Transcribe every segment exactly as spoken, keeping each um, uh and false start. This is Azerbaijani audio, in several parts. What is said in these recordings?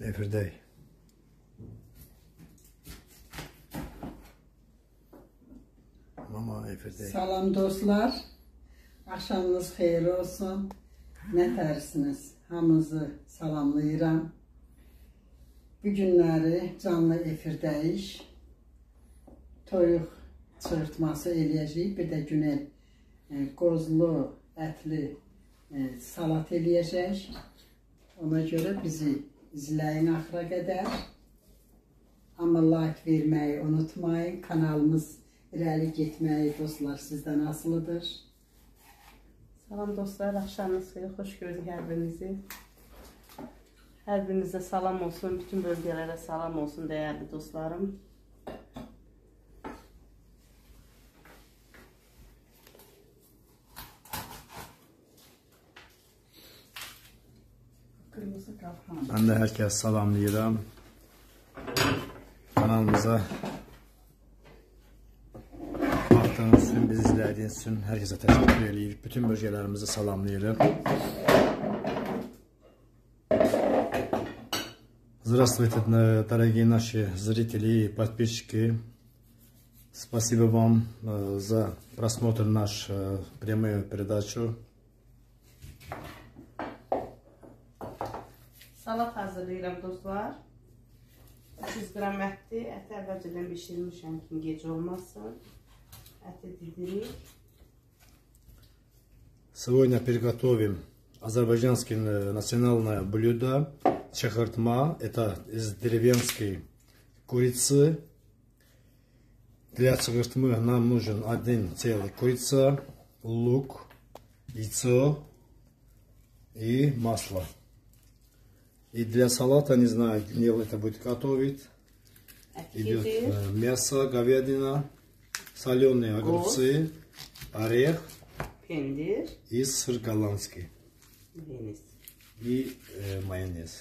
Efirdey. Mama Efirdey. Salam dostlar. Axşamınız xeyir olsun. Nə tərsiniz? Hamınızı salamlayıram. Bu günləri canlı efirdəyik. Toyuq çığırtması eləyəcəyik. Bir də Günel e, qozlu, ətli e, salat eləyəcək. Ona görə bizi izləyin axıra qədər. Amma like verməyi unutmayın. Kanalımız irəli getməyi dostlar sizdən asılıdır. Salam dostlar, axşamınız xeyir, xoş gördük hər birinizi. Hər birinizə salam olsun, bütün bölgələrə salam olsun dəyərli dostlarım. Kırmızı qapqan. Ben de herkes salamlayıram. Kanalımıza baktığınız için, bizi izlediğiniz için herkese teşekkür ediyoruz. Bütün bölgelerimizi salamlayırıq. Здравствуйте, дорогие наши зрители и подписчики. Спасибо вам за просмотр нашу прямую передачу. Salat hazırlayıram dostlar. üç yüz qram ətli, əti əvvəlcədən bişirmişəm ki, gecə olmasın. Əti didirik. Сегодня приготовим азербайджанское национальное блюдо чахартма. Это из деревенской курицы. Для чахартмы нам нужен один целый курица, лук, яйцо и масло. И для салата, не знаю, Гнел это будет готовить. Идет мясо, говядина, соленые огурцы, орех Pendir. и сыр голландский. Deniz. И э, майонез.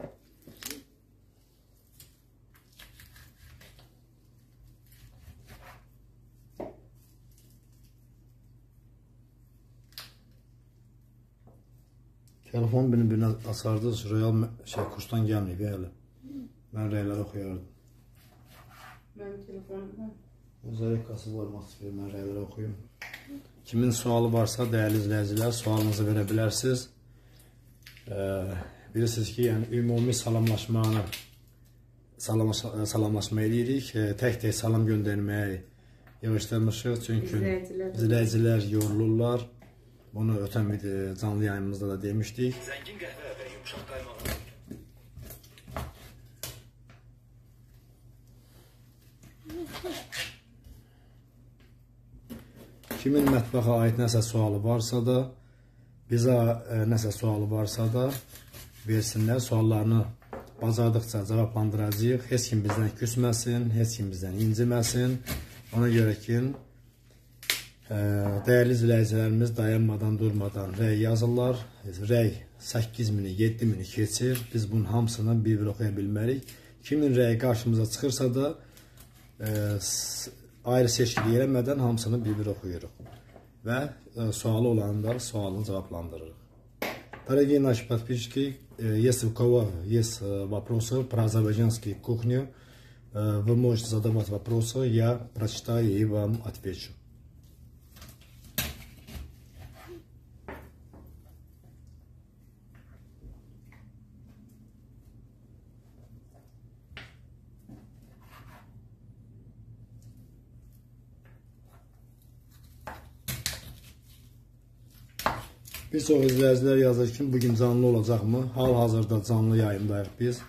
Telefon beni birine asardı. Royal şey kursdan gelmeyip yani. Ben reyler okuyardım. Benim telefonum. Zarifkası var masifir, ben reyler okuyum. Kimin sualı varsa değerli izleyiciler sualınızı verebilirsiniz. Ee, bilirsiniz ki yani ümumi salamlaşmanı salamlaşma, salamlaşma edirik. Ee, tek tek salam göndermeyi yavaşlamışıq. Çünkü izleyiciler yorulurlar. Bunu öten bir canlı yayınımızda da demiştik. Zengin kahve ve yumuşak kaymak. Kimin mətbəxə aid nəsə sualı varsa da, bizə e, nəsə sualı varsa da versinlər. Suallarını bacardıqca cavablandıracağıq. Heç kim bizdən küsməsin, heç kim bizdən inciməsin. Ona görə ki, e, dəyərli izləyicilərimiz dayanmadan, durmadan rəy yazırlar. Rəy səkkiz mini, yeddi mini keçir. Biz bunun hamısını bir-bir oxuya bilmərik. Kimin rəyi qarşımıza çıxırsa da e, ayrı seçkili eləmədən hamısını bir-bir oxuyuruq. Və e, sualı olanda sualını cavablandırırıq. Дорогие наши подписчики, если у кого есть вопросы про азербайджанскую кухню, вы можете задавать вопросы, я прочитаю и вам отвечу. Bir çox izləyicilər yazır ki, bugün canlı olacaq mı? Hal-hazırda canlı yayındayıq biz.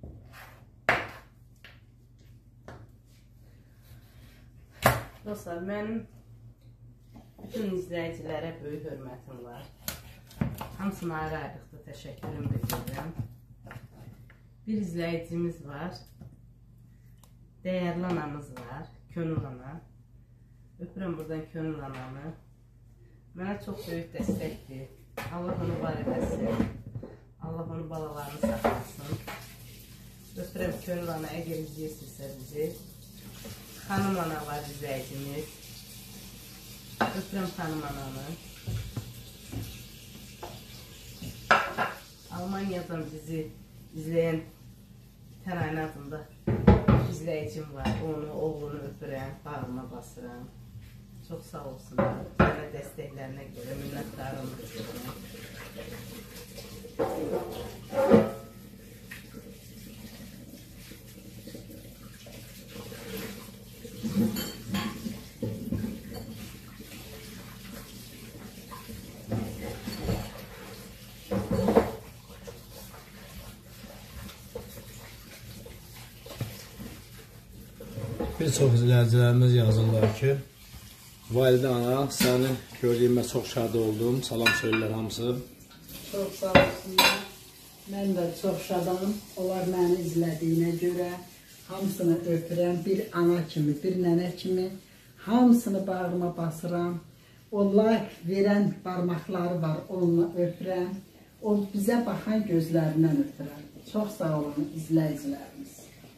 Dostlar, mənim bütün izləyicilərə böyük hörmətim var. Hamısına ayrı-ayrılıqda təşəkkürüm edirəm. Bir izləyicimiz var. Dəyərli anamız var. Könül ana. Öpürəm buradan Könül anamı. Mənə çox böyük dəstəkdir. Allah onu var edəsin. Allah onu balalarını saxlasın. Öpürəm Könül ana, əgər izləyirsinizsə bizi. Xanım ana var izləyicimiz. Öpürəm xanım anamı. Almanya'dan bizi izleyen Tərayin adında izləyicim var. Onu, oğlunu öpürəm, bağıma basıram. Çox sağ olsunlar. Mənə dəstəklərinə görə minnətdarım. Bir çox izləyicilərimiz yazırlar ki, Validə ana, səni gördüyümə çox şad oldum. Salam söylürlər hamısı. Çox sağ olsunlar. Mən də çox şadam. Onlar məni izlədiyinə görə hamısını öpürəm. Bir ana kimi, bir nənə kimi hamısını bağrıma basıram. O like verən barmaqları var, onunla öpürəm. O bizə baxan gözlərindən öpürəm. Çox sağ olun izləyicilərimiz.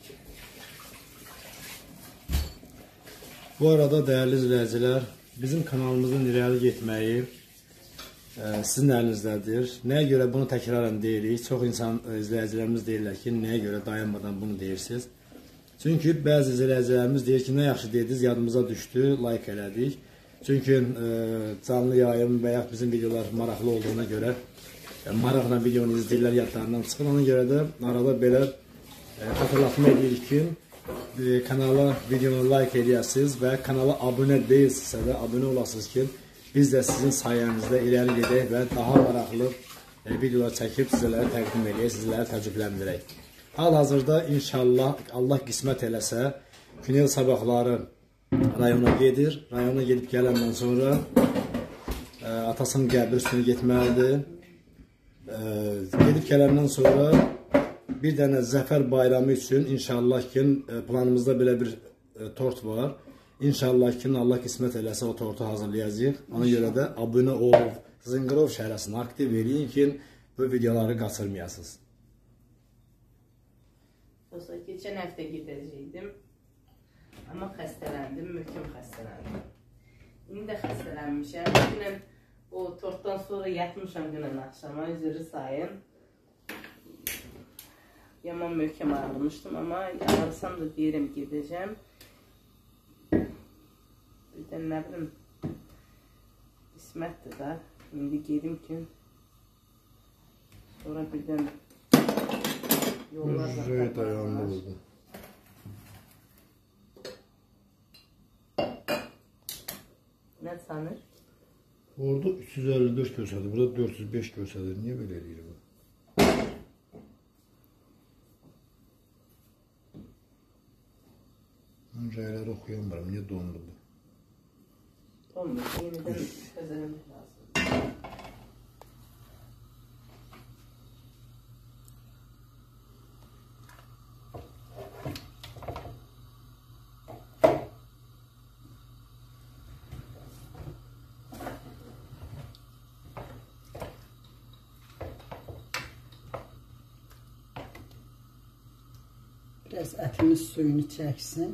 Bu arada dəyərli izləyicilər, bizim kanalımızın irəli getməyi e, sizin əlinizdədir. Nəyə görə bunu təkrarən deyirik? Çox insan e, izləyicilərimiz deyirlər ki, nəyə görə dayanmadan bunu deyirsiniz? Çünki bəzi izləyicilərimiz deyir ki, nə yaxşı dediniz, yadımıza düşdü, like elədik. Çünki e, canlı yayım və ya bizim videolar maraqlı olduğuna görə e, maraqla videonu izləyirlər, yadlarından çıxır. Ona görə də arada belə e, xatırlatma edirik ki, kanala videonu like edəsiniz və kanala abunə deyilsinizsə də abunə olasınız ki, biz də sizin sayənizdə irəli gedək və daha maraqlı e, videolar çəkib sizlərə təqdim edək, sizlərə təcrübələndirək. Hal-hazırda inşallah Allah qismət eləsə, Günel sabahları rayona gedir. Rayona gedib gələndən sonra e, atasının qəbri üstünə getməlidir. E, gedib gələndən sonra bir dənə Zəfər bayramı üçün inşallah ki, planımızda belə bir e, tort var. İnşallah ki, Allah qismət eləsə o tortu hazırlayacaq. Ona görə də abunə olub, Zınqırov şəhərəsini aktiv eləyin ki, bu videoları qaçırmayasınız. Olsa keçən həftə gedəcəkdim. Amma xəstələndim, möhkəm xəstələndim. İndi də xəstələnmişəm. Günən o tortdan sonra yatmışam günən axşama, üzrü sayın. Yaman möhkəm ağrımışdım, amma ağrısam da deyirəm gedəcəm. Birdən nə bilim, qismətdir da. İndi gedim ki, sonra birdən yollar da dayanmalıdır. Nə sanır? Orada üç yüz əlli dörd görsədir, burada dörd yüz beş görsədir. Niyə belə eləyir bu? Rəyləri oxuyamıram, niyə dondu bu? Dondu, yenidən təzələmək lazım. Biraz ətimiz suyunu çəksin.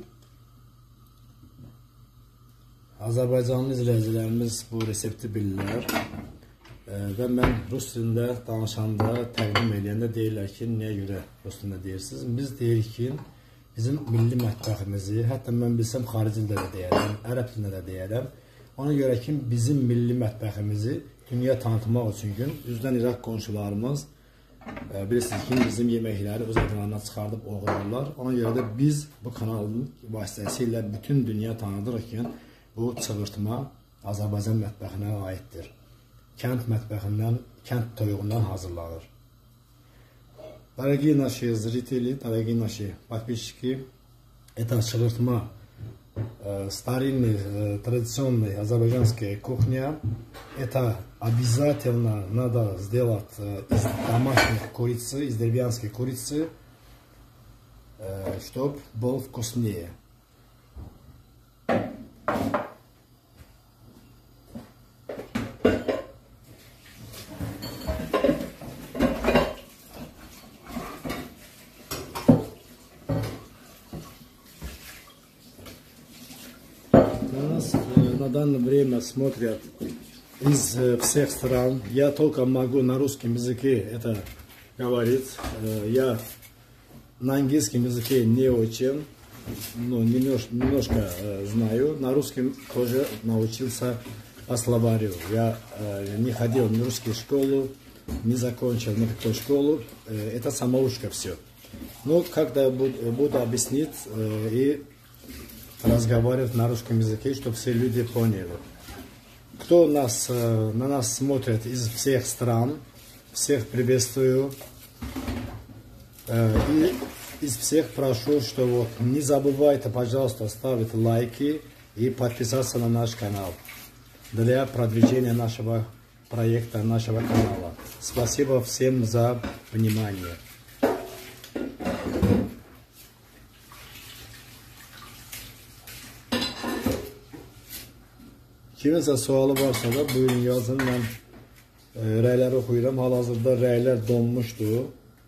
Azərbaycanlı izləyicilərimiz bu resepti bilirlər e, və mən rus dilində danışanda, təqdim edəndə deyirlər ki, niyə görə rus dilində deyirsiniz? Biz deyirik ki, bizim milli mətbəximizi, hətta mən bilsəm xarici dildə də deyərəm, ərəb dilində də deyərəm. Ona görə ki, bizim milli mətbəximizi dünya tanıtmaq üçün gün üzdən İraq qonşularımız e, bilirsiniz ki, bizim yeməkləri öz ekranına çıxardıb oğurlarlar. Ona görə də biz bu kanalın vasitəsilə bütün dünya tanıdırıq ki, bu çığırtma Azərbaycan mətbəxinə aiddir. Kənd mətbəxindən, kənd toyuğundan hazırlanır. Дорогие наши зрители, дорогие наши подписчики, это чığırtма, старинная, традиционная азербайджанская кухня. Это обязательно надо сделать из домашних курицы, из деревенской курицы, чтобы был вкуснее. Нас на данное время смотрят из всех стран. Я только могу на русском языке это говорить. Я на английском языке не очень, ну, немножко, немножко э, знаю. На русском тоже научился по словарю. Я э, не ходил в русскую школу, не закончил никакую школу. Э, это самоучка все. Но когда буду, буду объяснить э, и разговаривать на русском языке, чтобы все люди поняли. Кто нас, э, на нас смотрит из всех стран, всех приветствую. Э, и из всех прошу, что вот не забывайте, пожалуйста, ставить лайки и подписаться на наш канал для продвижения нашего проекта, нашего канала. Спасибо всем за внимание. Kiminsə sualı varsa da buyurun yazın. Mən e, rəyləri oxuyuram. Hal-hazırda rəylər donmuşdu.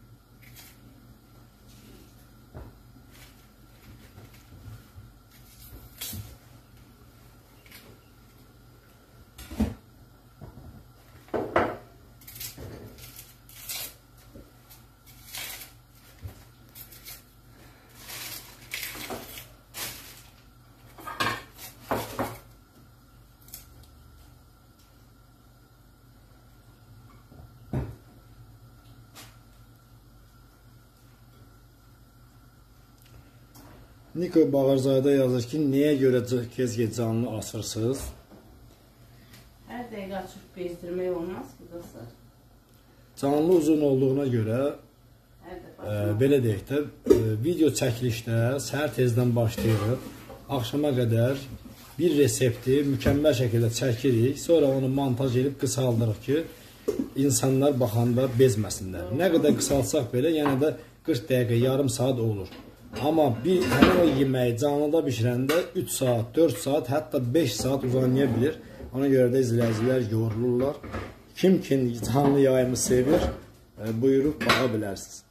Niko Bağırzadə yazır ki, nəyə görə Kezgə canlı asırsınız? Hər dəqiqə açıb bezdirmək olmaz ki, dostlar. Canlı uzun olduğuna görə, e, belə deyək də, e, video çəkilişdə səhər tezdən başlayırıq, axşama qədər bir resepti mükəmməl şəkildə çəkirik, sonra onu montaj edib qısaldırıq ki, insanlar baxanda bezməsinlər. Nə qədər qısalsaq belə, yəni də qırx dəqiqə, yarım saat olur. Amma bir həmin o yeməyi canlıda bişirəndə üç saat, dörd saat, hətta beş saat uzanaya bilir. Ona görə də izləyicilər yorulurlar. Kim ki canlı yayımı sevir, e, buyurub baxa bilərsiniz.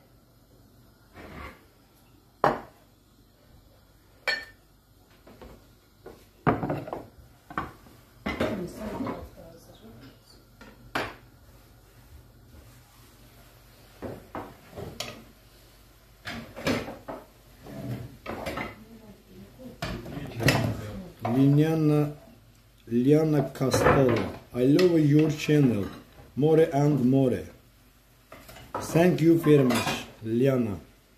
Liana, Liana Castello, I love your channel, more and more. Thank you very much, Liana.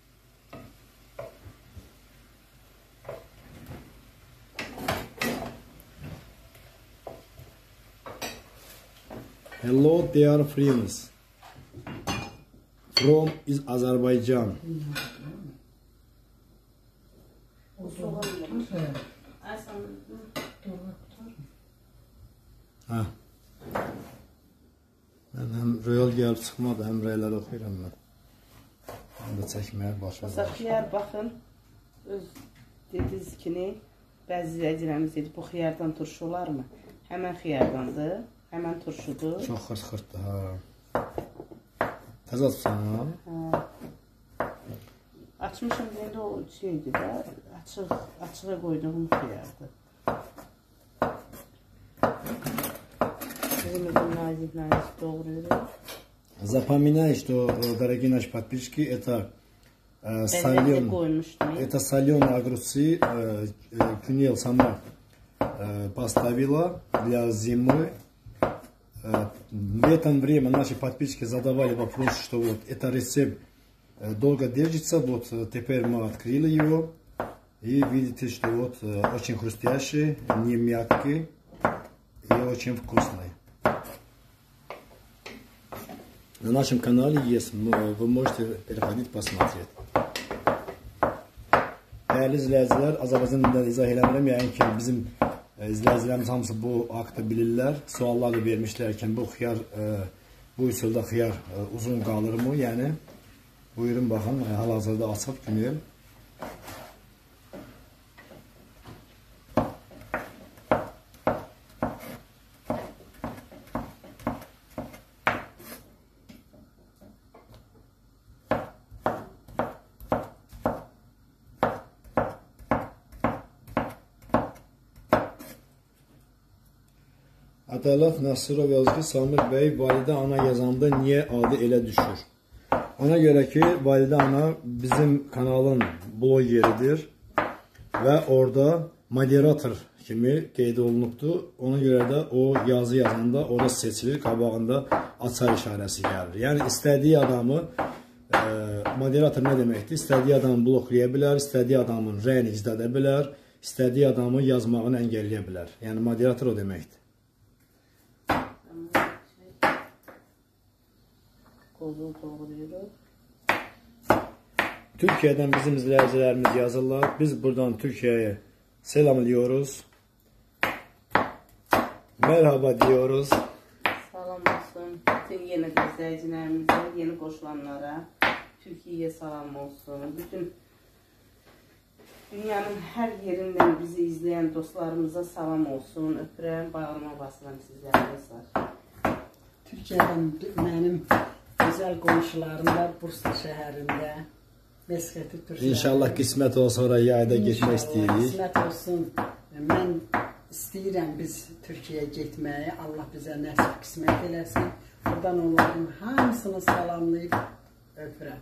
Hello, dear friends from is Azerbaijan. Ha. Mən həm real gəlib çıxmadı, həm rəyləri oxuyuram mən. Həm də çəkməyə başladım. Məsələn, xiyar baxın, öz dediniz ki, bəzi izləyicilərimiz dedi, bu xiyardan turşu olarmı? Həmən xiyardandır, həmən turşudur. Çox xırt-xırtdır, ha. Təzə atırsan, ha? Hə. Açmışım, deyəndə o şeydir də, açıq, açığa qoyduğum xiyardır. Запоминай, что, дорогие наши подписчики, это э, соленые, это соленые огурцы. Э, э, Кюнел сама э, поставила для зимы. Э, в это время наши подписчики задавали вопрос, что вот это рецепт э, долго держится. Вот э, теперь мы открыли его и видите, что вот э, очень хрустящий, не мягкий и очень вкусный. На нашем канале есть, вы можете переходить посмотреть. Değerli izləyicilər, Azərbaycan dilində izah eləmirəm, yəni ki, bizim e, izləyicilərimiz hamısı bu haqqda bilirlər. Suallar da vermişlərkən bu xiyar, e, bu üsulda xiyar e, uzun qalırmı? Yəni, buyurun baxın, e, hal-hazırda açıb günü. Ədalət Nasırov yazır ki, Samir bəy validə ana yazanda niyə adı elə düşür? Ona göre ki Validə ana bizim kanalın blogeridir ve orada moderator kimi qeyd olunubdur. Ona görə də o yazı yazanda orada seçilir, qabağında açar işarəsi gəlir. Yəni istədiyi adamı e, moderator nə deməkdir? İstədiyi adamı bloklaya bilər, istədiyi adamın rəyini izlədə bilər, istədiyi adamı yazmağını əngəlləyə bilər. Yəni moderator o deməkdir. Qozu doğrayırıq. Türkiye'den bizim izleyicilerimiz yazırlar. Biz buradan Türkiye'ye selamlıyoruz. Merhaba diyoruz. Salam olsun bütün yeni izleyicilerimize, yeni qoşulanlara. Türkiye'ye salam olsun. Bütün dünyanın her yerinden bizi izleyen dostlarımıza salam olsun. Öpürəm, bağırma basıram sizlərə dostlar. Türkiye'den benim güzel komşularım var Bursa şəhərində. Mesxeti Türkiye. İnşallah qismət olsa oraya yayda getmək istəyirik. Qismət olsun. Mən istəyirəm biz Türkiye'ye getməyi. Allah bizə nəsib qismət eləsin. Buradan onların hamısını salamlayıb öpürəm.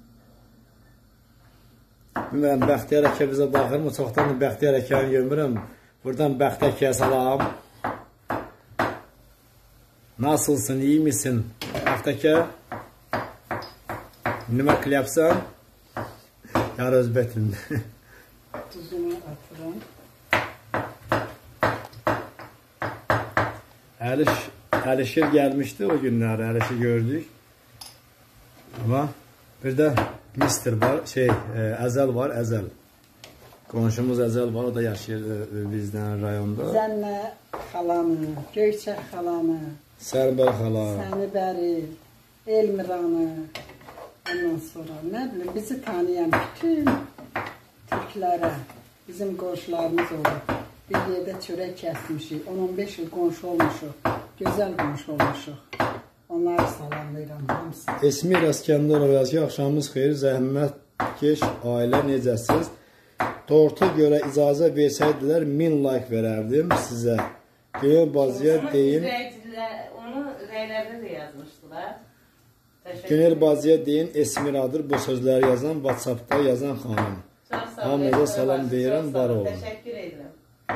Bilmirəm, Bəxtiyar Əkə bizə baxır mı? Çoxdan da Bəxtiyar Əkəni görmürəm. Buradan Bəxtiyar Əkəyə salam. Nasılsın, iyi misin? Bəxtiyar Əkə? Nima qilyapsan? Yar özbək dilində. Tuzunu atıram. Əliş, Əlişir gəlmişdi o günlər, Əlişi gördük. Ama bir də Mister var, şey, e, Əzəl var, Əzəl. Qonşumuz Əzəl var, o da yaşayır e, bizdən rayonda. Zənnə xalanı, Göyçək xalanı, Sərbər xala. Sənibəri, Elmiranı, ondan sonra nə bilim bizi tanıyan bütün Türklərə bizim qonşularımız olur. Bir yerdə çörək kəsmişik, on on beş il qonşu olmuşuq, gözəl qonşu olmuşuq. Onları salamlayıram hamısı. Esmir Əskəndərov yazır ki, axşamınız xeyir, zəhmət keş, ailə necəsiz? Torta görə icazə versəydilər min like verərdim sizə. Göyün bazıya deyin. Onu rəylərdə də yazmışdılar. Günel bazıya deyin, Esmir adır bu sözləri yazan, WhatsApp'da yazan xanım. Hamıza salam deyirəm, var olun. Təşəkkür edirəm.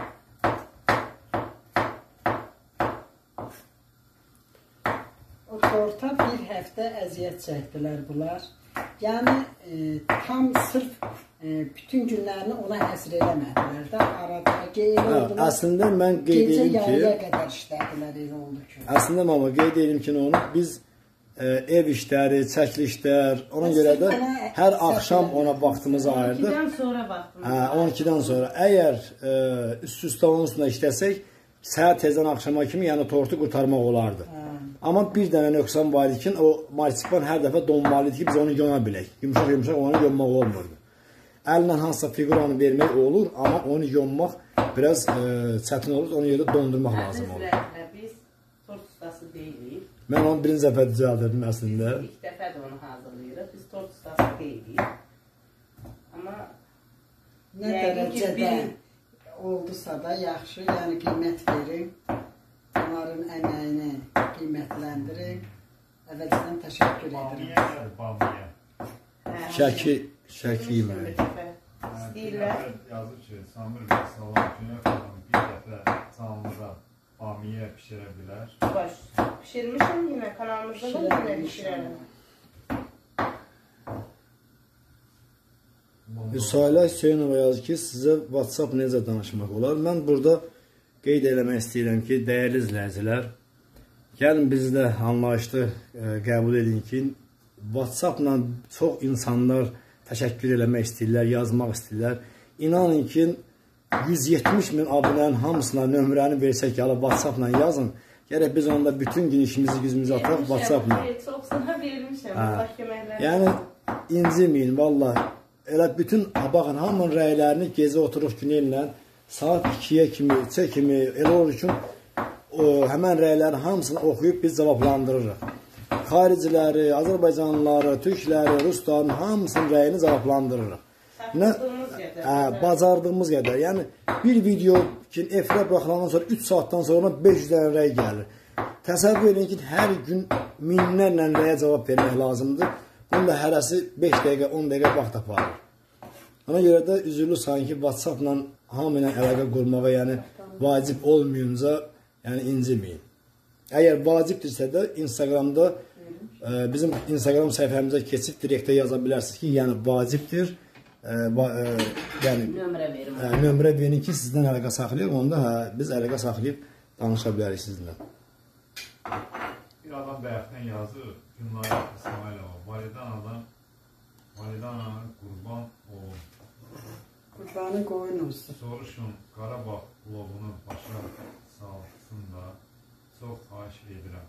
O torta bir həftə əziyyət çəkdilər bunlar. Yəni e, tam sırf e, bütün günlərini ona həsr eləmədilər də. Arada qeyd oldular. Əslində mən qeyd Gecə edim ki, yarıya qədər işlədilər, elə oldu ki. Əslində mama qeyd edim ki, onu biz e, ev işləri, çəkilişlər, ona görə də hər axşam ona vaxtımızı ayırdıq. on ikidən sonra vaxtımız. Hə, on ikidən sonra. Əgər e, üst-üstə onun üstünə işləsək, səhər tezdən axşama kimi yəni tortu qurtarmaq olardı. Hə. Amma bir dənə nöqsan var idi ki, o marsipan hər dəfə donmalı idi ki, biz onu yona bilək. Yumuşaq-yumuşaq onu yonmaq olmurdu. Əllə hansısa figuranı vermək olur, amma onu yonmaq biraz e, çətin olur, onu yerdə dondurmaq lazım olur. Biz tort ustası deyilik. Mən onu birinci dəfə düzəldirdim əslində. İlk dəfə də onu hazırlayırıq. Biz tort ustası deyilik. Amma Nə dərəcədə oldusa da yaxşı, yəni qiymət verin. Onların əməyini qiymətləndirin. Əvvəlcədən təşəkkür edirəm. Şəki, şəki yeməyi. İstəyirlər. Yazır ki, Samir bəy salam, Günel xanım bir dəfə canlıda bamiyə pişirə bilər. Baş, pişirmişim yine kanalımızda da yine pişirelim. Müsailə Hüseynova yazır ki, sizə WhatsApp necə danışmaq olar? Mən burada qeyd eləmək istəyirəm ki, dəyərli izləyicilər, gəlin biz də anlayışlı e, qəbul edin ki, WhatsApp-la çox insanlar təşəkkür eləmək istəyirlər, yazmaq istəyirlər. İnanın ki, yüz yetmiş min abunənin hamısına nömrəni versək ki, WhatsApp-la yazın. Gərək biz onda bütün gün işimizi gücümüzü ataq WhatsApp-la. Çoxsuna vermişəm, Allah köməklər. Yəni, inciməyin, valla. Elə bütün, baxın, hamının rəylərini gecə oturuq günellə, saat ikiyə kimi, üçə kimi, elə olur ki, o, həmən rəylərin hamısını oxuyub biz cavablandırırıq. Xariciləri, Azərbaycanlıları, Türkləri, Rusların hamısının rəyini cavablandırırıq. Nə, ə, bacardığımız qədər. Yəni, bir video ki, efirə buraxılandan sonra üç saatdan sonra beş yüz dənə rəy gəlir. Təsəvvür edin ki, hər gün minlərlə rəyə cavab vermək lazımdır. Onun da hərəsi beş dəqiqə, on dəqiqə vaxt aparır. Ona görə də üzürlü sanki WhatsApp-la hamı ilə əlaqə qurmağa, yəni vacib olmayınca, yəni inciməyin. Əgər vacibdirsə də Instagramda e, bizim Instagram səhifəmizə keçib direktə yaza bilərsiniz ki, yəni vacibdir. E, va, e, yəni Nömrə verin. E, nömrə verin ki, sizdən əlaqə saxlayaq. Onda hə, biz əlaqə saxlayıb danışa bilərik sizinlə. Bir adam bəyəkdən yazır, Günlaya İsmailova, Validanadan, Validananın qurban olun. Qurbanı qoyun olsun. Soruşun, Qarabağ vloqunu başa salsın da, çox xahiş edirəm.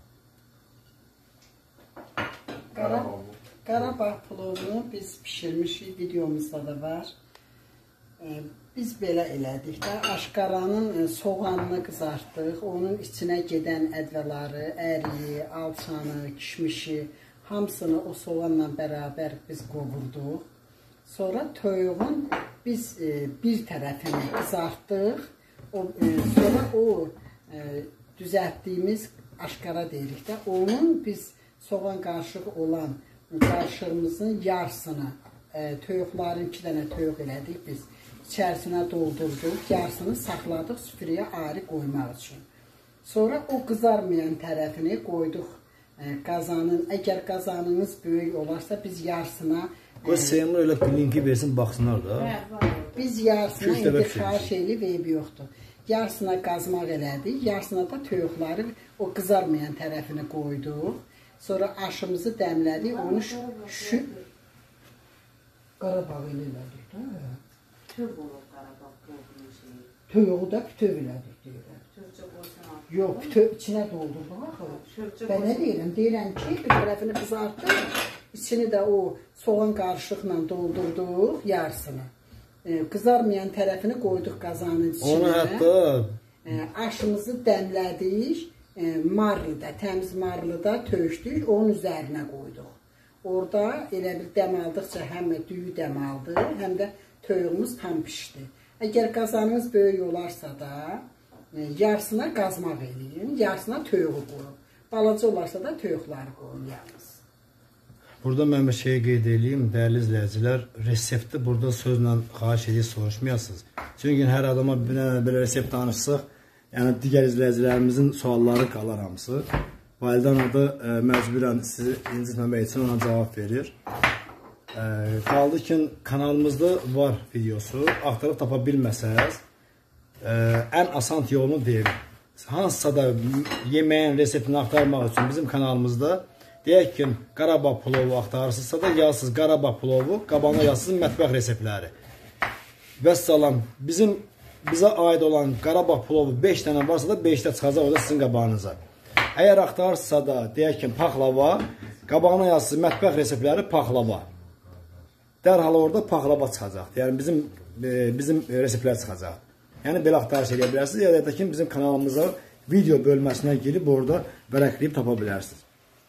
Qarabağ, Qarabağ plovunu biz pişirmişik, videomuzda da var. Ee, biz belə elədik də, aşqaranın soğanını qızartdıq, onun içinə gedən ədvələri, əriyi, alçanı, kişmişi, hamısını o soğanla bərabər biz qovurduq. Sonra toyuğun biz e, bir tərəfini qızartdıq, o, e, sonra o e, düzəltdiyimiz aşqara deyirik də, onun biz soğan qarışıq olan qarışığımızın yarısını, e, toyuqların iki dənə toyuq elədik biz. İçərisinə doldurduq, yarısını saxladıq süfrəyə ayrı qoymaq üçün. Sonra o qızarmayan tərəfini qoyduq e, qazanın. Əgər qazanınız böyük olarsa biz yarısına... Qoy Seymur elə linki versin, baxsınlar da. Biz yarısına indi xahiş elib eyb yoxdur. Yarısına qazmaq elədik, yarısına da toyuqları o qızarmayan tərəfini qoyduq. Sonra aşımızı dəmlədik, onu şu... Qarabağ ilə elədik də. Tövb olur Qarabağ plovunun şeyi. Toyuğu da bütöv elədik deyirəm. Tövcə qoysan artıq. Yox, bütöv içinə doldurduq axı. Ben nə deyirəm? Deyirəm ki, bir tərəfini qızartdıq, içini də o soğan qarışıqla doldurduq, yarısını. E, qızarmayan tərəfini qoyduq qazanın içinə. Onu hətta... E, aşımızı dəmlədik, e, marlıda, təmiz marlıda tökdük, onun üzərinə qoyduq. Orada elə bir dəm aldıqca həm düyü dəm aldı, həm də toyuğumuz tam pişdi. Əgər qazanınız böyük olarsa da, e, yarısına qazmaq eləyin, yarısına toyuğu qoyun. Balaca olarsa da toyuqları qoyun yalnız. Burada mən bir şey qeyd edeyim, dəyərli izləyicilər, resepti burada sözlə xahiş edib soruşmayasınız. Çünki hər adama belə resept danışsaq, yəni digər izləyicilərimizin sualları qalar hamısı. Validana da e, məcburən sizi incitməmək üçün ona cavab verir. E, qaldı ki, kanalımızda var videosu, axtarıb tapa bilməsəz, e, ən asan yolunu deyim. Hansısa da yeməyin reseptini axtarmaq üçün bizim kanalımızda deyək ki, Qarabağ plovu axtarırsınızsa da yazsınız Qarabağ plovu, qabağına yazsınız mətbəx reseptləri. Vəssalam, bizim bizə aid olan Qarabağ plovu beş dənə varsa da beş də çıxacaq o da sizin qabağınıza. Əgər axtarırsınızsa da deyək ki, paxlava, qabağına yazsınız mətbəx reseptləri paxlava. Dərhal orada paxlava çıxacaq. Yəni bizim e, bizim reseptlər çıxacaq. Yəni belə axtarış edə bilərsiniz. Ya da ki, bizim kanalımıza video bölməsinə girib orada vərəqləyib tapa bilərsiniz.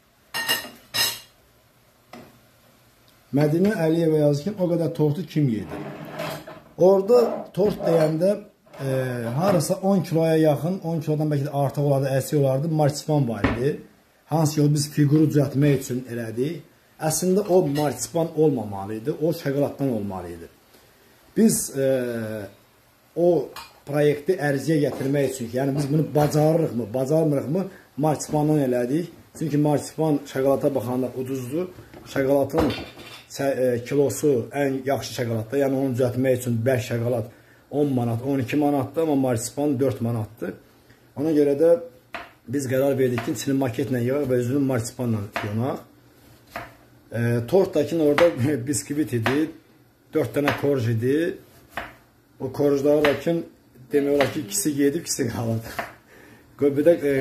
Mədinə Əliyeva yazır ki, o qədər tortu kim yedi? Orada tort deyəndə e, harasa on kiloya yaxın, on kilodan bəlkə də artıq olardı, əsik olardı, marsipan var idi. Hansı yol biz fiquru düzəltmək üçün elədik. Əslində o marsipan olmamalı idi, o şokoladdan olmalı idi. Biz e, o proyekti ərziyə gətirmək üçün ki, yəni biz bunu bacarırıqmı, bacarmırıqmı marsipandan elədik. Çünki marsipan şokolata baxanda uduzdur. Şokoladın kilosu ən yaxşı şokoladdır. Yəni onu düzəltmək üçün bərk şokolad on manat, on iki manatdır, amma marsipan dörd manatdır. Ona görə də biz qərar verdik ki, içini maketlə yığaq və üzünü marsipanla yonaq. E, tortdakın orada biskvit idi, dörd dənə korj idi. O korjları da ki, demək olar ki, ikisi gedib, ikisi qalır. Qöbüdə e,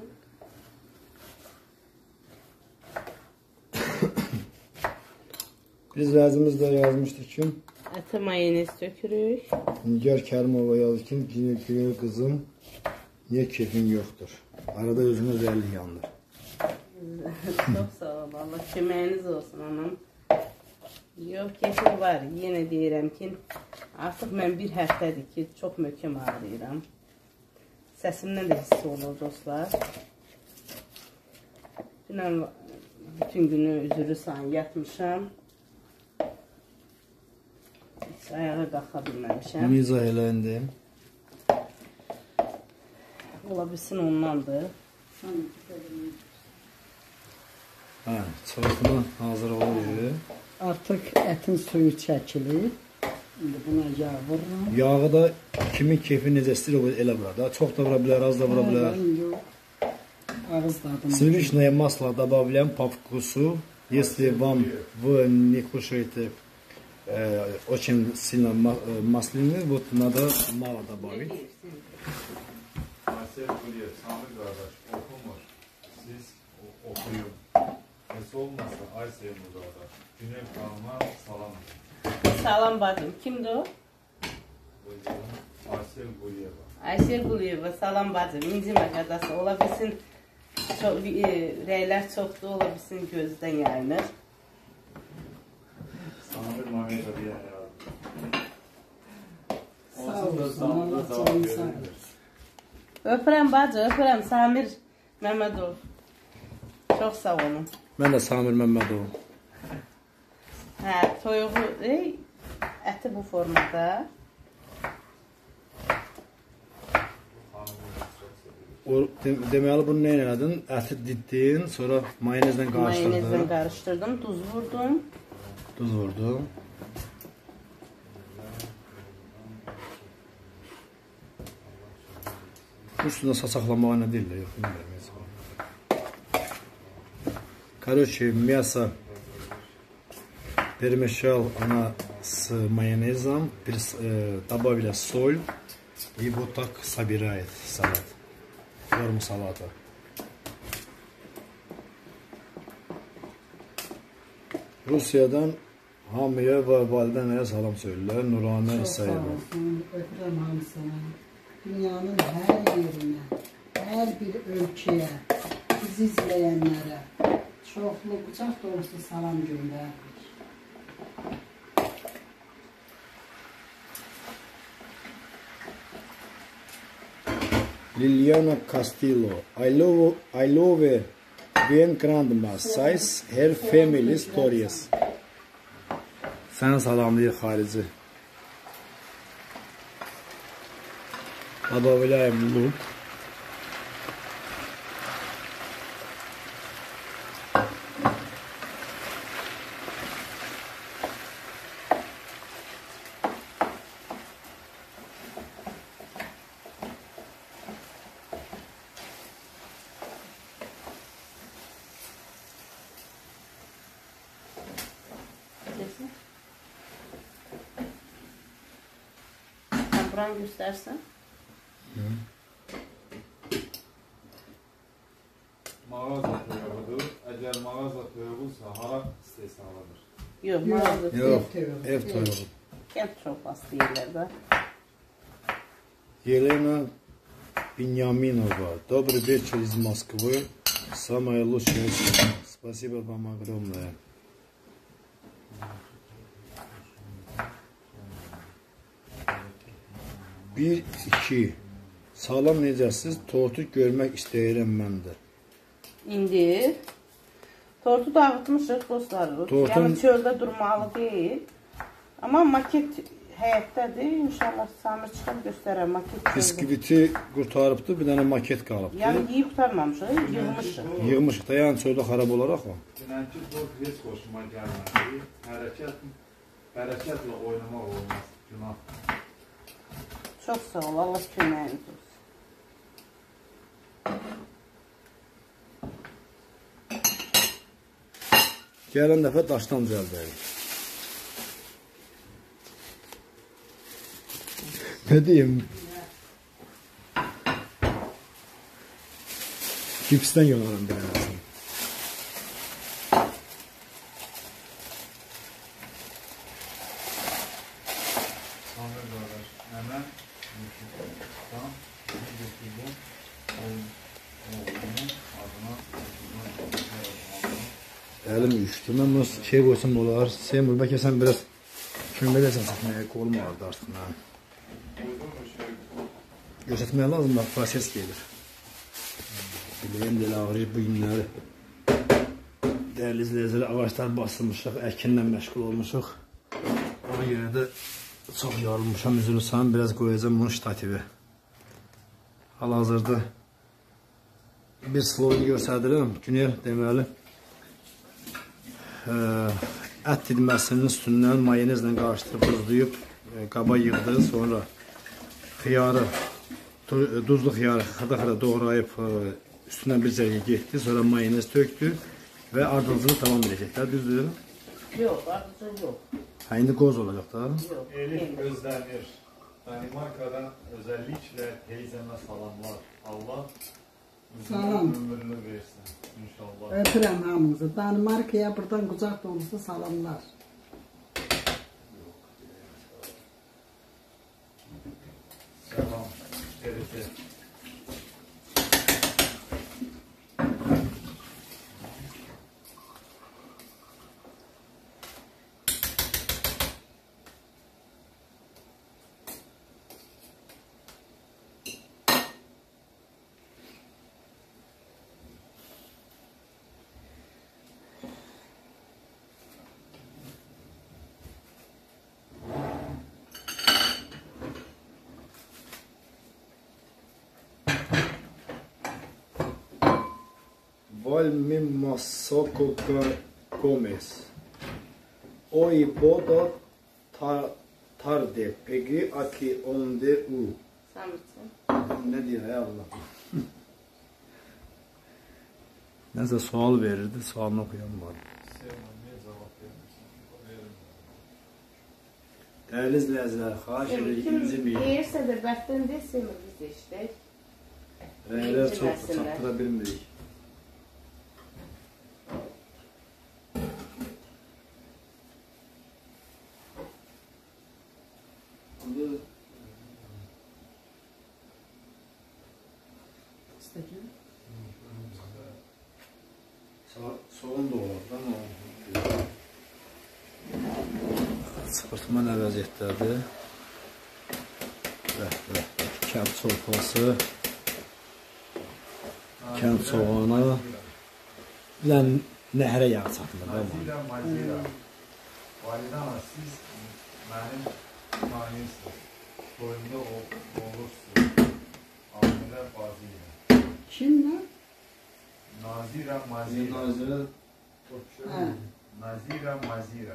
biz vəzimiz də yazmışdıq ki, Ətə mayonez tökürük. Nigar Kərimova yazır ki, Günel qızım, niyə keyfin yoxdur? Arada özünə özellik yandır. Çox sağ ol, Allah köməyiniz olsun anam. Yox, keyfim var. Yenə deyirəm ki, artıq mən bir həftədir ki, çox möhkəm ağrıyıram. Səsimdən də hiss olur dostlar. Dünən Bütün günü üzürürsən, yatmışam. Heç ayağa qalxa bilməmişəm. Onu izah elə indi. Ola bilsin ondandır. Hə, çoxunu hazır olur. Artıq ətin suyu çəkilir. İndi buna yağ vururam. Yağı da kimin keyfi necə istəyir o elə burada. Çox da vura bilər, az da vura bilər. Ağız dadını. Сливочное масло добавляем по вкусу. Если вам вы не кушаете э, очень сильно маслины, вот надо мало добавить. Aysel Kuliyev, Samir kardeş okumur. Siz okuyun. Nesi olmazsa Aysel bu kardeş. Güney Kalma salam. Salam bacım. Kimdir o? Aysel Kuliyeva. Aysel Quliyeva, salam bacım. İncimə qədası. Ola bilsin, çox, e, rəylər çoxdur, ola bilsin gözdən yayınır. Samir Mameda diye yazdı. Sağ Onsuz da olsun, Samir Allah da canını cevap sağ verir. olsun. Öpürəm bacı, öpürəm Samir Məmmədov. Çox sağ olun. Mən də Samir Məmmədov. Hə, toyuğu, ey, əti bu formada. O, de, deməli bunu nə elədin? Əti ditdin, sonra mayonezlə Mayonezlə qarışdırdın. qarışdırdım, duz vurdum. Tuz vurdun. Üstündə saçaqlamağa nə deyirlər? Yox, bilmirəm. heç. Короче, мясо перемешал она с майонезом, перес- э, добавили соль и вот так собирает салат. Форму салата. Rusiyadan hamıya və valideynlərə salam söylürlər. Nuranə Çox sağ İsayeva. olsun, öpürəm hamısına. Dünyanın hər yerinə, hər bir ölkəyə, bizi izləyənlərə çoxlu, qucaq dolusu salam göndəririk. Liliana Castillo. I love, I love when grandma says her family stories. Səni salamlayır xarici. Добавляем лук. Sən buranı göstərsən. Mağaza toyuğudur. Eğer mağaza toyuğuysa hara isteysen alınır. Yox, mağaza Yox, toyuğu. ev toyuğu. kənd çorbası deyirlər də. Елена Беньяминова. Добрый вечер из Москвы. Самое лучшее. Спасибо вам огромное. Bir, iki. Salam necəsiz? Tortu görmək istəyirəm mən də. İndi tortu dağıtmışıq dostlar. Tortun- Yəni çöldə durmalı deyil. Amma maket həyətdədir. İnşallah Samir çıxıb göstərər maket. çöldə. Biskviti qurtarıbdı, bir dənə maket qalıbdı. Yəni yeyib qurtarmamışıq, yığmışıq. Yığmışıq da, yəni çöldə xarab olaraq o. Dünənki tort heç hoşuma gəlmədi. Hərəkət, hərəkətlə oynamaq olmaz. Günah. Çox sağ ol, Allah köməyiniz olsun. Gələn dəfə daşdan düzəldərik. Nə deyim? Gipsdən yanaram bir arasını. Samir kardeş, hemen YouTube'dan YouTube'un oğlunun adına Əlim üşdü. Mən bunu şey qoysam olar. Seymur, bəlkə sən biraz kömək edəsən çəkməyə. Qolum ağrıdı artıq mənim. Göstərməyə lazım da proses gelir. Biləyim də ağrıyır bu günləri. Dəyərli izləyicilər, ağaçlar basılmışıq, əkinlə məşğul olmuşuq. Ona görə də çox yorulmuşam, üzülürsəm, biraz qoyacağım bunun ştativi. Hal-hazırda bir slovu göstərirəm. Günel deməli ət didməsinin üstündən mayonezlə qarışdırıb buzlayıb qaba yığdı. Sonra xiyarı, duzlu xiyarı xırda-xırda doğrayıb üstündən bir zərgə getdi. Sonra mayonez tökdü və ardıcını tamam edəcəklər, düzdür? Yox, ardıcın yox. Hə, indi qoz olacaq da. Elif Özdemir, Danimarka'dan özellikle teyzeme salamlar. Allah Salam. ömrünü versin inşallah. Öpürəm hamınızı. Danimarkaya buradan qucaq dolusu salamlar. Selam. Şerife. Valmi Masako Gomez. Oi boda tarde. Peki aki onde u. Sen bitsin. Ne diyor ya Allah. Nəsə sual verirdi, sualını oxuyan var. Dəyərli izləyicilər, xahiş edirik ikinci bir. Deyirsə də bəxtdən desəmir biz də işlək. Rəylər çox çatdıra bilmirik. İstədim. Soğun da olar da ama sıxırtma nə vəziyyətdədir? Bəh, bəh, bəh. Kənd çolpası, kənd soğanı, bilən nəhrə yağ çatılır. Mazira, Mazira. Validana, siz mənim tanıyırsınız. Toyumda olursunuz. Amire Bazira. Kimlə? Nazira Mazira. Nazirə Hə. Nazira Mazira.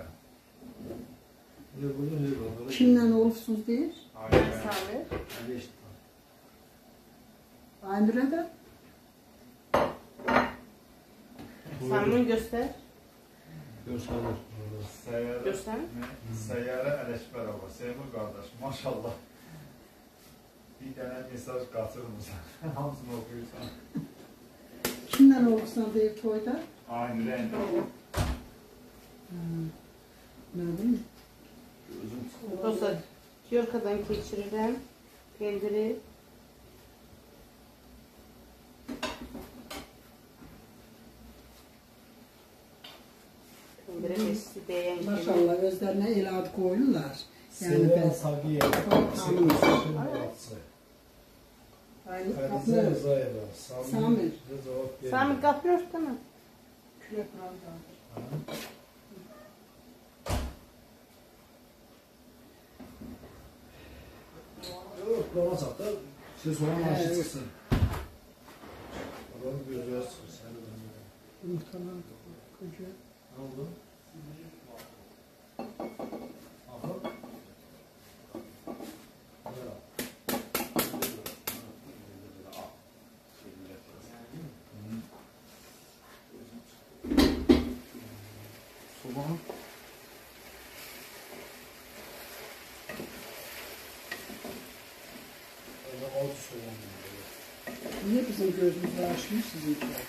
Kimlə olursunuz deyir? Aynen. Samir. Aynurə də? Samir'in göster. görsəlir. Seyyare, Göster. Seyyare Ələşbərova. Seymur qardaş, maşallah. Bir dənə mesaj qaçırmısan. Hamısını oxuyursan. Kimlə olursan deyir toyda? Aynı rəng. Nə bileyim? Dostlar, yorkadan keçirirəm. Pendiri. Pendiri besi deyən kimi. Maşallah özlərinə el ad qoyurlar. Yəni Seyyar bəs. Sabiyə. Aynur Xədizə qapını Rızayeva. Samir. Samir qapı örtdü mü? külək burandadır. Yox, qolana çat da, siz soğan aşı çıxsın. Adamın gözləri çıxır, səni dönmür. Yumurtalar koca. Ne oldu? Aha. Soğan. Öyle acı soğan. Niye bizim gözümüzü açmış sizinkiler?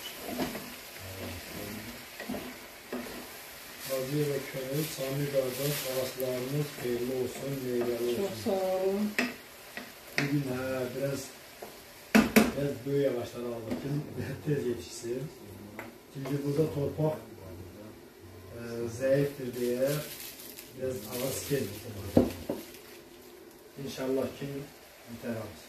Razı ve Könül, Sami qardaş, araslarınız xeyirli olsun, meyvəli olsun. Çok sağ olun. Bugün hə, biraz biraz böyük yavaşları aldık ki, tez yetişsin. Çünkü burada torpaq e, zayıftır diye biraz ağız geldi. İnşallah ki biter hamısı.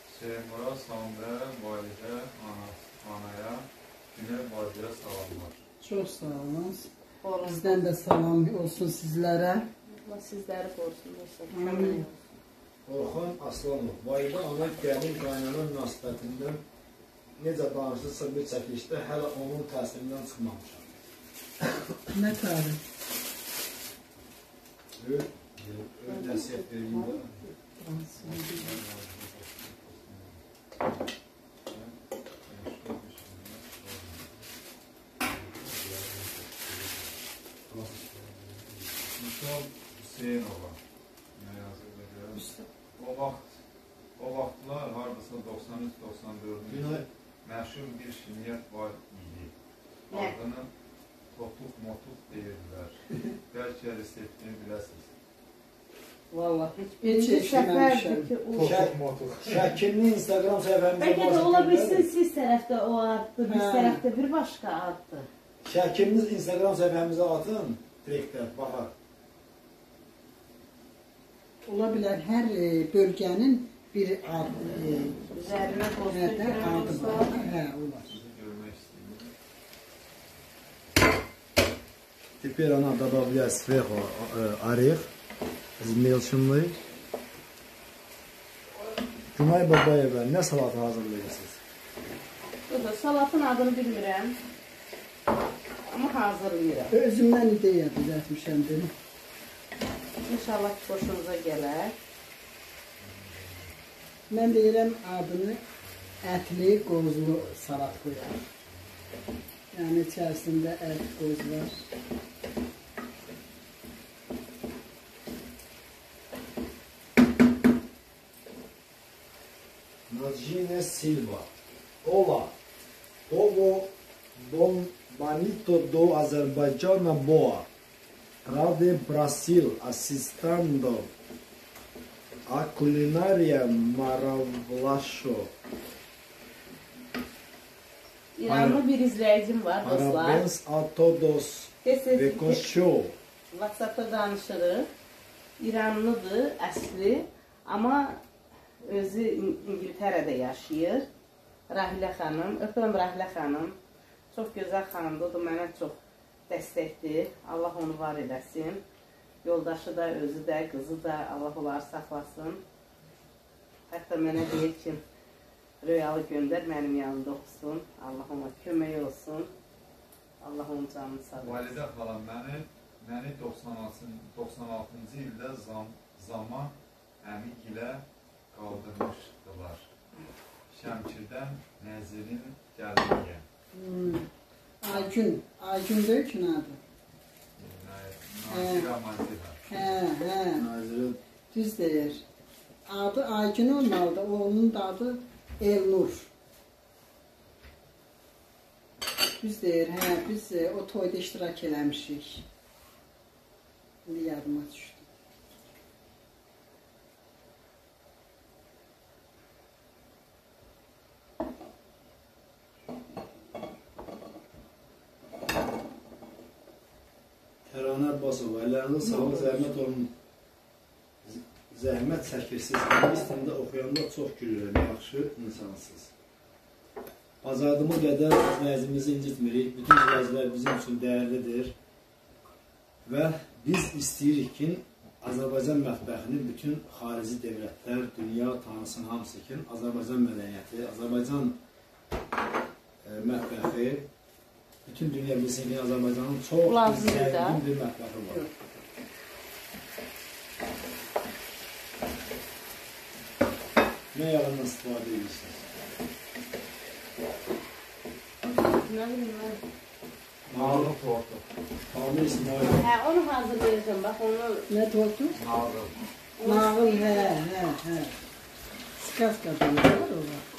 Seymura, Samira, Validə, ana, anaya, Günel Validə salamlar. Çox sağ olun. Olun. Bizdən də salam olsun sizlərə. Allah sizləri qorusun. Amin. Orxan Aslanov, vayda ana gəlin qaynana münasibətindən necə danışırsa bir çəkilişdə hələ onun təsirindən çıxmamışam. Nə tarif? Öl, öl nəsiyyət vereyim də. Misal Hüseynova nə yazıqda görürüm. O vaxt, o vaxtlar hardasa doxsan üç doxsan dördüncü məşhur bir şirniyyət var idi. Adını totuq motuq deyirlər. Bəlkə reseptini biləsiniz. Vallahi heç Heç birinci eşitməmişəm. səfərdir ki, o... Totuq motuq. Şəkilini Instagram səhifəmizə Bəlkə də ola bilsin siz tərəfdə o addır, biz Hə. tərəfdə bir başqa addır. Şəkiliniz Instagram səhifəmizə atın, direktə, baxar. Ola bilər hər e, bölgənin bir ad, e, Üzərinə qostu hə, də adı var. var. Hə, olar. Sizi görmək istəyirəm. Теперь она добавляет сверху э, орех измельченный. Günay Babayeva nə salatı hazırlayırsınız? Bu da salatın adını bilmirəm. Amma hazırlayıram. Özümdən ideya düzəltmişəm dedim. İnşallah ki, xoşunuza gələr. Mən deyirəm adını ətli, qozlu salat qoyar. Yəni içərisində ət, qoz var. Nadine Silva. Olá. Povo bom bonito do Azerbaijão boa. Rade Brasil assistindo a culinária maravilhosa. İranlı bir izləyicim var, dostlar. Parabéns a todos. Tez-tez Ve show. WhatsApp-da danışırıq. İranlıdır, əsli. Amma özü İng- İngiltərədə yaşayır. Rahilə xanım. Öpürəm Rahilə xanım. Çox gözəl xanımdır. O da mənə çox dəstəkdir. Allah onu var eləsin. Yoldaşı da, özü də, qızı da Allah onları saxlasın. Hətta mənə deyir ki, Röyalı göndər, mənim yanımda oxusun. Allah ona kömək olsun. Allah onun canını sağ olsun. Validə xalam məni, məni doxsan altıncı ildə zam, zaman əmi ilə qaldırmışdılar. Şəmkirdən Nəzirin gəldiyə. Hmm. Aygün, Aygün deyil ki, nədir? Nazira Mazira. Hə, hə, Nazire düz deyir. Adı Aygün olmalıdır, onun da adı Elnur. Düz deyir, hə, biz e, o toyda iştirak eləmişik. İndi yadıma düşdü. Təranə Abbasova, əlləriniz sağlıq, zəhmət olun. Z- Zəhmət çəkirsiniz. İngilis dilində oxuyanda çox gülürəm, yaxşı insansınız. Bacardığımız qədər izləyicimizi incitmirik. Bütün izləyicilər bizim üçün dəyərlidir. Və biz istəyirik ki, Azərbaycan mətbəxini bütün xarici dövlətlər, dünya tanısın hamısı ki, Azərbaycan mədəniyyəti, Azərbaycan e, mətbəxi bütün dünya bilsin ki, Azərbaycanın çox Lazımdır da. zəngin bir mətbəxi var. Nə yağından istifadə edirsiniz? Nə bilim mən. Nağıl tortu. Tanrı İsmail. Hə, onu hazırlayacağım. Bax onu Nə tortu? Nağıl. Nağıl, hə, hə, hə. Skaska deyirlər o vaxt.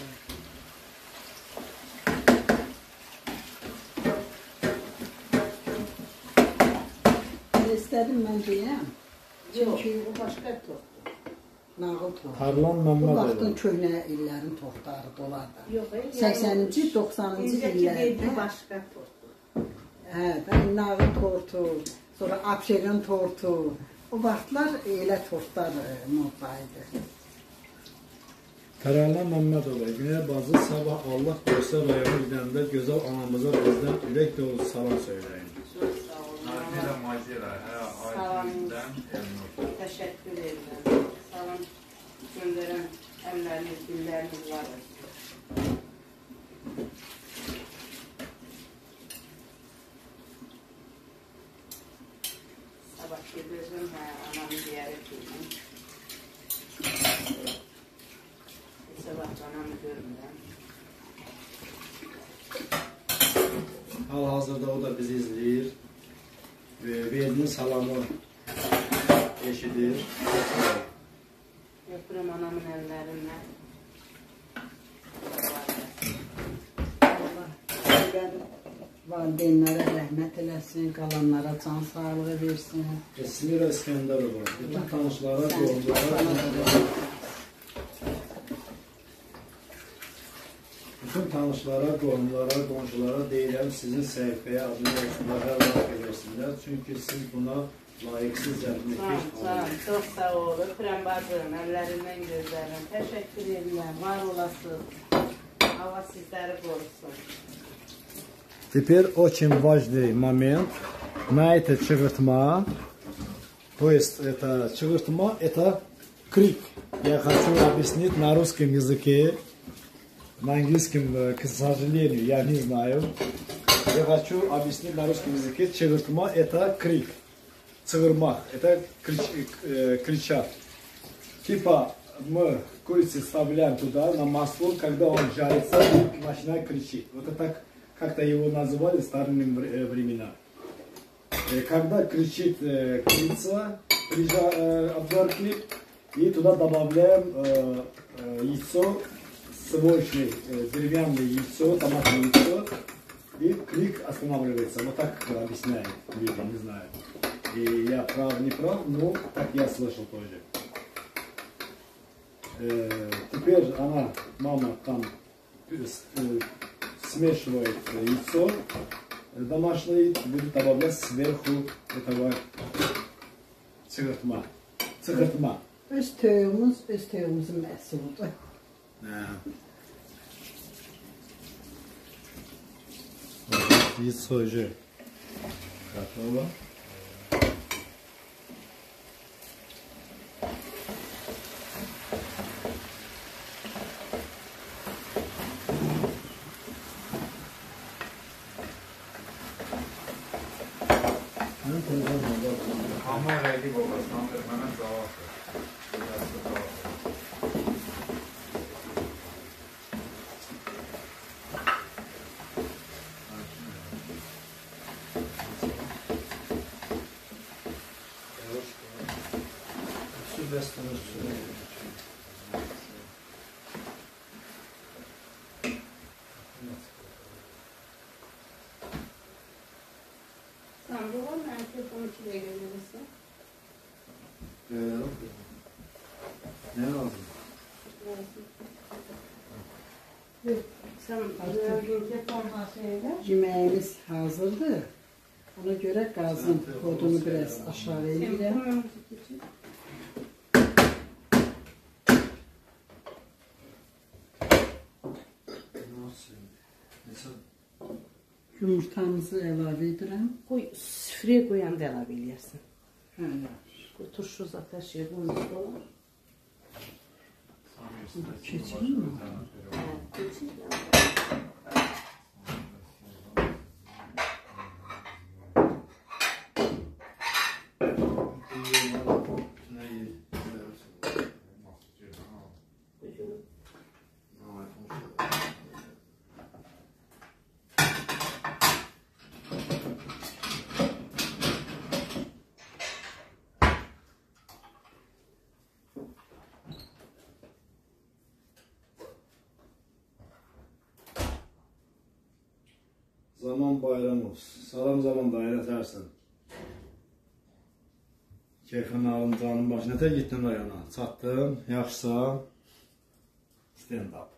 İstədim mən deyəm. Çünki o başqa tortdur. Nağıl tortu. Tarlan Bu Məmmədov. vaxtın köhnə illərin tortları dolar da. yox. səksəninci, doxsanıncı illərdə. başqa tortdur. Hə, bəli, nağıl tortu, sonra apşeron tortu. O vaxtlar elə tortlar e, modda idi. Tərəla Məmmədova, Güney bacı, sabah Allah qoysa rayona gidəndə gözəl anamıza bizdən ürək dolu salam söyləyin. Çox sağ olun. Nazirə Mazira, hə, ailəmizdən Elnur. Təşəkkür edirəm. Salam göndərən əmləriniz, dilləriniz var. Sabah gedirəm, hə, anamı ziyarət edim. Sabah anamı görmürəm. Hal-hazırda o da bizi izləyir. Verdiyiniz salamı eşidir. Öpürəm anamın əllərindən. Allah valideynlərə rəhmət eləsin, qalanlara can sağlığı versin. Esmira İskəndərova, bütün tanışlara, qohumlara, bütün tanışlara, qohumlara, qonşulara deyirəm, sizin səhifəyə adını olsunlar və layiq edirsinlər. Çünki siz buna layiqsiz cəlb etmiş olun. Çox sağ ol, öpürəm bacım, əllərindən gözlərim. Təşəkkür edirəm, var olasın. Allah sizləri qorusun. Теперь очень важный момент. На это чигыртма. То есть это чигыртма, это крик. Я хочу объяснить на русском языке. На английском, к сожалению, я не знаю. Я хочу объяснить на русском языке. Чигыртма это крик. Цигырмах это крич, э, кричат. Типа мы курицу вставляем туда на масло, когда он жарится, и начинает кричать. Вот это так. Как-то его называли в старые времена. Когда кричит курица при обжарке, и туда добавляем яйцо, свойчное деревянное яйцо, томатное яйцо, и крик останавливается. Вот так объясняет людям, не знаю. И я прав, не прав, но так я слышал тоже. Теперь она, мама там смешивает яйцо домашнее, будет добавлять сверху этого çığırtma. Çığırtma. Öz töyümüz, öz töyümüzün məhsuludur. Яйцо уже готово. Kamera edip babasından vermeme cevap ver. Sen bu var mı? Telefonu çileğe gönderirsin. Ne lazım? Sen telefondan şeyler. Yeməyimiz hazırdır. Ona görə qazın kodunu biraz aşağı edirəm. Yumurtamızı əlavə edirəm. Koy, süfreye koyan da əlavə eləyərsin. Hə. Koy, turşu zaten şey qoymuş olan. Keçirir mi? Hə, keçir. Zaman bayram olsun. Salam zaman dairə tərsən. Keyfin alım canın başına. Nətə gittin rayona? Çatdın, yaxşısa. Stand up.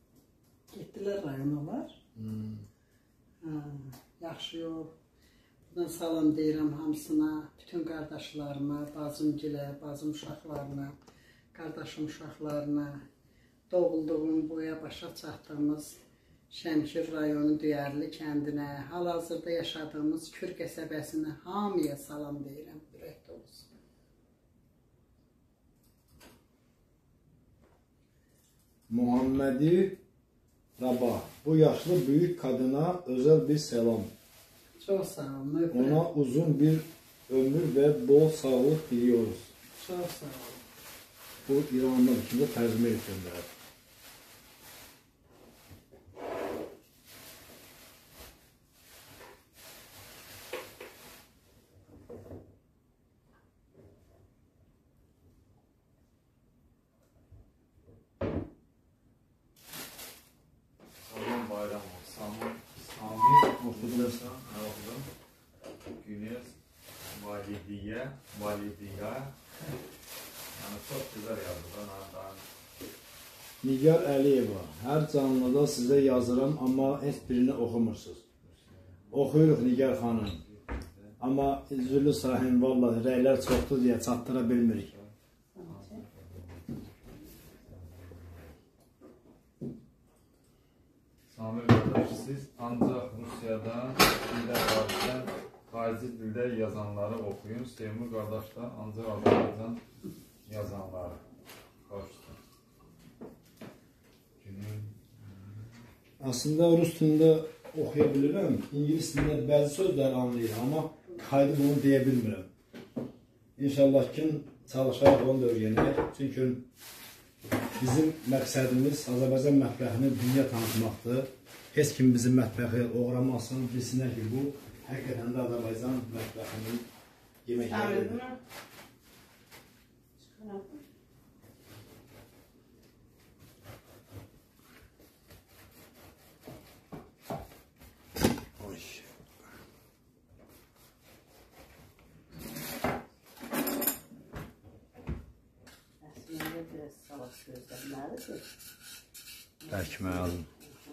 Getdilər rayonalar. Hmm. Ha, yaxşı yox. Buradan salam deyirəm hamısına, bütün qardaşlarıma, bacımgilə, bacım uşaqlarına, qardaşım uşaqlarına, doğulduğum, boya başa çatdığımız Şəmkir rayonu Düyərli kəndinə, hal-hazırda yaşadığımız Kür qəsəbəsinə hamıya salam deyirəm, ürəkdə olsun. Muhammedi Rabah, bu yaşlı büyük kadına özel bir selam. Çox sağ olun, öpürəm. Ona uzun bir ömür ve bol sağlık diliyoruz. Çox sağ olun. Bu İranlı içinde tercüme etkenler. Salam bayram olsun. Sami okudursan, ne okudum? Güneş, validiye, validiye. Yani çok güzel yazdı. Nigar Əliyeva, hər canlıda sizə yazıram, amma heç birini oxumursunuz. Oxuyuruq Nigar xanım. Amma Züllü Sahim, vallahi rəylər çoxdur deyə çatdıra bilmirik. Sami kardeş, siz ancak Rusya'dan dilde varken xarici dilde yazanları okuyun. Sevimli kardeşler ancak Azerbaycan yazanları. Karşıdır. Aslında Rus dilində oxuya bilirəm, İngilis dilində bəzi sözlər anlayıram, amma qaydı bunu deyə bilmirəm. İnşallah ki, çalışaraq onu da öyrənək. Çünki bizim məqsədimiz Azərbaycan mətbəxini dünya tanıtmaqdır. Heç kim bizim mətbəxi oğramasın, bilsinlər ki, bu həqiqətən də Azərbaycan mətbəxinin yeməkləridir. Bəkməli.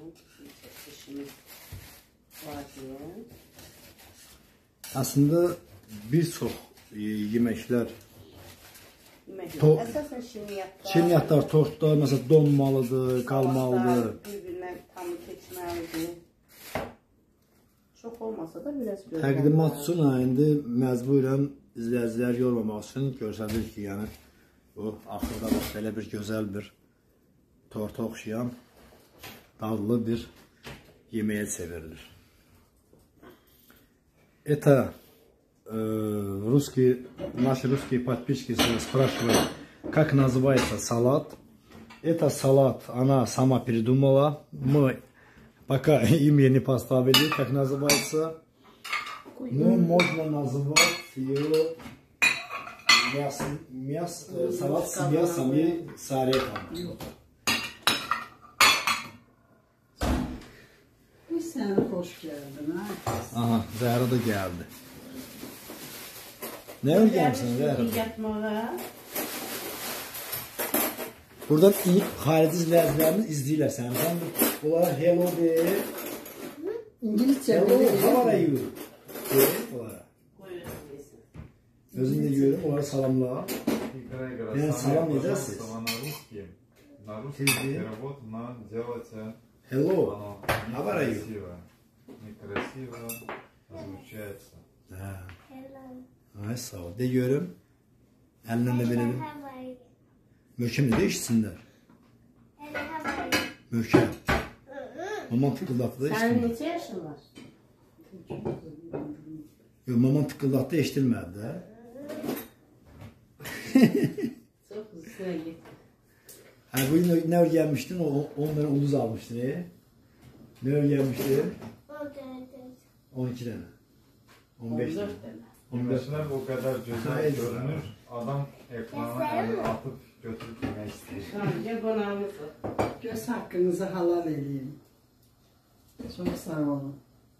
Aslında bir çox yeməklər, Əsasən şirniyyatlar, şirniyyatlar, tortlar, məsələn, donmalıdır, qalmalıdır. Bir-birindən tamı keçməlidir. Çox olmasa da biraz gözləməlidir. Təqdimat üçün indi məcburən izləyicilər yormamaq üçün görsədir ki, yəni bu axırda bax belə bir gözəl bir torta oxşayan dadlı bir yeməyə çevrilir. Это э, русские, наши русские подписчики спрашивают, как называется салат. Это салат она сама придумала. Мы пока имя не поставили, как называется. Но можно назвать ее мясо, мясо, салат с мясом и с орехом. Sən xoş gəldin, ha? Aha, Zəhra da gəldi. Nə öyrənmişsən Zəhra? Yatmağa. Buradan xarici izləyicilərimiz izləyirlər səni. Sən onlara hello de. İngilizcə Hello, bilir. how are you? De onlara. Özün de görüm, onlara salamla. Yani salam edəsiniz. На русский, на русский Сиди. перевод на делать Hello, оно how are you? некрасиво, некрасиво звучается. Hə. Ay sağ ol. De görüm. Əlinlə də verelim. Möhkəm də işçinlər. Möhkəm. Maman tıkıldatdı da Sənin eşitmədi. neçə yaşın var? Yox, maman tıkıldatdı eşitilmədi də. Çox üstünə getdi. Hə, bu gün nə öyrənmişdin? on dənə ulduz almışdın, e? Nə öyrənmişdin? on iki dənə. on beş dənə. on dörd. Güneşler o kadar güzel Hayır. görünür. Adam ekrana elini atıp götürüp yemek istiyor. Gəl qonağımız var. Göz haqqınızı halal edin. Çox sağ olun.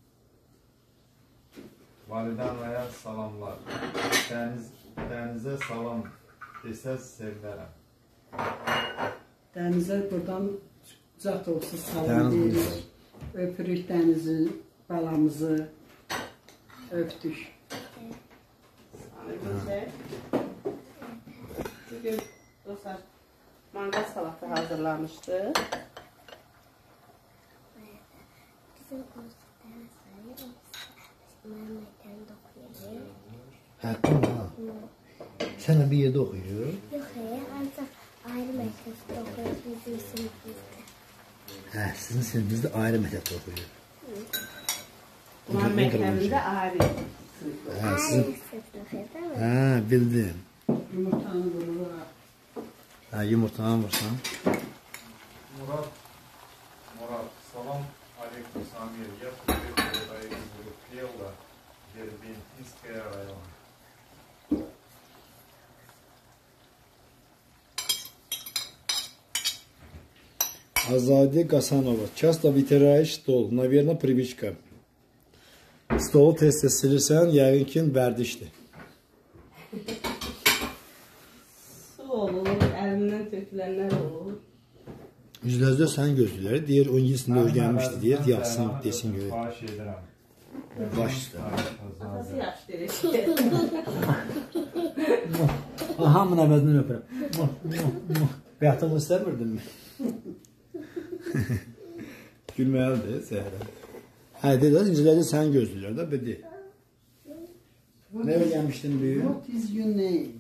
Validanaya salamlar. Deniz, denize salam desəz sevərəm. Dənizə buradan cət olsun salam Dəniz deyirik. buyursun. Öpürük dənizi, balamızı. Öptük. Bugün dostlar mangal salatı hazırlamıştı. Bizim konserden sonra Mehmet'ten dokuyor. Ha, tamam. Sen bir yerde okuyor. Yok hayır, ancak ayrı mektepte okuyor bizim sınıfımızda. Ha, sizin sınıfınızda ayrı mektepte okuyor. Muhammed evinde ayrı. Ha, Ayrı sizin... sınıfta okuyor değil mi? Ha, bildim. Yumurtanı vurur. Ha, yumurtadan vursan. Murat, Murat, salam aleyküm Samir. Я тебе передаю из Рукела, Дербентинская район. Azade Gasanova. Часто вытираешь стол. Наверное, привычка. Stolu tez-tez silirsən, yəqin ki, bərdişdir. Su olur, əlimdən tökülənlər olur. Yüzlərcə sən gözləyir. Deyir, o ingilisində öyrənmişdi. Deyir, yazsın, desin görək. Xahiş edirəm. Baş üstə. Atası yaxşı deyir. Hamının əvəzindən öpürəm. Bəyatımı istəmirdinmi? Gülməlidir, Zəhra. Hə, deyir, incilərcə sən gözləyir də, bədi. Nə öyrənmişdin büyük? What is your name?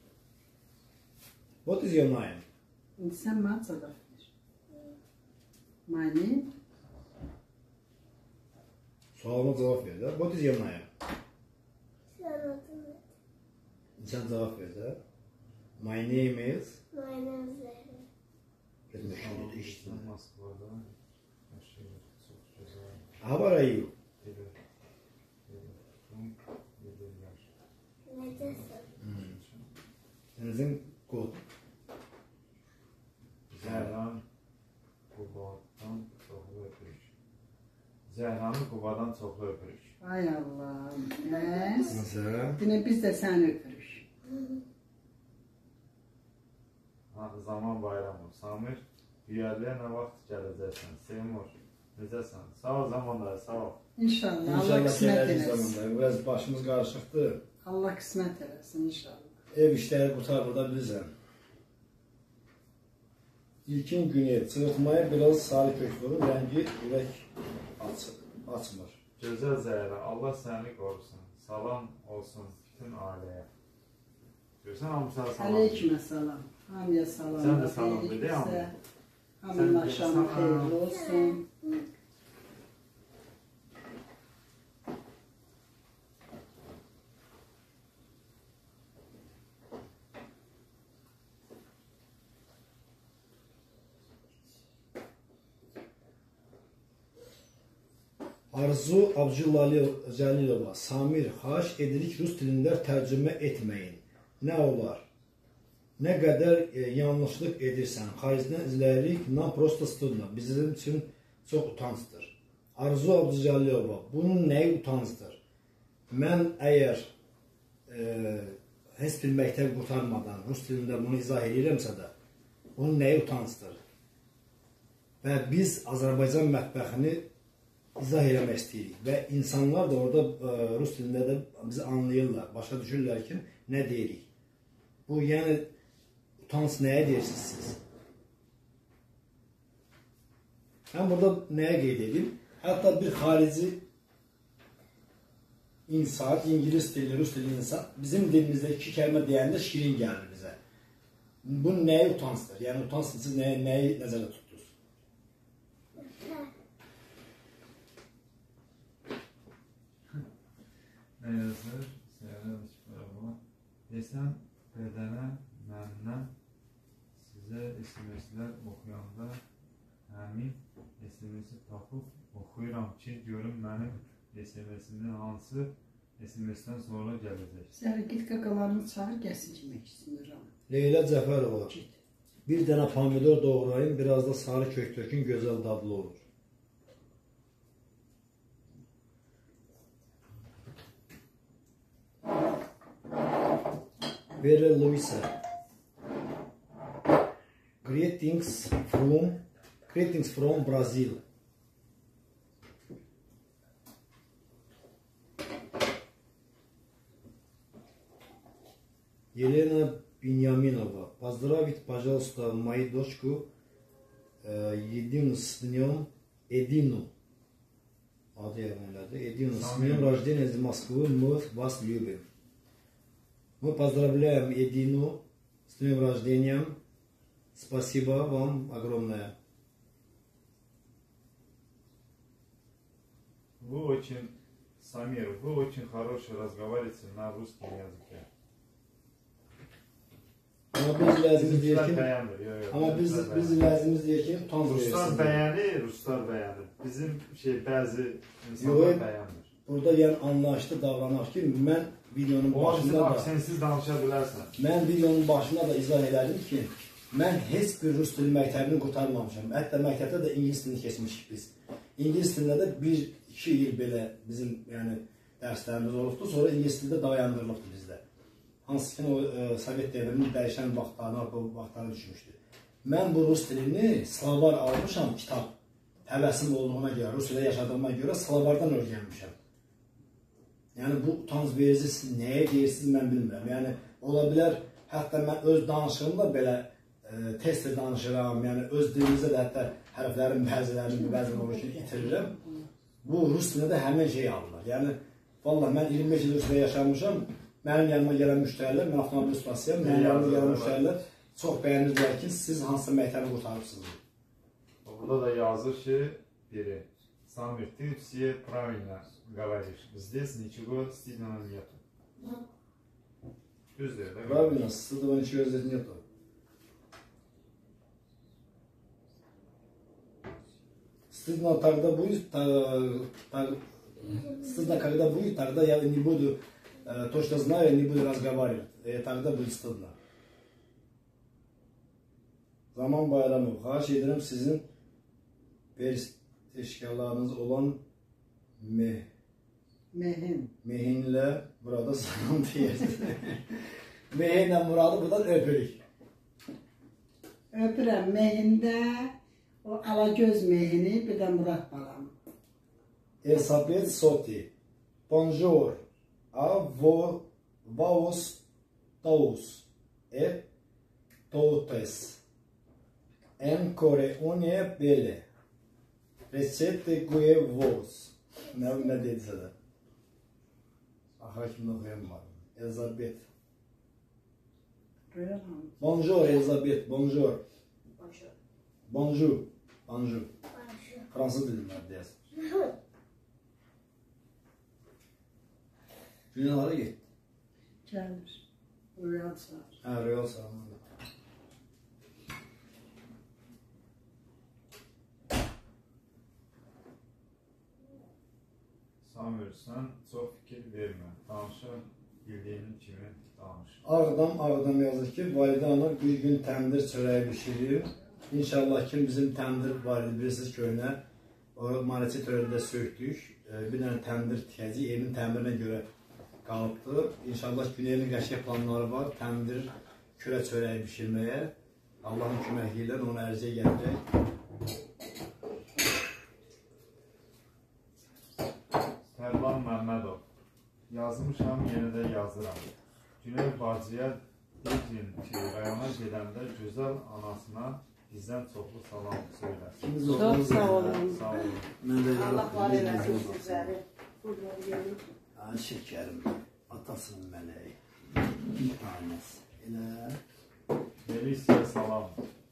What is your name? İndi sən mənə cavab ver. My name? Sualıma cavab ver də. What is your name? Sen adını. Sən cavab ver də. My name is... My name is Zehra. Bilmək şimdi işitsin. Moskvada yaşayır. Çox gözəl. How are you? Gelir. Gelir. Gelir yaş. Necesin? Sənizin qod. Zəhran Qubadan çoxlu öpürük. Zəhranı Qubadan çoxlu öpürük. Ay Allah'ım. Bəs? Nəsə? Yine biz də səni öpürük. Zaman bayramı. Samir, düyərliyə nə vaxt gələcəksən? Seymur, necəsən? Sağ ol zamanlar, sağ ol. İnşallah. Allah qismət eləsin. Biraz başımız qarışıqdır. Allah qismət eləsin inşallah. Ev işləri qutarda bilirsən. İlkin günü çırpmaya biraz sarı kök vurur, rəngi ürək açmır. Gözəl Zəhra, Allah səni qorusun. Salam olsun bütün ailəyə. Görsən, hamısına salam. Aleyküm salam. Hamıya salam. Sən də salam dedi, hamıya. Hamının akşamı xeyirli olsun. Arzu Abdülcəlilova, Samir, xahiş edirik rus dilində tərcümə etməyin. Nə olar? Nə qədər e, yanlışlıq edirsən, xaricdən izləyirik, nam prosto studna, bizim üçün çox utancdır. Arzu Abdülcəlilova, bunun nəyi utancdır? Mən əgər e, heç bir məktəb qurtarmadan rus dilində bunu izah edirəmsə də, bunun nəyi utancdır? Və biz Azərbaycan mətbəxini izah eləmək istəyirik və insanlar da orada e, rus dilində də bizi anlayırlar, başa düşürlər ki, nə deyirik. Bu, yəni, utanç nəyə deyirsiniz siz? Mən burada nəyə qeyd edeyim? Hətta bir xarici insan, İngilis dili, rus dili insan, bizim dilimizdə iki kəlmə deyəndə şirin gəlir bizə. Bu nəyə utancdır? Yəni, utanç siz nəyə, nəyi nəzərdə tutdunuz? Nə yazır? Səyərlər işbərəbə. Desən, bədənə, məndən sizə S M S-lər oxuyanda həmin S M S-i tapıb oxuyuram ki, görüm mənim S M S-imin hansı S M S-dən sonra gələcək. Səhər git qaqalarını çağır, gəlsin yemək istəyirəm. Leyla Cəfərova. Bir dənə pomidor doğrayın, biraz da sarı kök tökün, gözəl dadlı olur. Vera Luisa. Greetings from Greetings from Brazil. Елена Беньяминова. Поздравить, пожалуйста, мою дочку э, единым с днем Эдину. Adı yazılmadı. Эдину с днем рождения из Москвы. Мы вас любим. Мы поздравляем Эдину с днем рождения. Спасибо вам огромное. Вы очень, Самир, вы очень хороший разговариваете на русском языке. Ama biz lazımız Ruslar deyək ki, beğendir. Yo, yo, ama biz Ruslar biz beğendir. lazımız deyək ki, tam Ruslar verirsin. beğenir, Ruslar beğenir. Bizim şey bazı insanlar Yo, beğenir. Burada yəni anlaşdı, davranaq ki, mən videonun O bizim başında da aksensiz danışa bilərsən. mən videonun başında da izah elədim ki, mən heç bir rus dili məktəbini qurtarmamışam. Hətta məktəbdə də ingilis dilini keçmişik biz. İngilis dilində də bir iki il belə bizim yəni dərslərimiz olubdu. Sonra ingilis dildə dayandırılıbdı bizdə. Hansı ki o e, Sovet devrinin dəyişən vaxtlarına, bu vaxtlara düşmüşdü. Mən bu rus dilini Slavar almışam kitab. Həvəsim olduğuna görə, Rusiyada yaşadığıma görə Slavardan öyrənmişəm. Yəni bu utanc verici siz nəyə deyirsiniz mən bilmirəm. Yəni ola bilər, hətta mən öz danışığımda belə e, tez-tez danışıram. Yəni öz dilimizdə də hətta hərflərin bəzilərini, bəzən olur ki, itirirəm. Bu rus dilində həmin şey alırlar. Yəni vallahi mən iyirmi beş il Rusiyada yaşamışam. Mənim yanıma gələn müştərilər, mən avtomobil ustasıyam. Mənim yanıma gələn müştərilər çox bəyənirlər ki, siz hansı məktəbi qurtarıbsınız. Burada da yazır ki, biri, Самир, ты все правильно говоришь. Здесь ничего стыдного нету. Düzdür, değil mi? Правильно, стыдного ничего здесь нету. Стыдно тогда будет, стыдно когда будет, тогда я не буду, то, что знаю, не буду разговаривать. И тогда будет стыдно. Zaman bayramı. Xahiş edirəm sizin eşkəllarınız olan meh, Mehim. mehinlə burada salam deyirsiniz. Mehinlə Muradı buradan öpürük. Öpürəm mehində o alagöz mehini, bir də Murat balam. Elisabeth Soti. Bonjour. A vo, vos, tous. E totes. En core une bele. Resepte guye vos. Ne, ne dediyse de. Aha şimdi okuyamadım. Elizabeth. Rüyalım. Bonjour Elizabeth. Bonjour. Bonjour. Bonjour. Bonjour. Bonjour. Fransız dilim var diyorsun. Dünyalara git. Gəlir. Rüyal sağır. Ha, Royal Salamanda. Samir, sen çok fikir verme. Danışa bildiğinin kimi danış. Ağdam Ağdam yazır ki, Validə ana bir gün təndir çörəyi bişirir. İnşallah ki bizim təndir var idi, bilirsiniz köynə. O Mariçi törəndə söktük. Bir dənə təndir tikəcək, evin təmirinə görə qalıbdı. İnşallah Güney'in qəşəng planları var, təndir kürə çörəyi bişirməyə. Allahın köməyi ilə onu ərizəyə gələcək. Tərlan Məmmədov. Yazmışam, yenə də yazıram. Güney bacıya Dicin şey, rayona gedəndə gözəl anasına bizdən çoxlu salam söylər. İkimiz Çox oğlumuz sağ var. olun. Sağ olun. Mən də Allah var biz eləsin də- sizləri. Buradan gəlin. Ay şekerim, atasının meleği. Bir tanesi. Elə. Melisya salam.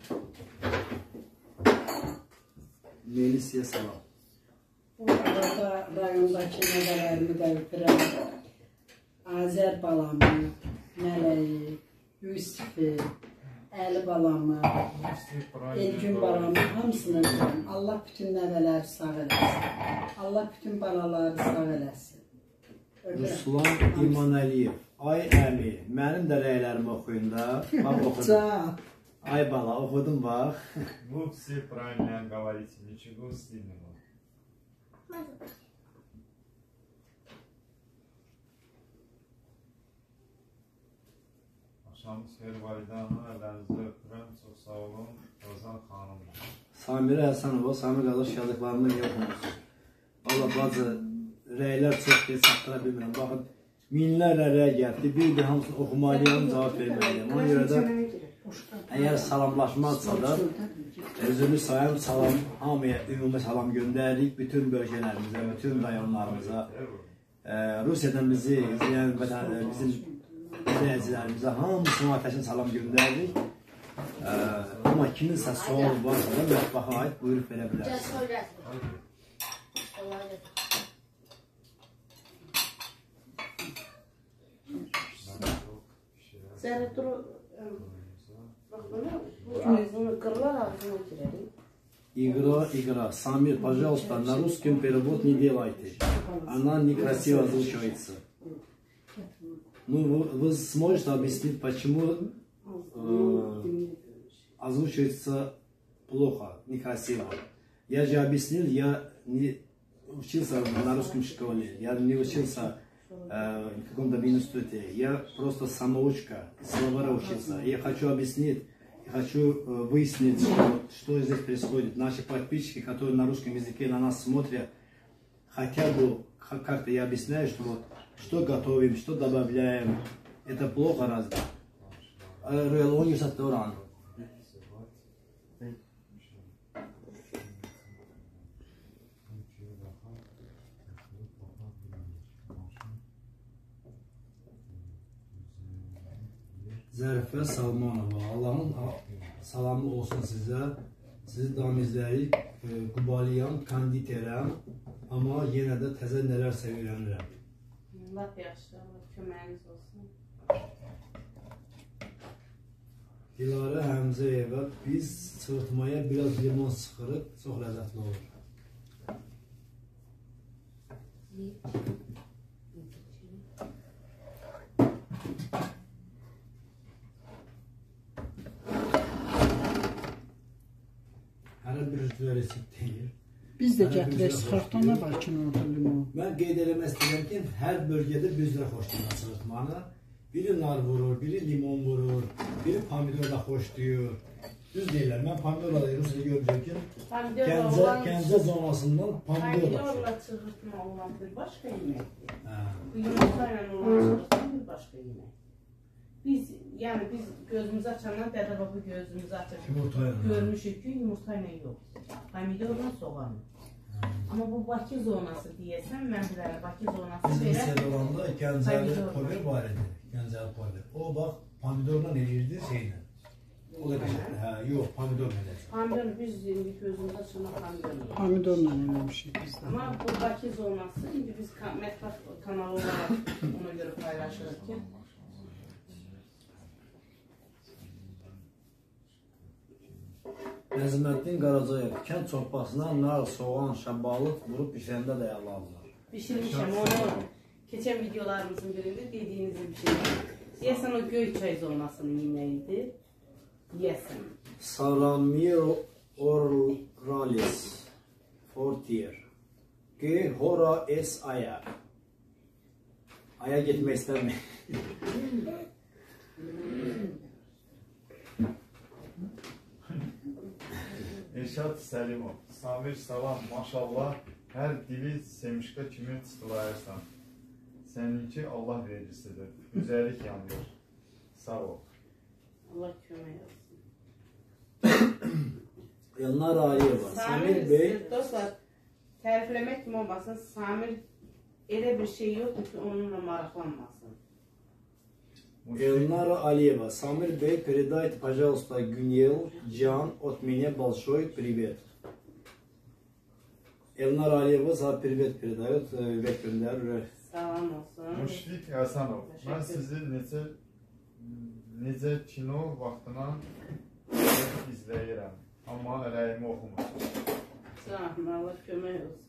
Melisya salam. Orada rayondakı nəvələrimi də öpürəm. Azər balamı, Mələyi, Yusifi, Əli balamı, Elgün balamı hamısını öpürəm. Allah bütün nəvələri sağ eləsin. Allah bütün balaları sağ eləsin. Öpürəm. Ruslan İmanəliyev. Ay əmi, mənim də rəylərimi oxuyun da. Bax oxudum. Can. Ay bala, oxudum bax. Вы все правильно говорите, ничего стыдного. Axşamınız xeyir Validə ana, əllərinizə öpürəm, çox sağ olun, Rozan xanım. Samir Həsənova, Samir qardaş yazdıqlarını niyə oxumuyorsun? Valla bacı, rəylər çox deyə çatdıra bilmirəm. Baxın, minlərlə rəy gəldi. Bir də hamısını oxumalıyam, cavab verməliyəm. Ona görə də əgər salamlaşmazsa da özümü sayım, salam, hamıya ümumi salam göndəririk. Bütün bölgələrimizə, bütün rayonlarımıza, Rusiyadan bizi izləyən bizim izləyicilərimizə hamısına ateşin salam göndəririk. Amma kiminsə sual varsa da mətbaxa aid buyurub verə bilərsiniz. Zərrətdur, bax bunu, bu ağzını qırlar ağzını girelim. Игра, игра. Самир, пожалуйста, на русском перевод не делайте. Она некрасиво озвучивается. Ну, вы, вы сможете объяснить, почему э, озвучивается плохо, некрасиво? Я же объяснил, я не учился на русском школе, я не учился э, в каком-то институте. Я просто самоучка, словара учился. Я хочу объяснить, хочу выяснить, что, что здесь происходит. Наши подписчики, которые на русском языке на нас смотрят, хотя бы как-то я объясняю, что вот что готовим, что добавляем. Это плохо разве? Релони сатуран. Zərifə Salmanova, Allahın salamı olsun sizə. Sizi daim izləyik. Qubaliyam, konditerəm, amma yenə də təzə nələrsə öyrənirəm. Lap yaxşı, Allah köməyiniz olsun. Dilarə Həmzəyevə, biz çırpmaya biraz limon sıxırıq, çox ləzzətli olur. Hər bir resept deyir. Biz də gətirək sıxartana var ki, orada limon. Mən qeyd eləmək istəyirəm ki, hər bölgədə bizlər xoşlayır çırpmanı. Biri nar vurur, biri limon vurur, biri pomidor da xoşlayır. Düz deyirlər, mən pomidor da Rusiyada görmüşəm ki, Gəncə zonasından pomidor da xoşlayır. Pomidorla çırpma olan bir başqa yeməkdir. Bu yumurtayla olan çırpma bir başqa yemək. Biz, yəni biz gözümüzü açandan dədəbabı gözümüzü açır. Görmüşük ki, yumurtayla yox. Pomidorla soğanla. Amma bu Bakı zonası deyəsən, mən bilərəm, Bakı zonası Bizim belə... Bizim olanda Gəncəli pover var idi, Gəncəli pover. O, bax, pomidorla eləyirdi şeylə. O da qəşəkdir, hə, yox, pomidorla eləyirdi. Pomidor, biz indi gözümüzü açandan pomidorla. Pomidorla eləmişik biz də. Amma bu Bakı zonası, indi biz mətbəx kanalı olaraq ona görə paylaşırıq ki, Nəzməddin Qaracayev, kənd çorbasına nar, soğan, şəbalıq vurub bişirəndə də əlavələr. Bişirmişəm, onu keçən videolarımızın birində dediyinizin bişirmişəm. Deyəsən o Göyçay zonasının yeməyidir. Deyəsən. Salamir Orralis Fortier G. Hora S. Aya Aya getmək istəmir. Elşad Səlimov, Samir salam, maşallah, hər dili semişqa kimi çıtılayırsan. Səninki Allah vericisidir, üzəlik yandır. Sağ ol. Allah kömək olsun. Elnar Aliyeva, Samir Bey. Dostlar, tərifləmək kimi olmasın, Samir elə bir şey yoxdur ki, onunla maraqlanmasın. Elnара Алиева, Самир Бey, передайте, пожалуйста, Гюнел, Джан, от меня большой привет. Elnara Aliyeva sana привет передает, ürək göndərir. Salam olsun. Müşfiq Həsənov, mən sizi necə, necə kino vaxtına izləyirəm, amma rəyimi oxumuşum. Sağ olun, Allah kömək olsun.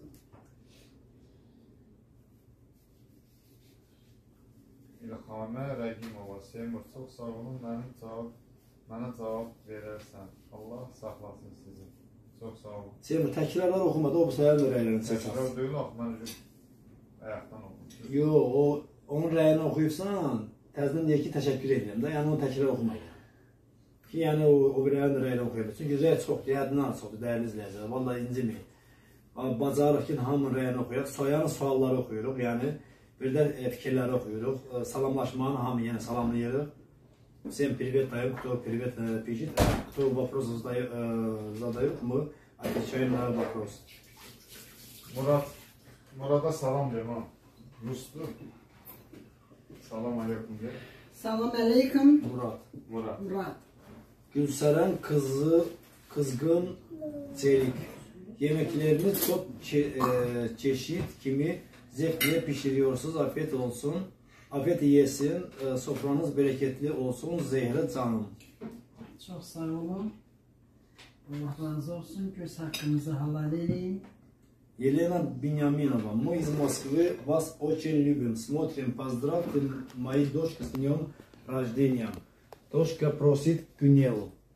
İlhamə Rəqimova, Seymur, çox sağ olun, mənim cavab, mənə cavab verərsən. Allah saxlasın sizi. Çox sağ olun. Seymur, təkrarlar oxumadı, o bu səhər də rəylərini seçəsin. Təkrar deyil, axı, mən əyaqdan oxumuşum. Yox, o, onun rəyini oxuyubsan, təzdən deyək ki, təşəkkür edirəm də, yəni onu təkrar oxumayın. Ki, yəni o, o bir rəyini rəyini oxuyabilir. Çünki rəy çoxdur, yadından çoxdur, dəyərli izləyəcək. Vallahi inciməyin. Bacarıq ki, hamının rəyini oxuyaq, soyanın sualları oxuyuruq, yəni Bir də e, fikirləri oxuyuruq. E, salamlaşmanı hamı yenə salamlayırıq. Всем привет, даем, кто привет э, пишет. Кто вопрос задает, э, задает, мы отвечаем на вопрос. Murat, Murat'a salam deyim ha. Rus'tur. Salam aleyküm de. Salam aleyküm. Murat. Murat. Murat. Gülseren kızı, kızgın çelik. Yemeklerini çok çe e, çeşit kimi zevkle pişiriyorsunuz. Afiyet olsun. Afiyet yesin. E, sofranız bereketli olsun. Zehre canım. Çok sağ olun. Allah razı olsun. Göz hakkınızı halal edin. Елена Беняминова, мы из Москвы, вас очень любим, смотрим, поздравьте моей дочки с днем рождения. Дочка просит Гюнел.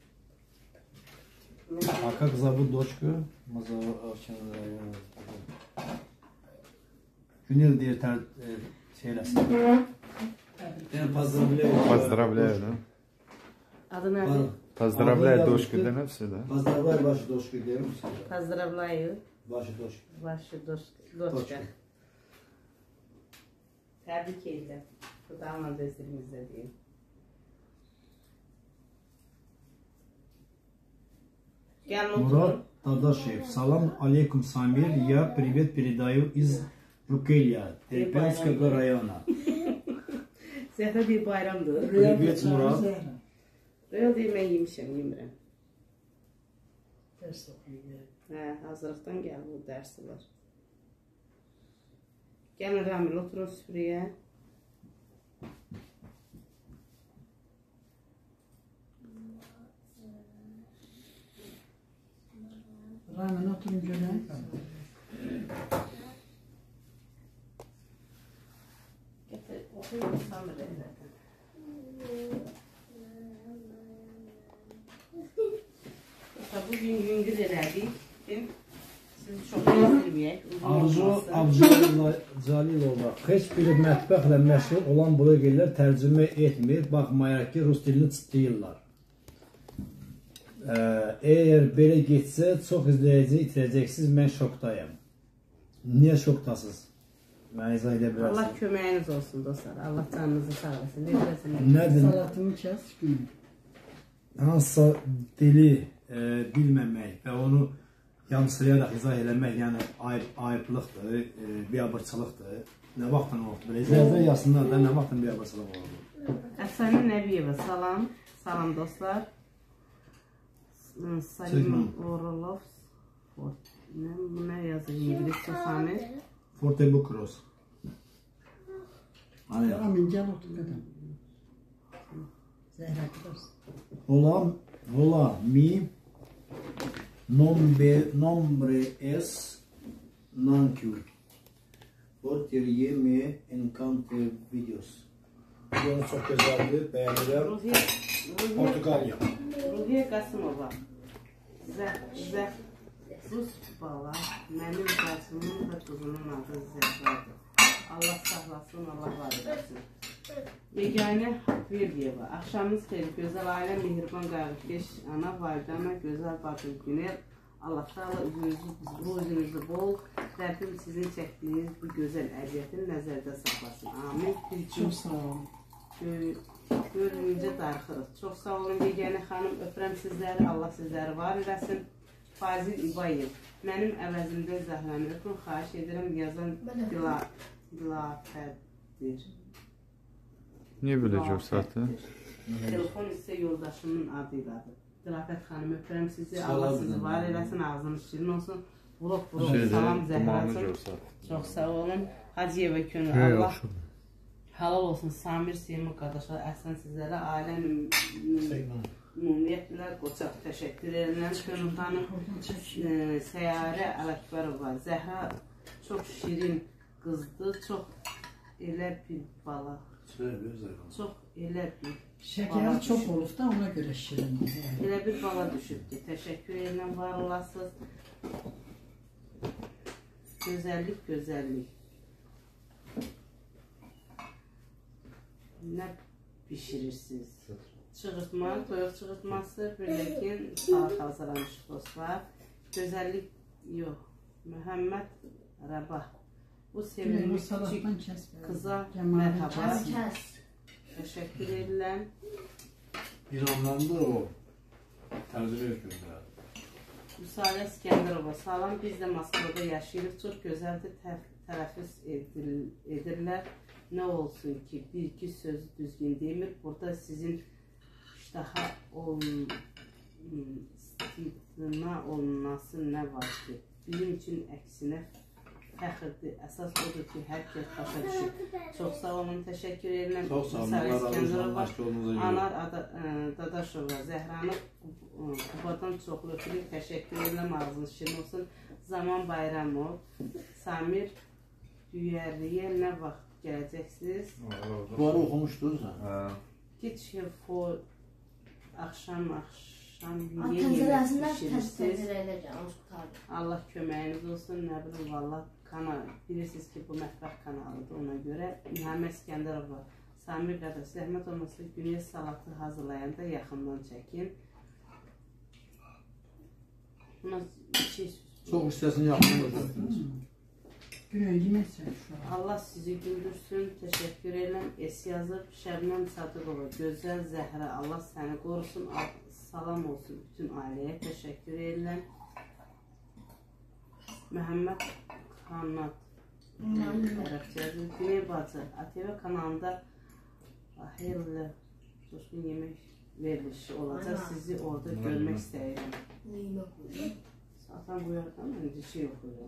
А как зовут дочку? Гюнел diye ter şeylesin. Ben поздравляю. Поздравляю, да? Adı nədir? Поздравляю дочку, да, на все, да? Поздравляю вашу дочку, diyorum. Поздравляю. Вашу дочку. Вашу дочка. Təbrik edirəm. Xudanla dözümüzdə deyim. Gel Мурат Тадашев. Салам алейкум, Самир. Я привет передаю из Жукелья, Терпянского района. Zəhra bir bayramdır. Привет, Murat. Röya deyim, mən yemişəm, yemirəm. Ders okuyun. Hə, hazırlıqdan gəl, bu dərsi var. Gəlin Ramil, oturun süfrəyə. Ramin oturun görün. Gətir, oxuyun, Samir elədim. Bugün yüngül elədik. Sizi çox ezdirməyək. Arzu Avcalilova. Heç bir mətbəxlə məşğul olan blogerlər tərcümə etmir. Baxmayaraq ki, rus dilini çıtlayırlar. Eğer belə getsə, çox izləyici itirəcəksiniz. Mən şokdayım. Niyə şokdasınız? Mən izah edə bilərsiniz. Allah köməyiniz olsun dostlar. Allah canınızı sağ olasın. Nədir? Salatımı kes. Hansısa dili e, bilməmək və onu yansıyarak izah eləmək, yəni ayıb, ayıblıqdır, e, biabırçılıqdır. Nə vaxtdan oldu? Belə izləyəcək yazsınlar da nə vaxtdan biabırçılıq oldu? Əfsane Nəbiyeva, salam. Salam dostlar. Salim Orlov. Bu nə yazır? İngilizcə Samir. Forte Bukros. Ramin gel otur kadın. Zehra gidersin. Hola, hola, mi nombre, nombre es Nancu. Por ye me encanta videos. Bunu çok güzeldi, beğendim. Ruhiye, Portugalya. Ruhiye Qasımova. Zəh, zəh, Rus bala, mənim bacımın və qızının adı Zəhradır. Allah sağlasın, Allah var edəsin. Yeganə Verdiyeva. Axşamınız xeyir, gözəl ailə, mehriban qayğıkeş, ana, validana, gözəl bacım Günel. Allah sağla, üzünüzü, ruzunuzü bol, Rəbbim sizin çəkdiyiniz bu gözəl əziyyətin nəzərdə saxlasın. Amin. Çok sağ olun. Görününcə darıxırıq. Çox sağ olun, Yeganə xanım, öpürəm sizləri, Allah sizləri var edəsin. Fazil İbayev. Mənim əvəzimdə Zəhranı öpün, xahiş edirəm, yazan Dilafədir. Niye böyle çok sahte? Telefon isə yoldaşımın adıyladır. Dilafət xanım, öpürəm sizi, Allah sizi var eləsin, ağzınız şirin olsun. Vurub, vurub, salam Zəhracığım. Çox sağ olun. Hacıyeva Könül, Allah halal olsun. Samir Seymur qardaşlar, əhsən sizlərə, ailəm ümumiyyətlə qoçaq təşəkkür edirəm. Könül xanım, Səyyarə Ələkbərova, Zəhra çox şirin qızdır, çox elə bir bala. Çox elə bir Şekeri çok olup da ona göre şirin. elə bir bala düşübdür. Təşəkkür edirəm, var olasınız. Gözəllik, gözəllik. Nə bişirirsiniz? Çığırtma, toyuq çığırtması, birləkin salat hazırlamışıq dostlar. Gözəllik yox. Məhəmməd Rəbah. Bu sevimli salaktan küçük kəs. kıza Cəmalı merhaba. Kes. Teşekkür ederim. İrandan da o tərcümə etmişlər. Müsaade İskenderova, salam. Biz de Moskvada yaşayırıq. Çok güzeldir. Telaffuz edil, edirlər. Ne olsun ki bir iki söz düzgün demir. Burada sizin daha olun, istisna olunması ne var ki? Bizim için eksine fəxirdir. Əsas odur ki, hər kəs başa düşür. Çox sağ olun, təşəkkür edirəm. Çox sağ olun, Sara Allah razı olsun, İskenderova, başqa yolunuza görə. Anar Ada- ə, Dadaşova, Zəhranı Qubadan çoxlu öpürük, təşəkkür edirəm, ağzınız şirin olsun. Zaman Bayramov, Samir Düyərliyə nə vaxt gələcəksiniz? Bunları oxumuşdunuz ha? Hə. Git şey for akşam akşam niye Tezir yemek arasında pişirirsiniz? tezir edeceğim. Tabii. Allah köməyiniz olsun, nə bilim valla kanal, bilirsiniz ki bu mətbəx kanalıdır ona görə. Nəhəmə İskəndərova, Samir qardaş, zəhmət olmasa güneş salatı hazırlayanda yaxından çəkin. Buna şey Çox hissəsini yaxın olacaqsınız. Güney yeməsən şu an. Allah sizi güldürsün, təşəkkür edirəm. Es yazıb, Şəbnəm Sadıqova, gözəl Zəhra, Allah səni qorusun, salam olsun bütün ailəyə, təşəkkür edirəm. Məhəmməd Xanat, Ərəbcə yazır. Güney bacı, A T V kanalında hayırlı coşkun yemək verilişi olacaq, sizi orada görmək istəyirəm. Atan buyardan önce şey okuyorum.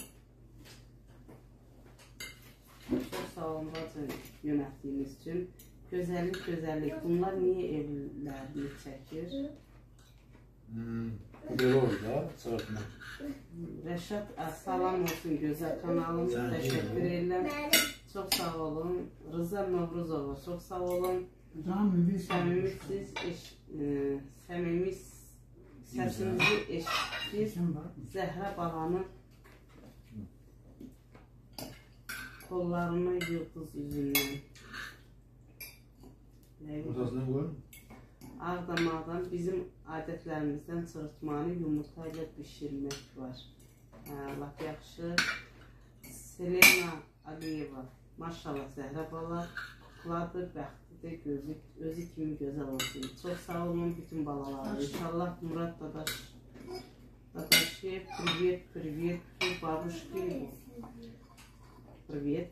Çok sağ olun bacım yönettiğiniz için. Güzellik güzellik. Bunlar niye evlilerini çekir? Hmm. Belə olur da, sırasına. Reşat salam olsun güzel kanalım. Sen Teşekkür iyi ederim. Çok sağ olun. Rıza Novruzova çok sağ olun. Zaman mübir Səmimisiz eş, e, səmimi səsinizi eşitdik. Zəhra balanın kollarına yıldız yüzündən. Ortasına qoyun. Ağdamağdan bizim adətlərimizdən çırıtmanı yumurta ilə bişirmək var. Hə, laf yaxşı. Selena Aliyeva. Maşallah Zəhra bala. Kukladır, bəxtidir, gözü, özü kimi gözəl olsun. Çox sağ olun bütün balalar. İnşallah Murad Dadaş. Dadaşev, привет, привет, бабушки. Привет.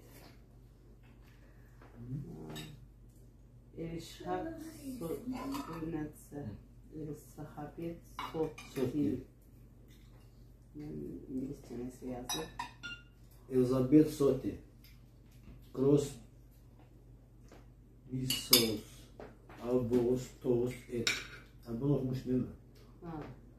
Erişhak Sönetse, Sahabet Sottil. İngilizce nasıl yazdı? Elizabeth Sotti. Cross Missos. Avgustus et. Ha, bunu okumuş değil mi? Ha.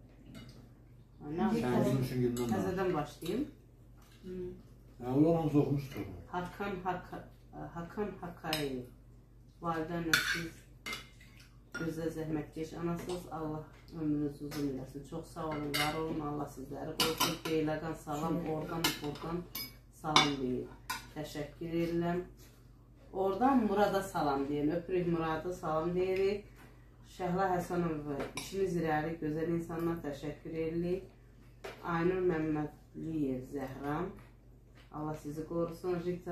Ne Sen yapayım? okumuşsun günden daha. Təzədən başlayayım. Ha, ulan hamısı okumuşdur. Hakan Haka, Hakan Hakayev. Validənlə siz gözəl zəhmətkeş anasınız. Allah ömrünüz uzun eləsin. Çox sağ olun, var olun. Allah sizləri qorusun. Beyləqan salam, oradan buradan salam deyir. Təşəkkür edirəm. Oradan Murada salam deyir. Öpürük Murada salam deyirik. Şəhla Həsənova, işiniz irəli, gözəl insanlar təşəkkür edirik. Aynur Məmmədliyev Zəhram. Allah sizi qorusun. Rita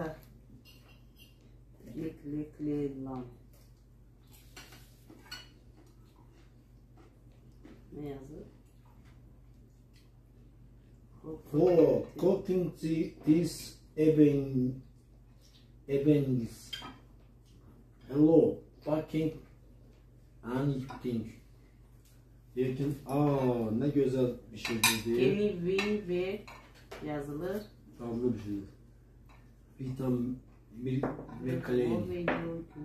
Likliklilan. Ne yazır? For cooking the- this even events. Hello, fucking anything. Lakin aa ne güzel bir şey diye. Yeni V ve yazılır. Fazla bir şey. Vitamin bir ve O kaleyin. ve yoğurdu.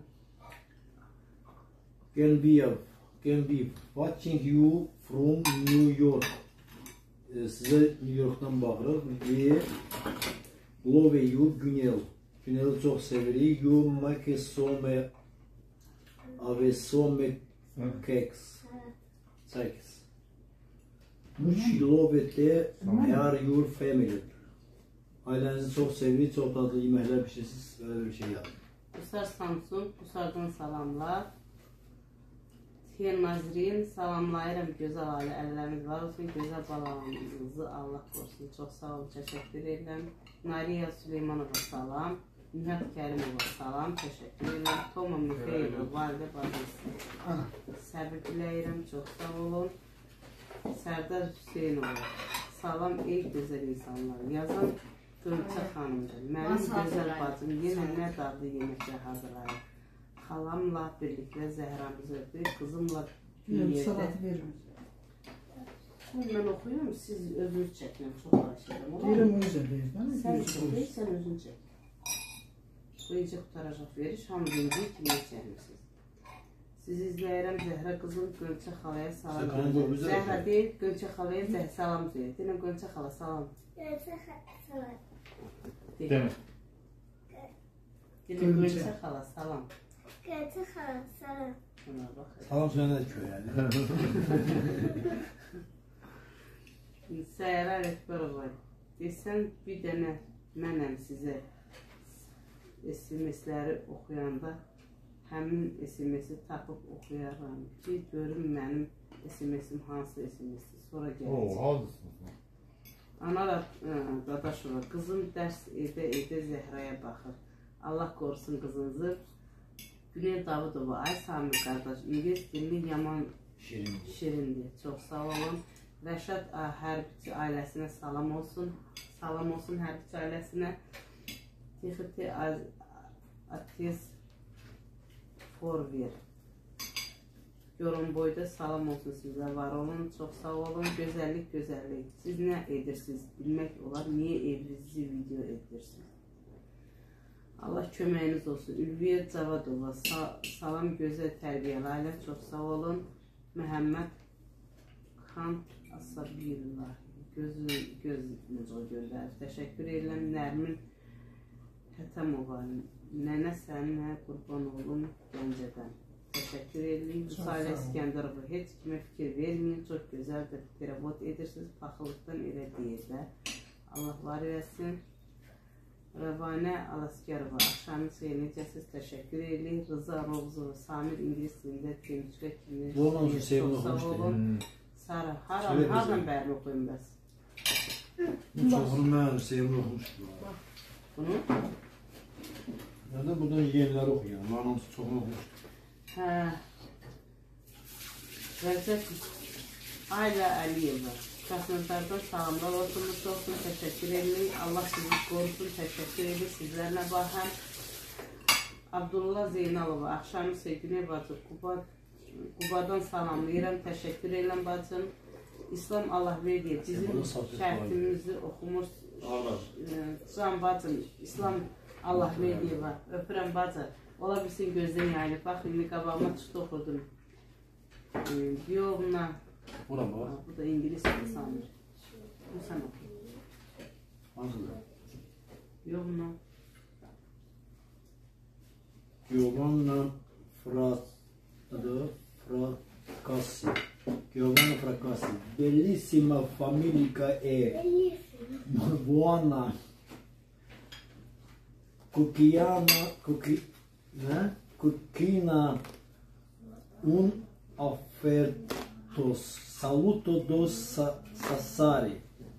Can be a, can be watching you from New York. Ee, size New York'tan bakırıq ve love you Günel. Günel'i çok sevirik. You make so me ave so me cakes. Cakes. Much love te are your family. Ailenizi çok sevirik, çok tatlı yemekler pişirirsiniz. Öyle bir şey yapın. Kusar Samsun, Kusar'dan salamlar. T Xeyr Nazrin, salamlayıram gözəl ailə, əlləriniz var olsun, gözəl balalarınızı Allah qorusun. Çox sağ olun, təşəkkür edirəm. Nariya Süleymanova salam, Nihat Kərimova salam, təşəkkür edirəm. Toma Mixeylova, Validə Badrisi, səbir diləyirəm, çox sağ olun. Sərdar Hüseynova, salam ey gözəl insanlar, yazan Gölçə xanımdır. Mənim gözəl bacım yenə nə dadlı yeməklər hazırlayır. Xalamla birlikdə Zəhramızı öpür, qızımla bir yerdə. Mən oxuyurum, siz özünüz çəkin, çox xahiş edirəm. Deyirəm özə deyir. Sən çək, sən özün çək. Bu incə qutaracaq veriş, hamı bincə kimi çəkmişsiniz. Sizi izləyirəm, Zəhra qızım Gölçə xalaya salam verir. Zəhra deyil, Gölçə xalaya salam verir. Deyiləm, Gölçə xala salam. Gölçə salam. Deyiləm. Deyiləm, Gölçə xala salam. Gölçə xala salam. Salam söylənə də köyə. Səyərə Rəhbərova, desən bir dənə mənəm sizə S M S-ləri oxuyanda həmin S M S-i tapıb oxuyaram ki, görüm mənim S M S-im hansı S M S-dir, sonra gələcək. Ana Dadaşova, qızım dərs edə-edə Zəhraya baxır. Allah qorusun qızınızı. Güney Davudova, ay Samir qardaş, İngilis dilli yaman şirindir. Çox sağ olun. Rəşad Hərbiçi ailəsinə salam olsun. Salam olsun Hərbiçi ailəsinə. Tixiti Ates Forver. Yorum boyda salam olsun sizə, var olun, çox sağ olun. Gözəllik, gözəllik. Siz nə edirsiniz? Bilmək olar, niyə evinizi video edirsiniz? Allah köməyiniz olsun. Ülviyə Cavadova, salam gözəl tərbiyəli ailə, çox sağ olun. Məhəmməd Xan Asabirullah, gözü göz necə göndərir. Təşəkkür edirəm. Nərmin Hətəmova, nənə səninlə qurban olun Gəncədən. Təşəkkür edirəm. Müsalə İskəndərova, heç kimə fikir verməyin, çox gözəldir. Perevod edirsiniz, paxılıqdan elə deyir də. Allah var eləsin. Rəvanə Alaskərova, axşamınız xeyir, necəsiz, təşəkkür edirəm. Rıza Rovzova, Samir İngilis dilində Temçikə kimi. Bu onun üçün sevim oxumuşdur. Sara, hardan bəri oxuyum bəs? Bu çoxunu mən sevim oxumuşdur. Bunu? Mən də buradan yeniləri oxuyam, mən onun çoxunu oxumuşdur. Hə. Rəzət Ayla Əliyeva. Qasınızlardan salamlar olsun, mutlu olsun, təşəkkür edirik. Allah sizi qorusun, təşəkkür edirik. Sizlərlə baxın. Abdullah Zeynalova, axşamı sevgili bacı, Qubadan salamlayıram, təşəkkür edirəm bacım. İslam Allahverdiyev, bizim şərtimizi oxumur. Can bacım, İslam Allahverdiyeva, öpürəm bacı. Ola bilsin gözdən yayılıb. Bax, indi qabağıma çıxdı oxudum. Biyovna. Bura bax. Bu da İngilis dili sanır. Bu sən oxu. Hansıdır? Biyovna. Giovanna Frascato, Fracassi. Giovanna Fracassi. Bellissima famiglia e buona. Cucchiama, cucchi, né? Cucina un offertos. Saluto dos Sassari.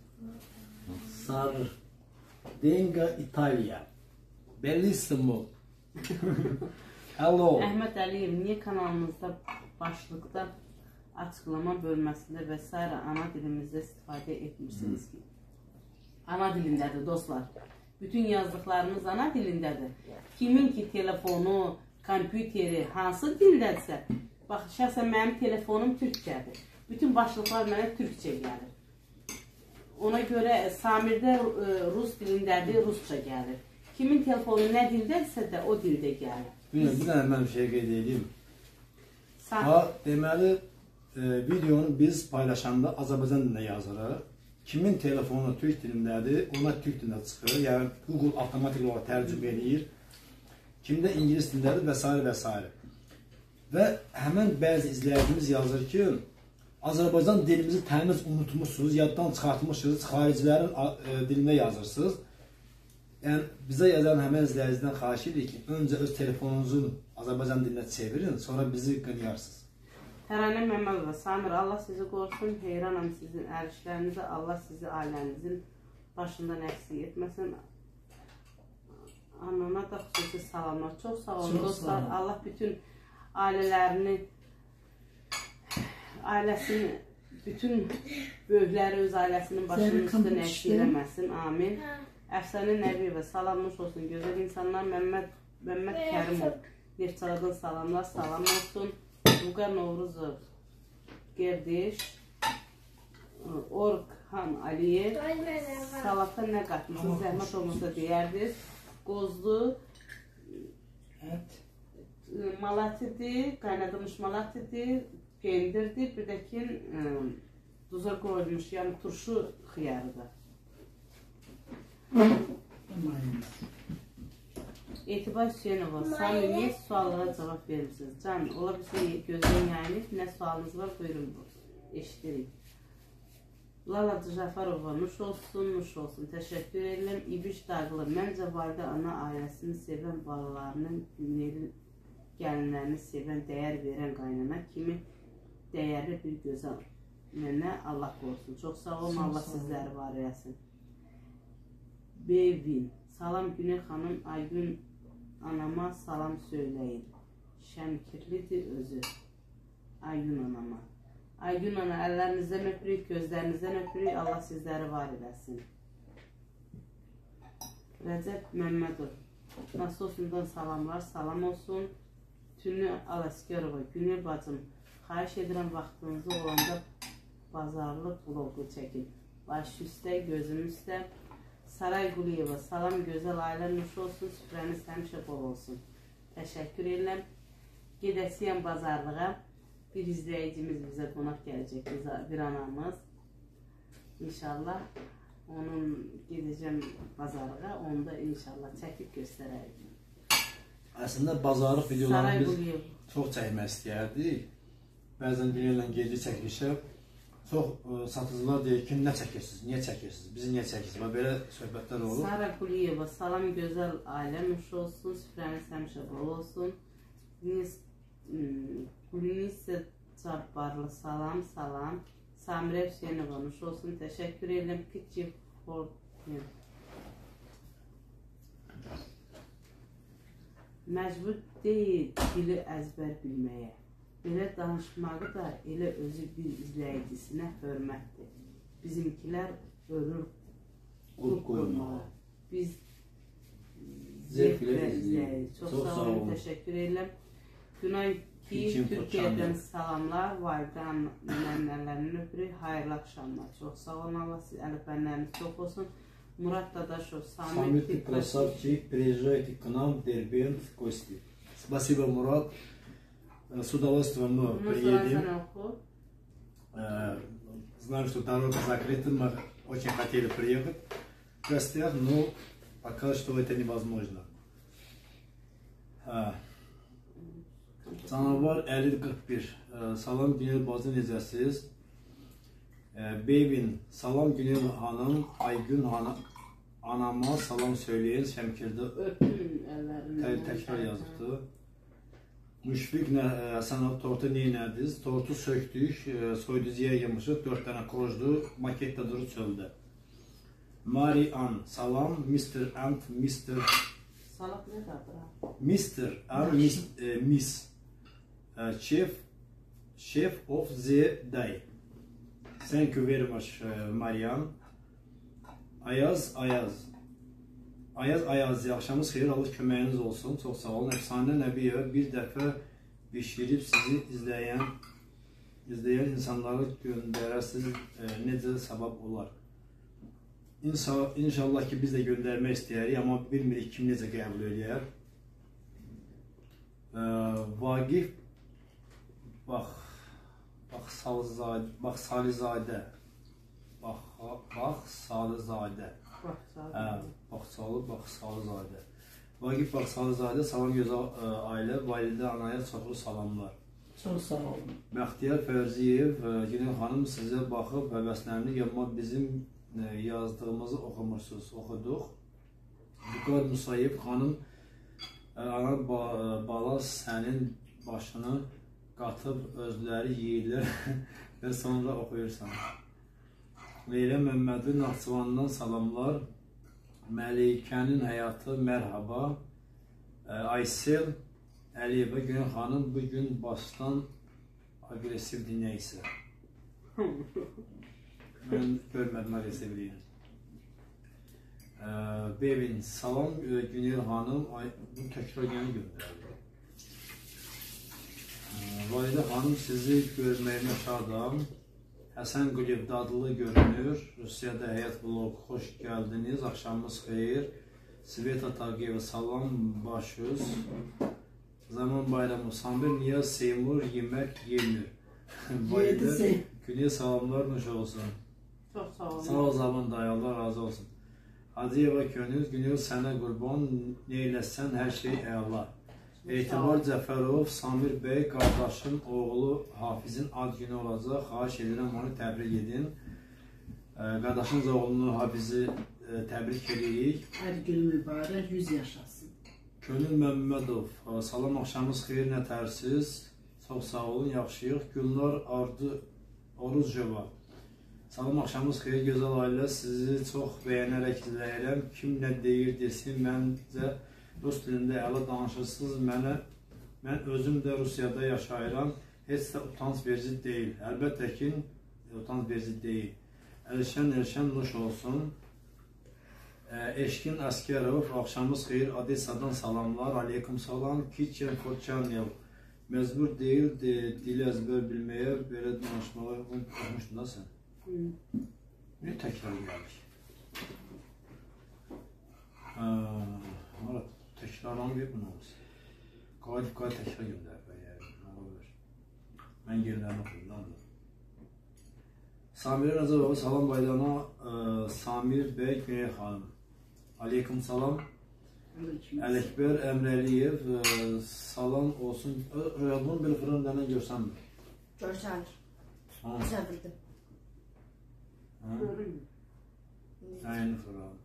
Sardenga, Italia. Bellissimo. Hello. Əhməd Əliyev, niyə kanalımızda başlıqda açıqlama bölməsində və s. ana dilimizdə istifadə etmirsiniz ki? Ana dilindədir dostlar. Bütün yazdıqlarımız ana dilindədir. Kimin ki telefonu, kompüteri hansı dildədirsə, bax, şəxsən mənim telefonum türkçədir. Bütün başlıqlar mənə türkçə gəlir. Ona görə Samirdə rus dilindədir, rusça gəlir. Kimin telefonu nə dildədirsə də o dildə gəlir. Bir dənə mən bir şey qeyd edeyim. Ha, deməli, videonu biz paylaşanda Azərbaycan dilində yazırıq. Kimin telefonu türk dilindədir, ona türk dilində çıxır. Yəni, Google avtomatik olaraq tərcümə edir. Kimdə ingilis dilindədir və s. və s. Və həmən bəzi izləyicimiz yazır ki, Azərbaycan dilimizi təmiz unutmuşsunuz, yaddan çıxartmışsınız, xaricilərin dilində yazırsınız. Yəni, bizə yazan həmən izləyiciden xahiş edir ki, öncə öz telefonunuzun Azərbaycan dilinə çevirin, sonra bizi qınayarsınız. Təranə Məmmədova, Samir, Allah sizi qorusun, heyranam sizin əl işlərinizə, Allah sizi ailənizin başından əksik etməsin. Anana da xüsusi salamlar, çox sağ olun dostlar, Allah bütün ailələrini, ailəsini, bütün böyükləri öz ailəsinin başının üstünə əksik eləməsin, amin. Əfsanə Nəbiyevə, salammış olsun, gözəl insanlar, Məmməd, Məmməd Kərimov, Neftçaladan salamlar, salam olsun. Vüqar Novruzov, Gerdiş, Orkhan Aliyev, salata nə qatmışsınız, zəhmət olmasa deyərdiniz. Qozlu, malatidir, qaynadılmış malatidir, pendirdir, bir də ki, duza qoyulmuş, yəni turşu xiyarıdır. Etibar Hüseynova, samimiyyət suallara cavab verirsiniz. Can, ola bilsə gözdən yayınıb, nə sualınız var, buyurun bu, eşitirik. Lala Cafarova, nuş olsun, nuş olsun, təşəkkür edirəm. İbiş Dağlı, məncə validə ana ailəsini sevən, balalarının günləri, gəlinlərini sevən, dəyər verən qaynana kimi dəyərli bir gözəl mənə Allah qorusun. Çox sağ olun, Allah sizləri var eləsin. Beyvin, salam Güney xanım, Aygün anama salam söyləyin. Şəmkirlidir özü, Aygün anama. Aygün ana, əllərinizdən öpürük, gözlərinizdən öpürük, Allah sizləri var eləsin. Rəcəb Məmmədov, Nasosundan salamlar, salam olsun. Tünü Alaskerova, Güney bacım, xahiş edirəm vaxtınızı olanda bazarlı vlogu çəkin. Baş üstə, gözüm üstə. Saray Quliyeva, salam gözəl ailə, nuş olsun, süfrəniz həmişə bol olsun. Təşəkkür edirəm. Gedəsiyəm bazarlığa. Bir izləyicimiz bizə qonaq gələcək, bir anamız. İnşallah onun gedəcəm bazarlığa, onu da inşallah çəkib göstərəyim. Əslində bazarlıq videolarını biz çox çəkmək istəyərdik. Bəzən günlərlə gecə çəkilişə çox satıcılar deyir ki, nə çəkirsiniz, niyə çəkirsiniz, bizi niyə çəkirsiniz, belə söhbətlər olur. Sara Quliyeva, salam gözəl ailə, nuş olsun, süfrəniz həmişə bol olsun. Gülnisə Cabbarlı, salam, salam. Samirə Hüseynova, nuş olsun, təşəkkür edirəm. Kitçi Fortun. Məcbur deyil dili əzbər bilməyə. Belə danışmağı da elə özü bir izləyicisinə hörmətdir. Bizimkilər ölür qulp qoymağa. Biz zevklə izləyirik. Çox sağ olun, təşəkkür edirəm. Günay ki, Türkiyədən salamlar, validə nənələrinin öpürük, hayırlı axşamlar. Çox sağ olun, Allah siz əlifənləriniz çox olsun. Murad Dadaşov, Samir Samir Krasavчик, приезжайте к нам в Дербент в гости. Спасибо, Мурат. С удовольствием мы приедем. Знаем, что дорога закрыта, мы очень хотели приехать в гостях, но пока что это невозможно. Canavar əlli qırx bir, salam Günel bacı necəsiz? Beyvin, salam Günel hanım, Aygün anama salam söyləyin, Şəmkirdə təkrar yazıbdır. Müşfiq, sən tortu neynədiniz? Tortu söktük, soyducuya yığmışıq, dörd dənə krojdu, maketdə durur çöldə. Mari An, salam, mister Ant, mister Salat nə qadır? mister and Miss Chef Chef of the Day. Thank you very much, Marian. Ayaz, Ayaz. Ayaz, Ayaz, yaxşamız xeyir, Allah köməyiniz olsun. Çox sağ olun. Əfsanə Nəbiyevə bir dəfə bişirib sizi izləyən izləyən insanları göndərəsiniz, necə səbəb olar. İnşallah ki, biz də göndərmək istəyərik, amma bilmirik kim necə qəbul edər. Vaqif, bax, bax Salizadə, bax Salizadə, bax Salizadə, bax Salizadə. Vaqif, bax Salizadə, salam gözəl ailə, validə anaya çoxlu salamlar. Çox sağ olun. Bəxtiyar Fəvziyev, Günel xanım sizə baxıb həvəslərini yapma bizim yazdığımızı oxumursunuz, oxuduq. Vüqar Musayev xanım, ana bala sənin başını qatıb özləri yeyirlər və sonra oxuyursan. Leyla Məmmədli Naxçıvandan salamlar. Məlikənin həyatı mərhaba. Aysel Əliyeva Günel xanım bugün başdan agresivdir neysə. Mən görmədim agresivliyini. Bevin salam Günel xanım bu təkrar yeni göndərdi. Validə xanım sizi görməyimə şadam. Həsən Quliyev dadlı görünür. Rusiyada həyat vlogu xoş gəldiniz. Axşamınız xeyir. Sveta Tağıyeva salam başız. Zaman bayramı Samir Niyaz Seymur yemək yemir. Validə Güney salamlar nuş olsun. Çox sağ olun. Sağ ol zaman dayı, Allah razı olsun. Hacıyeva Könül Güney sənə qurban neyləsən hər şey əla. Etibar Cəfərov, Samir bəy, qardaşın oğlu Hafizin ad günü olacaq. Xahiş edirəm, onu təbrik edin. Qardaşınız oğlunu Hafizi təbrik edirik. Hər gün mübarək, yüz yaşasın. Könül Məmmədov, salam axşamınız xeyir, nətərsiz. Çox sağ olun, yaxşıyıq. Gülnar Ardı Oruzcova, salam axşamınız xeyir, gözəl ailə. Sizi çox bəyənərək izləyirəm. Kim nə deyir desin, məncə Rus dilində əla danışırsınız, mənə, mən özüm də Rusiyada yaşayıram, heç də utanç verici deyil. Əlbəttə ki, utanç verici deyil. Əlişən, Əlişən nuş olsun. Eşkin Əskərov, axşamınız xeyir, Odessadan salamlar, aleykum salam. Kitchen Forçanyev, məcbur deyil, de, dili əzbər bilməyə, belə danışmalar, bunu qoymuşdun da sən? Niyə təkrar gəldik? Murat, təkrarlanmıyor bunu olsun. Qayıdıb qayıd təkrar göndər bəyərim. Mən yerlərini oxuyum. Samir Rəcəbova, salam baydana, Samir bəy Güney xanım. Aleyküm salam. Ələkbər Əmrəliyev, salam olsun. Rəyadının bir fırın dənə görsəm mi? Görsənir. Görsənirdi. Aynı fırın.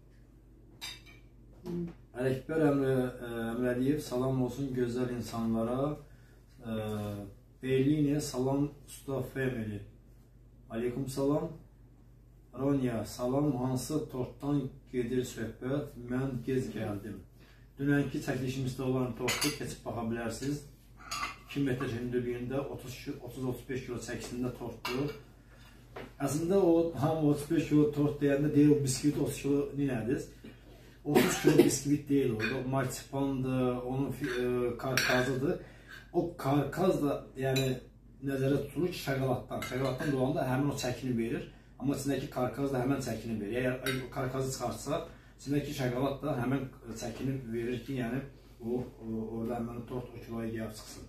Ələkbər Əmrəliyev, salam olsun gözəl insanlara. Beyliğine salam usta family. Aleyküm salam. Ronya, salam, hansı tortdan gedir söhbət? Mən gez gəldim. Dünənki çəkilişimizdə olan tortu keçib baxa bilərsiniz. iki metr hündürlüyündə otuz otuz beş kilo çəkisində tortdur. Əslində o hamı otuz beş kilo tort deyəndə deyil, o biskvit otuz kilo neyədir? otuz kilo biskvit deyil orada. O marsipandır, onun e, karkazıdır. O karkaz da yəni nəzərə tutulur ki, şokoladdan. Şokoladdan dolanda həmin o çəkini verir. Amma içindəki karkaz da həmən çəkini verir. Əgər o karkazı çıxartsa, içindəki şokolad da həmən çəkini verir ki, yəni o, o orada həmən tort o kiloya gəlib çıxsın.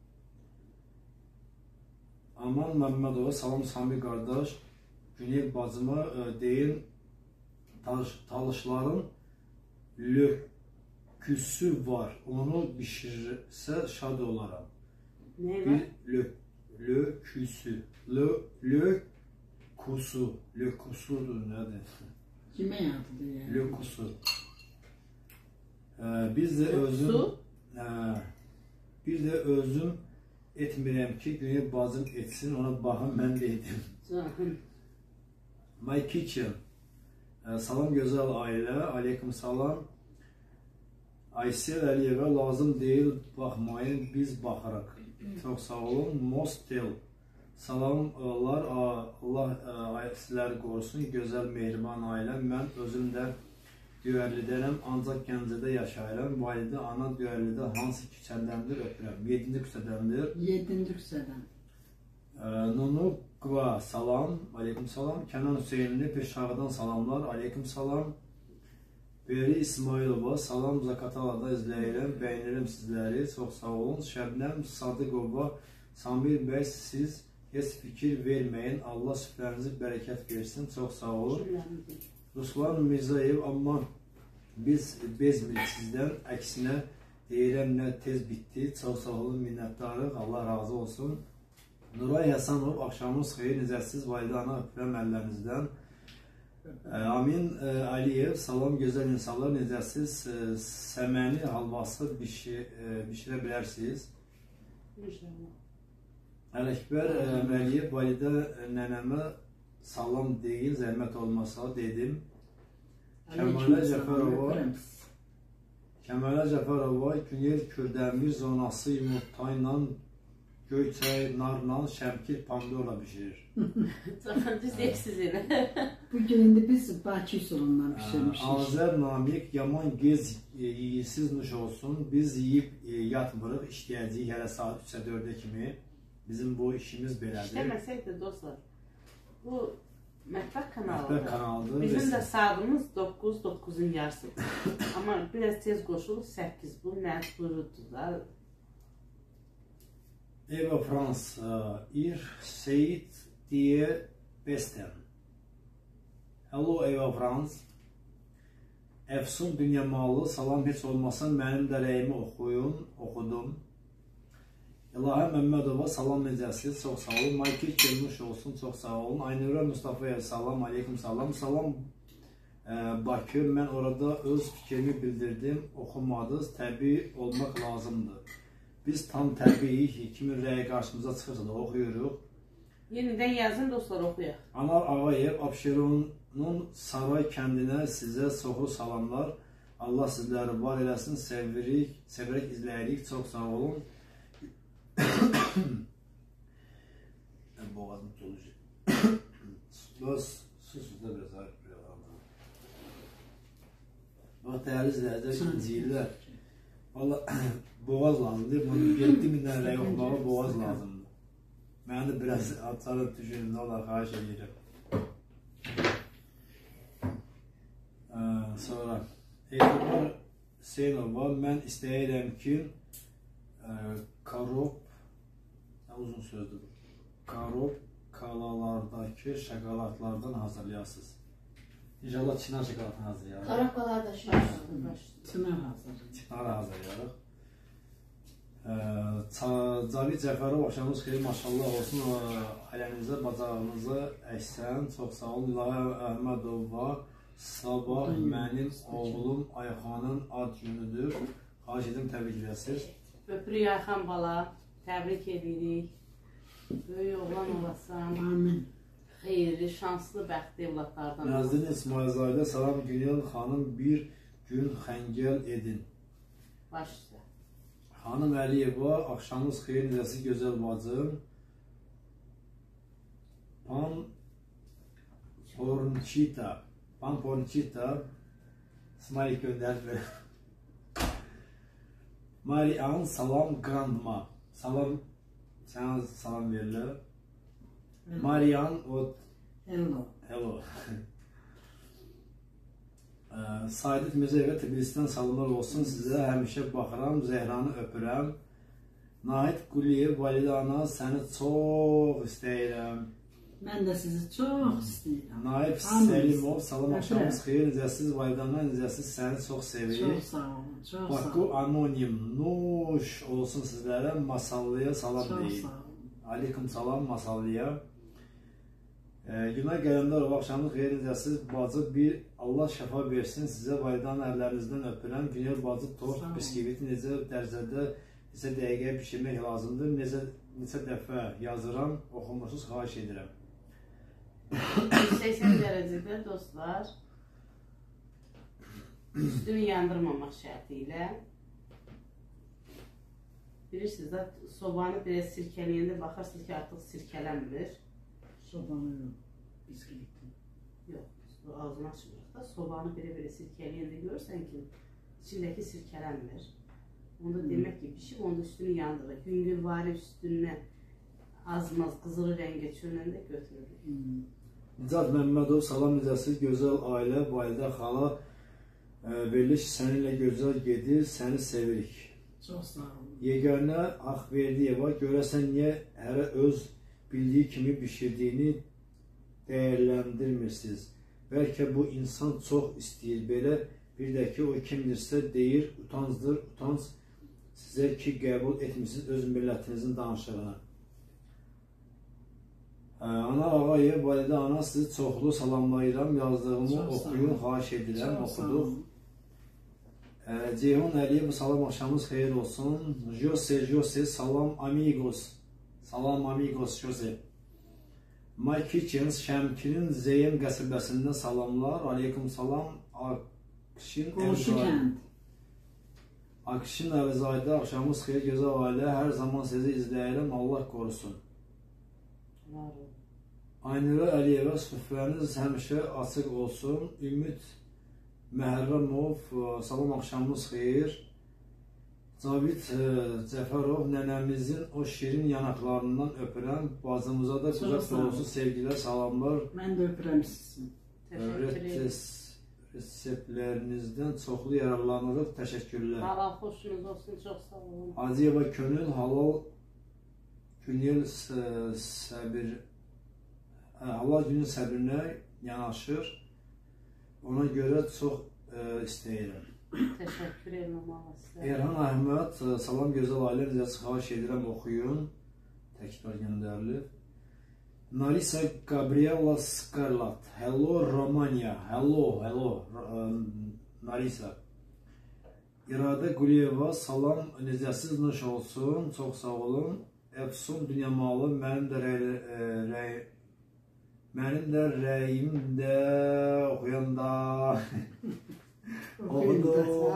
Aman Məmmədova, salam Sami qardaş, Güney bacıma e, deyin, talışların löküsü var, onu bişirirsə şad olaram. Ne Bir var? lök, löküsü, lö, lökusu, lökusudur nədir? Kimə yadıdır yəni? Lökusu. Ee, biz də özüm, e, bir də özüm etmirəm ki, Güney bacım etsin, ona baxın, mən də edim. My kitchen. Ee, salam gözəl ailə, aleyküm salam. Aysel Əliyevə lazım deyil, baxmayın, biz baxarıq. Çox sağ olun. Mostel. Salamlar, Allah sizləri qorusun, gözəl, mehriban ailə. Mən özüm də Düyərlidəyəm, ancaq Gəncədə yaşayıram. Validə ana Düyərlidə hansı küçədəndir öpürəm? yedinci küçədəndir. yedinci küçədən. Nunu Qva, salam, aleyküm salam. Kənan Hüseynli Peşağıdan salamlar, aleyküm salam. Beri İsmailova, salam, Zakatalada izləyirəm, bəyinirim sizləri, çox sağ olun. Şəbnəm Sadıqova, Samir bəy, siz heç fikir verməyin, Allah süfrənizi bərəkət versin, çox sağ olun. Ruslan Mirzayev, amma biz bezmirik sizdən, əksinə deyirəm, nə tez bitdi, çox sağ olun, minnətdarıq, Allah razı olsun. Nuray Həsanov, axşamınız xeyir, necəsiz, validə ana, öpürəm əllərinizdən. Amin Əliyev, salam gözəl insanlar, necəsiz, səməni halvası bişirə bilərsiniz. Ələkbər Əməliyev validə nənəmə salam deyin, zəhmət olmasa dedim. Kəmalə Cəfərova Kəmalə Cəfərova Günel Kürdəmir zonası yumurta ilə göyçay, narla, şəmkir, pomidorla bişirir. Çok düz eksiz elə. Bugün indi biz Bakı üsulundan pişirmişik. Azər Namik yaman gez yiyisiz nuş olsun. Biz yiyib e, yatmırıq, işləyəcəyik hələ saat üçə dördə kimi. Bizim bu işimiz belədir. İşləməsək də dostlar, bu mətbəx kanalıdır. Mətbəx kanalıdır. Bizim də saatımız doqquz, doqquzun yarısıdır. Amma biraz tez qoşulub səkkiz. Bu nə buyurdu da. Eva Frans, ir Seyit diye Besten. Hello Eva Frans. Efsun Dünyamalı, salam heç olmasın, mənim də rəyimi oxuyun, oxudum. İlahə Məmmədova, salam necəsiz, çox sağ olun. Maykil gelmiş olsun, çox sağ olun. Aynura Mustafa'ya salam, aleyküm salam. Salam e, Bakı, mən orada öz fikrimi bildirdim, oxumadınız, təbii olmaq lazımdır. Biz tam təbii kimin rəyi qarşımıza çıxırsa da oxuyuruq. Yenidən yazın dostlar, oxuyaq. Anar Ağayev, Abşeronun Saray kəndinə sizə çoxlu salamlar. Allah sizləri var eləsin, sevirik, sevirək, izləyirik, çox sağ olun. Boğazım dolucu. Sus da biraz ayıb bir adam. Bax, dəyərli izləyəcək, inciyirlər. Valla boğaz lazımdır. yeddi mindən rəy oxumağa boğaz lazımdır. Mənə də biraz açarıb düşünün, Allah xahiş edirəm. Sonra Eyvallah Hüseynova, mən istəyirəm ki Karop, uzun sözdür, Karop kalalardakı şokoladlardan hazırlayasınız. İnşallah Çınar şokoladını hazırlayarıq. Karapkalar da şey var. Çınar hazır. Çınar hazırlayarıq. Cavid Cəfərov, axşamınız xeyir, maşallah olsun, ailəmizə, bacağınıza əksən, çox sağ olun. İlahə Əhmədova, sabah mənim oğlum Ayxanın ad günüdür. Xahiş edim, təbrik edəsiniz. Öpürük Ayxan bala, təbrik edirik. Böyük oğlan olasan. Amin. Xeyirli, şanslı, bəxtli evlatlardan. Nəzdin İsmailzayda, salam Günel xanım, bir gün xəngəl edin. Baş üstə. Xanım Əliyeva, axşamınız xeyir, necəsi gözəl bacım. Pan Pornçita, Pan Pornçita, İsmail göndərdi. Marian, salam Grandma. Salam, sənə salam verirlər. Marian, o... Hello. Hello. Saidət Mirzəyevə Tbilisdən salamlar olsun sizə. Həmişə baxıram, Zəhranı öpürəm. Nahid Quliyev, Validə ana, səni çox istəyirəm. Mən də sizi çox istəyirəm. Naib Səlimov, salam axşamınız xeyir, necəsiz, Validə ana, necəsiz, səni çox sevirik. Çox sağ olun, çox sağ olun. Baku Anonim, nuş olsun sizlərə, Masallıya salam deyin. Çox sağ olun. Aleyküm salam Masallıya. Günay Qələmdarov, axşamınız xeyir, necəsiz, bacı bir Allah şəfa versin sizə, Validanın əllərinizdən öpürəm. Günel bacı tort, biskiviti necə dərəcədə, necə dəqiqə pişirmək lazımdır, necə, necə dəfə yazıram, oxumursuz, xahiş edirəm. səksən dərəcədə dostlar, üstünü yandırmamaq şərti ilə. Bilirsiniz də, sobanı biraz sirkələyəndə baxarsınız ki, artıq sirkələnmir. Sobanı yox, biskivitli. Yox, ağzını açmırıq da, sobanı belə-belə sirkələyəndə görürsən ki, içindəki sirkələnmir. Onda demək ki, pişib, onda üstünü yandırır. Güngülvari üstünə azmaz, qızılı rəngə çönəndə götürürük. Nicat Məmmədov, salam necəsiz, gözəl ailə, validə, xala, veriliş səninlə gözəl gedir, səni sevirik. Çox sağ olun. Yeganə Axverdiyeva, görəsən niyə hərə öz bildiyi kimi bişirdiyini dəyərləndirmirsiniz. Bəlkə bu insan çox istəyir, belə bir də ki, o kimdirsə deyir, utancdır, utanc sizə ki, qəbul etmişsiniz öz millətinizin danışığını. Ana Ağayev, Validə ana, sizi çoxlu salamlayıram, yazdığımı oxuyun, xahiş edirəm, oxuduq. Ceyhun Əliyev, salam axşamınız xeyir olsun. Jose, Jose, salam amigos. Salam amigos Jose. My Kitchens Şəmkinin Zeyn qəsəbəsindən salamlar. Aleyküm salam. Akşin Qonşu kənd. Akşin Əvizayda axşamınız xeyir gözəl ailə. Hər zaman sizi izləyirəm. Allah qorusun. Var olun. Aynura Əliyevə süfrəniz həmişə açıq olsun. Ümid Məhərrəmov, salam axşamınız xeyir. Cavid Cəfərov, nənəmizin o şirin yanaqlarından öpürəm. Bacımıza da qucaq dolusu sevgilər, salamlar. Mən də öpürəm sizi. Təşəkkür ederim. Reseptlərinizdən çoxlu yararlanırıq. Təşəkkürlər. Allah xoşunuz olsun, çox sağ olun. Hacıyeva Könül, halal Günyel səbir Allah günün səbrinə yanaşır. Ona görə çox e, istəyirəm. Təşəkkür edirəm Allah sizə. Erhan Əhməd, salam gözəl ailə, necə xahiş edirəm oxuyun. Təkrar göndərilir. Narisa Gabriela Scarlat. Hello Romanya. Hello, hello Narisa. İradə Quliyeva, salam, necəsiz nuş olsun, çox sağ olun. Efsun Dünyamalı, mənim də rəy Mənim də rəyimdə oxuyanda oxudu.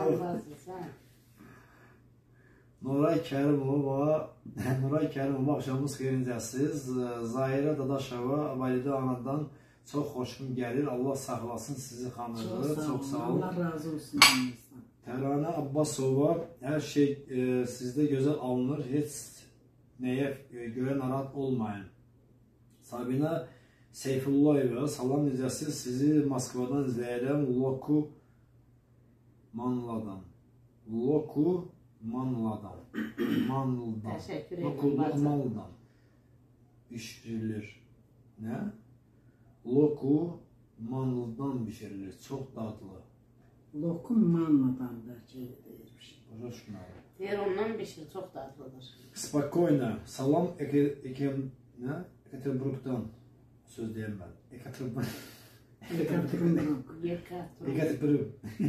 Nuray Kərimova, Nuray Kərimova, axşamınız xeyrincəsiz. Zahirə Dadaşova, Validə anadan çox xoşum gəlir. Allah saxlasın sizi xanımı. Çox sağ olun. Allah razı olsun. Təranə Abbasova, hər şey e, sizdə gözəl alınır. Heç nəyə görə narahat olmayın. Sabina Seyfullayeva, salam necəsiz? Sizi Moskvadan izləyirəm. Loku Manladan. Loku Manladan. Manlıdan. Təşəkkür ederim. Loku Manlıdan. Bişirilir. Nə? Loku Manlıdan bişirilir. Çox dadlı. Lokum manladan da deyirmiş. Başa düşməyəm. Deyir, ondan bişir, çox dadlıdır. Spokojna. Salam Ekem... Nə? Ekaterinburgdan. Söz deyəm mən. Ekaterinburg. Yekaterinburg. Yekaterinburg.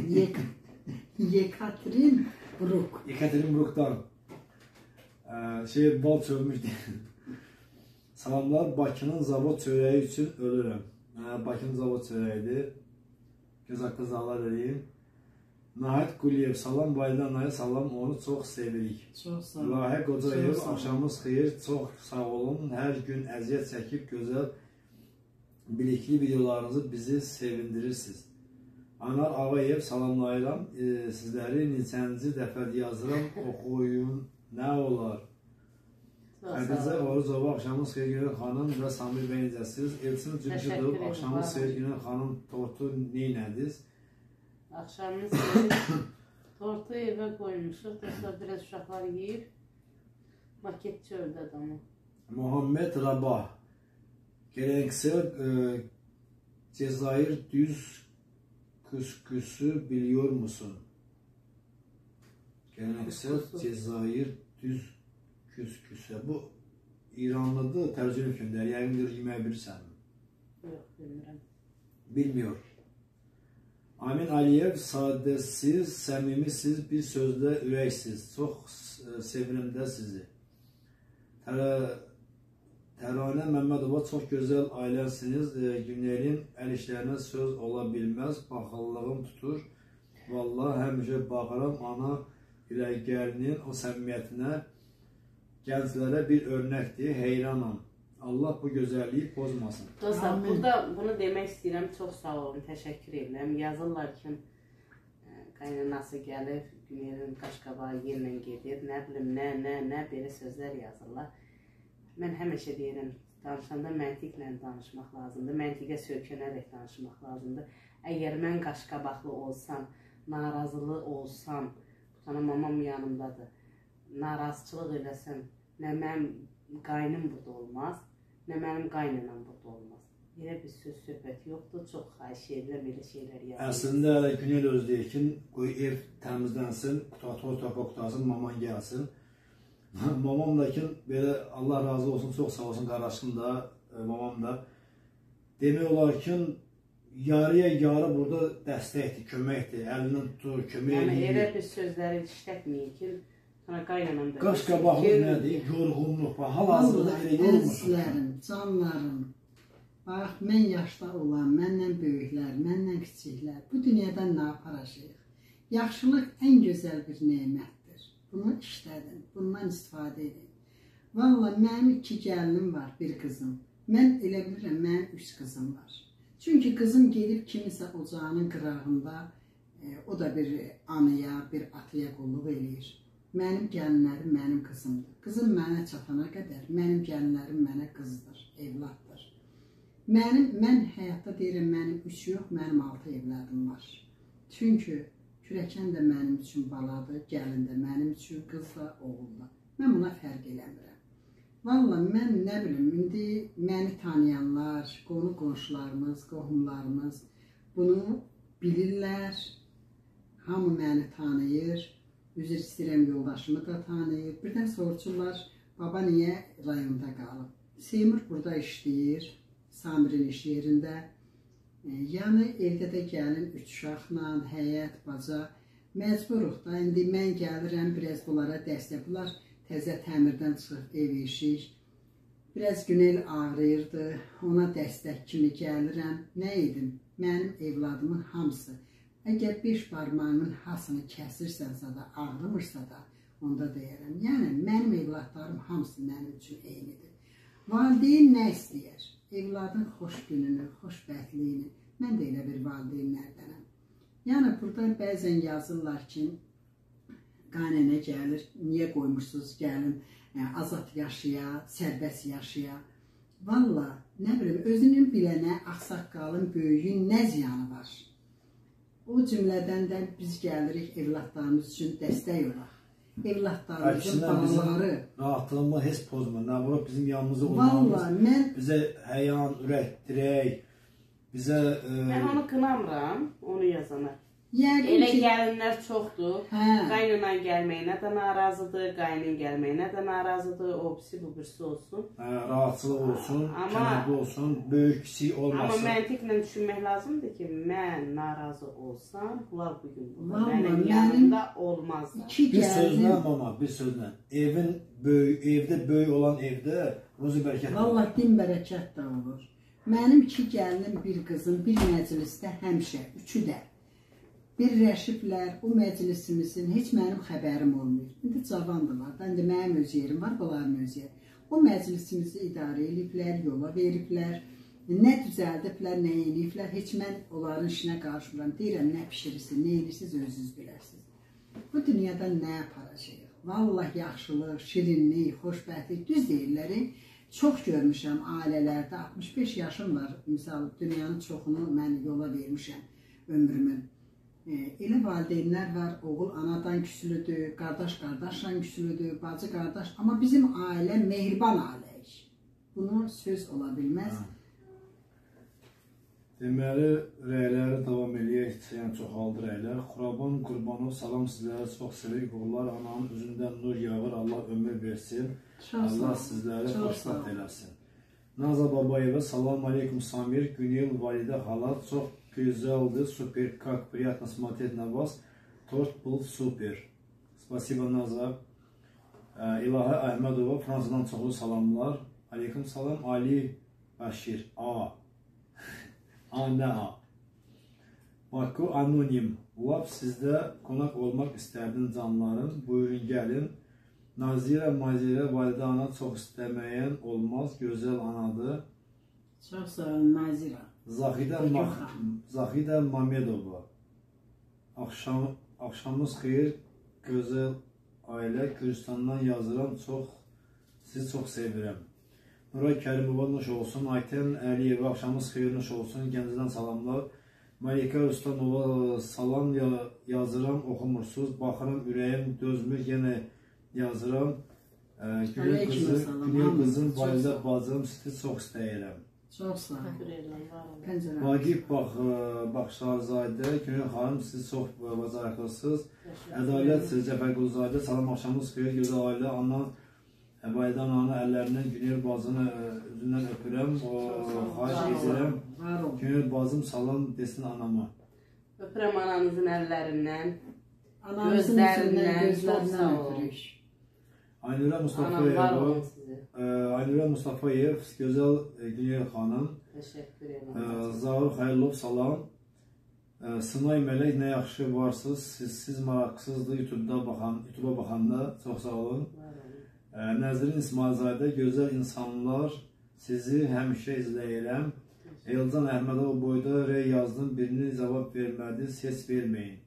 Yekaterinburg. Ekaterinburgdan. Şey, bal çölmüşdü. Salamlar, Bakının zavod çörəyi üçün ölürəm. Bakının zavod çörəyidir. Göz haqqı zağlar edeyim. Nahid Quliyev, salam Baydanaya, salam, onu çox sevirik. Çox sağ olun. Lahə Qocayev, axşamınız xeyir, çox sağ olun. Hər gün əziyyət çəkib gözəl bilikli videolarınızı bizi sevindirirsiniz. Anar Ağayev, salamlayıram. E, sizləri neçənci dəfə yazıram, oxuyun, nə olar? Xədicə Oruzova, axşamınız xeyir günün xanım və Samir bəy necəsiz? Elçin Cümşüdov, axşamınız xeyir günün xanım, tortu neynədiz? Axşamınız xeyir. Tortu evə qoymuşuq, təsələ biraz uşaqlar yiyib. Maket çöldədir ama. Muhammed Rabah, geleneksel e, Cezayir düz küsküsü biliyor musun? Geleneksel Cezayir düz küsküsü. Bu İranlıdır, tərcümə göndər. Yəqindir, yemək bilirsən mi? Yox, bilmirəm. Bilmiyor. Amin Aliyev, sadəsiz, səmimisiz, bir sözdə ürəksiz. Çox sevirəm də sizi. Təranə Məmmədova, çox gözəl ailəsiniz. Günlərin əl işlərinə söz ola bilməz. Baxıllığım tutur. Vallahi həmişə baxıram ana ürəklərinin o səmimiyyətinə. Gənclərə bir örnəkdir. Heyranam. Allah bu gözəlliyi pozmasın. Dostlar, burada bunu demək istəyirəm. Çox sağ olun, təşəkkür edirəm. Yazırlar ki, qaynanası gəlir, Günelin qaşqabağı yerlə gedir, nə bilim, nə, nə, nə, belə sözlər yazırlar. Mən həmişə deyirəm, danışanda məntiqlə danışmaq lazımdır, məntiqə söykənərək danışmaq lazımdır. Əgər mən qaşqabaqlı olsam, narazılı olsam, tutana mamam yanımdadır, narazıçılıq edəsəm, nə mənim qaynım burada olmaz, nə mənim qaynanam burada olmaz. Yerə bir söz söhbət yoxdur, çox xahiş edirəm, elə şeylər yazılır. Əslində, Günel öz deyir ki, qoy ev təmizlənsin, toz torpaq qutarsın, maman gəlsin. Mamam da ki, belə Allah razı olsun, çox sağ olsun, qardaşım da, mamam da. Demək olar ki, yarıya yarı burada dəstəkdir, köməkdir, əlindən tutur, kömək edir. Yəni, elə bir sözləri işlətməyin ki, Hə, qaynanam da. Qaş qabağımız nədir? Yorğunluq. Hal-hazırda elə yorulmuşuq. Əzizlərim, canlarım. Bax, mən yaşda olan, məndən böyüklər, məndən kiçiklər, bu dünyadan nə aparacaq? Yaxşılıq ən gözəl bir nemətdir. Bunu işlədin, bundan istifadə edin. Vallahi mənim iki gəlinim var, bir qızım. Mən elə bilirəm, mənim üç qızım var. Çünki qızım gedib kimisə ocağının qırağında, e, o da bir anaya, bir ataya qulluq eləyir. Mənim gəlinlərim mənim qızımdır. Qızım mənə çatana qədər, mənim gəlinlərim mənə qızdır, evladdır. Mənim, mən həyatda deyirəm, mənim üç yox, mənim altı evladım var. Çünki kürəkən də mənim üçün baladır, gəlin də mənim üçün, qız da, oğul da. Mən buna fərq eləmirəm. Vallahi mən nə bilim, indi məni tanıyanlar, qonu qonşularımız, qohumlarımız bunu bilirlər. Hamı məni tanıyır. Üzr istəyirəm, yoldaşımı da tanıyır. Birdən soruşurlar, baba niyə rayonda qalıb? Seymur burada işləyir, Samirin iş yerində. Yəni evdə də gəlin üç uşaqla, həyət, baca. Məcburuq da, indi mən gəlirəm, biraz bunlara dəstək. Bunlar təzə təmirdən çıxıb ev eşik. Biraz Günel ağrıyırdı, ona dəstək kimi gəlirəm. Nə edim? Mənim evladımın hamısı. Əgər beş parmağının hasını kəsirsənsə də, ağrımırsa da, onda deyərəm. Yəni, mənim evladlarım hamısı mənim üçün eynidir. Valideyn nə istəyər? Evladın xoş gününü, xoşbəxtliyini. Mən də elə bir valideynlərdənəm. Yəni, burada bəzən yazırlar ki, qaynənə gəlir, niyə qoymuşsunuz gəlin, azad yaşaya, sərbəst yaşaya. Valla, nə bilim, özünün bilənə, ağsaqqalın, böyüyün nə ziyanı var? O cümlədən də biz gəlirik evladlarımız üçün dəstək olaq. Evladlarımızın balaları. Rahatlığımı heç pozmur. Nə var bizim yanımızda olmamız, mən... bizə həyan, ürəkdirək, bizə... E... Mən onu qınamıram, onu yazana. Yəqin elə ki... gəlinlər çoxdur. Hə. Qaynanan gəlməyinə də narazıdır, qayının gəlməyinə də narazıdır. O birisi bu birisi olsun. Hə, rahatçılıq olsun, amma, kənarlı olsun, böyük kiçik olmasın. Amma məntiqlə düşünmək lazımdır ki, mən narazı olsam, bunlar bugün burada mənim yanımda olmazlar. Bir sözlə mama, bir sözlə. Evin böyük, evdə böyük olan evdə ruzi bərəkət olur. Vallahi din bərəkət də olur. Mənim iki gəlinim, bir qızım, bir məclisdə həmişə, üçü də. Birləşiblər, o məclisimizin heç mənim xəbərim olmuyor. İndi cavandırlar, indi mənim öz yerim var, bunların öz yeri. O məclisimizi idarə ediblər, yola veriblər, nə düzəldiblər, nə eləyiblər, heç mən onların işinə qarşılam. Deyirəm, nə pişirirsiniz, nə eləyirsiniz, özünüz biləsiniz. Bu dünyada nə aparacaq? Vallahi yaxşılıq, şirinlik, xoşbəxtlik, düz deyirləri. Çox görmüşəm ailələrdə, altmış beş yaşım var, misal, dünyanın çoxunu mən yola vermişəm ömrümün. Elə valideynlər var, oğul anadan güclüdür, qardaş qardaşla güclüdür, bacı qardaş. Amma bizim ailə mehriban ailəyik. Bunu söz ola bilməz. Deməli, rəyləri davam eləyək, yəni çoxaldı rəylər. Xuraban Qurbanov, salam sizlərə, çox sevirik. Oğullar, ananın üzündən nur yağır, Allah ömür versin. Allah sizləri xoşbəxt eləsin. Naza Babayeva, salam aleykum Samir, Günel, Validə Hala, çox güzeldi, супер, как приятно смотреть на вас. Торт был супер. Спасибо, Наза. İlahi Əhmədova, Fransadan çoxlu salamlar. Aleyküm salam, Ali Bəşir. A. A, nə A? Baku Anonim. Lap sizdə qonaq olmaq istərdim canlarım. Buyurun, gəlin. Nazirə, Mazirə, Validə ana çox istəməyən olmaz. Gözəl anadır. Çox sağ olun, Nazirə. Zahidə, Zahidə Mamedova. Axşam, axşamınız xeyir, gözəl ailə, Gürcistandan yazıram, çox, sizi çox sevirəm. Nuray Kərimova nuş olsun, Aytən Əliyeva, axşamınız xeyir, nuş olsun, Gəncədən salamlar. Malika Üstanova, salam yazıram, oxumursuz, baxıram, ürəyim dözmür, yenə yazıram. Günel qızım, Validə bacım, sizi çox istəyirəm. Çox sağ olun. Vagif Baxşarzadə, Günel xanım, siz çox bacarıqlısınız. Ədalət Cəfər Quluzadə, salam axşamınız xeyir, gözəl ailə, anan, Validə ananın əllərindən Günel bacını üzündən öpürəm, xahiş edirəm. Günel bacım salam desin anama. Öpürəm ananızın əllərindən. Anamızın Gözlərindən, üzündən, çox sağ gözlərindən ol. öpürük. Aynurə Anam var Mustafayeva, olun sizi. e, Aynurə Mustafayev, gözəl e, Günyel xanım, Təşəkkür e, edirəm. Zaur Xayrılov salam. E, Sınay Mələk nə yaxşı varsınız, siz, siz maraqsızdır YouTube-da baxan, YouTube-a baxanda çox sağ olun. E, Nəzrin İsmailzadə, gözəl insanlar, sizi həmişə izləyirəm. Elcan Əhmədov boyda rey yazdım, birini cavab vermədiniz, heç verməyin.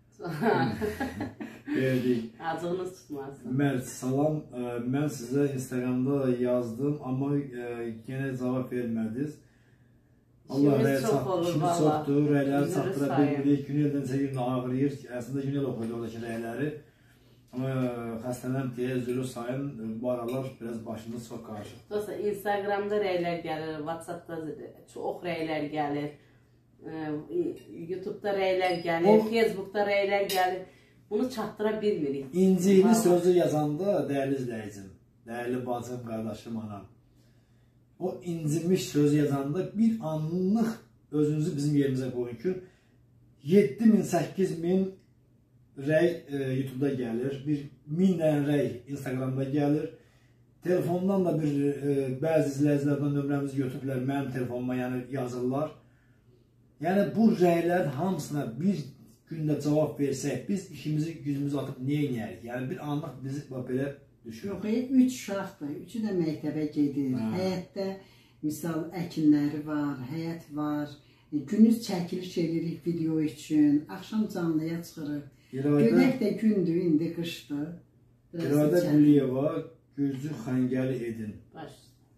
Verdik. Acığınız tutmasın. Mərd, salam. Ə, Mən sizə Instagramda yazdım, amma ə, yenə cavab vermədiniz. Allah İşimiz rəy çox çat- olur, işimiz valla. çoxdur, rəyləri Üzrü çatdıra sayın. bilmirik. Güneldən isə günə ağrıyır. Əslində Günel oxuydu oradakı rəyləri. Amma ə, xəstələnəm deyə üzrü sayın. Bu aralar biraz başımız çox qarışıq. Dostlar, Instagramda rəylər gəlir, WhatsAppda çox rəylər gəlir, e, YouTube'da rəylər gəlir, O- Facebook'da rəylər gəlir. Bunu çatdıra bilmirik. İncili Valla. sözü yazanda, dəyərli izləyicim, dəyərli bacım, qardaşım, anam, o incimiş sözü yazanda bir anlıq özünüzü bizim yerimizə qoyun ki, yeddi min, səkkiz min rəy e, YouTube-da gəlir, bir min dənə rəy Instagramda gəlir. Telefondan da bir e, bəzi izləyicilərdən nömrəmizi götürüblər, mənim telefonuma yəni yazırlar. Yəni bu rəylərin hamısına bir gündə cavab versək, biz işimizi gücümüzü atıb niyə inəyik? Yəni bir anlıq bizi belə düşür. Yox, e, üç uşaqdır, üçü də məktəbə gedir. Hə. Həyətdə misal əkinləri var, həyət var. E, Gündüz çəkiliş edirik video üçün, axşam canlıya çıxırıq. İradə, Gödək də gündür, indi qışdır. Biraz İradə çətin. Quliyeva, Gürcü Xəngəli edin. Baş.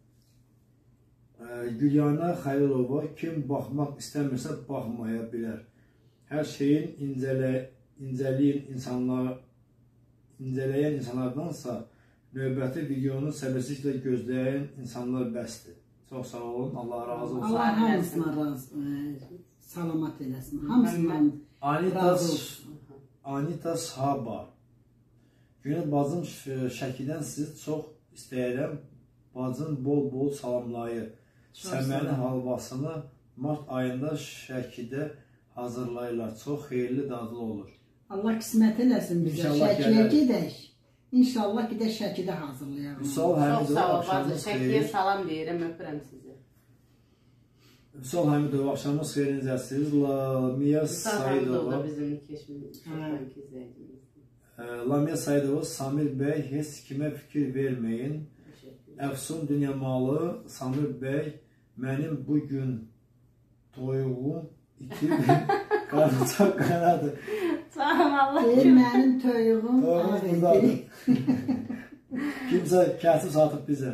Ə, Gülyana Xayrılova, kim baxmaq istəmirsə baxmaya bilər. Hər şeyin incələ, incəliyin insanlar, incələyən insanlardansa növbəti videonu səbirsizliklə gözləyən insanlar bəsdir. Çox sağ olun, Allah razı olsun. Allah hamısına razı, e, salamat eləsin. Hamısından Anita, razı olsun. Anita Saba. Günel bacım Ş- Şəkidən sizi çox istəyirəm. Bacım bol-bol salamlayır. Çox Səməni sağ ol. halvasını mart ayında Şəkidə hazırlayırlar. Çox xeyirli dadlı olur. Allah qismət eləsin bizə. İnşallah Şəkiyə gələr. gedək. İnşallah gedək Şəkidə hazırlayaq. Vüsal Çox Həmidov, sağ ol, bacı. axşamınız Şəkiyə xeyir. salam deyirəm, öpürəm sizi. Vüsal Həmidov, axşamınız xeyirincəsiniz. Lamiya Mustafa Hamidov da Saidova. bizim keşfimiz, çoxdanki izləyicimiz. Ə, Lamiya Saidova, Samir bəy, heç kimə fikir verməyin. Təşəkkür. Əfsun dünya malı, Samir bəy, mənim bugün toyuğum iki qarnıcaq qanadı. Sağ ol, Allah Deyir, kim? mənim toyuğum Toyuğumuz ağrıdır. buradadır. Kimsə kəsib satıb bizə.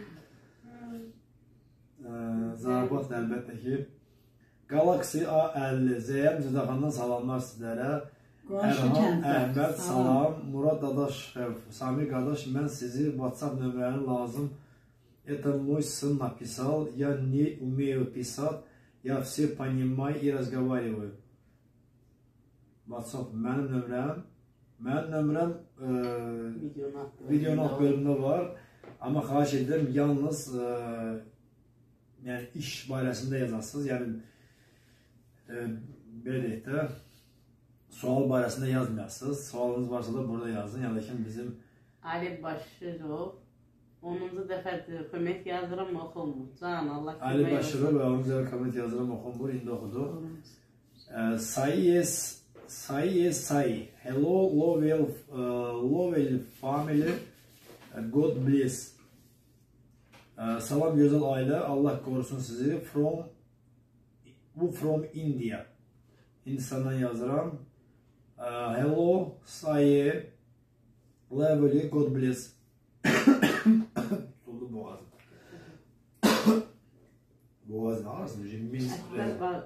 Ə, Zarabat əlbəttə ki. Galaxy A əlli, Zəyəm Cüzəxandan salamlar sizlərə. Qonşu Ərhan, kənddə. Əhməd, salam. Murad Dadaşev, Samir qardaş, mən sizi WhatsApp nömrəni lazım. Это мой сын написал, я не умею писать, я все понимаю и разговариваю. WhatsApp mənim nömrəm. Mənim nömrəm e, Videonu atdım. videonun alt bölümündə var. Amma xahiş edirəm yalnız e, yəni iş barəsində yazasınız. Yəni e, belə deyək də sual barəsində yazmayasınız. Sualınız varsa da burada yazın. Yəni ki bizim Ali Başırov onuncu dəfədir komment yazıram, oxumur. Can, Allah kömək Ali olsun. Başırov və onun üzərə komment yazıram, oxunmur, indi oxudu. Uh, Sayes, Sayes, Say. Hello, Lovell, uh, Lovell family. Uh, God bless. Uh, salam gözəl ailə, Allah qorusun sizi. From, bu from India. Hindistandan yazıram. Uh, hello, Saye. Lovely, God bless. Tutuldu boğazım. Boğazın ağrısın. Biz Əkbər Ba-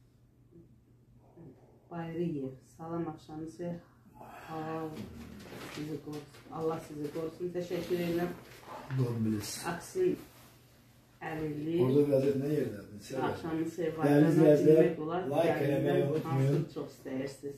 Bayriyev, salam axşamınız xeyir. Aa, sizi qorusun. Allah sizi qorusun. Təşəkkür edirəm. God bless. Aksin Əlili. Orada vəziyyət nə yerdədir? Axşamınız xeyir. Dəyərli Vətənə izləyicilər, bilmək olar. like eləməyi Gəlinizdən unutmayın. hansını çox istəyirsiniz.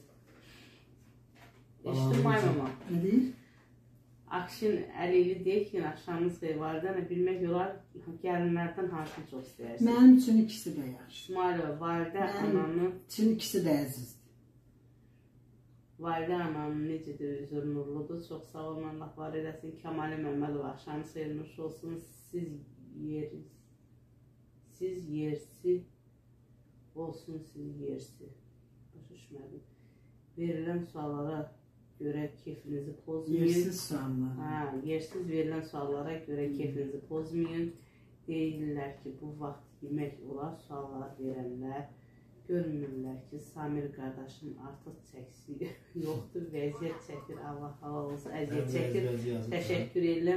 İçtimay mama. Nə deyir? Akşin Əlili deyir ki, axşamınız xeyir. Valideynə bilmək olar. Gəlinlərdən hansını çox istəyirsiniz. Mənim üçün ikisi də yaxşı. İsmailova, validə Mənim- ananı Üçün ikisi də əzizdir. Validə anam necədir, üzür nurludur. Çox sağ olun, Allah var eləsin. Kəmali Məmmədov, axşam sayılmış olsun. Siz yer, siz yersi olsun, siz yersi. Başa düşmədim. Verilən suallara görə keyfinizi pozmayın. Yersiz suallar. Hə, yersiz verilən suallara görə keyfinizi pozmayın. Deyirlər ki, bu vaxt yemək olar, suallar verənlər. Görmürlər ki, Samir qardaşım artıq çəksi yoxdur, vəziyyət çəkir, Allah halal olsun, əziyyət çəkir. Təşəkkür edirəm.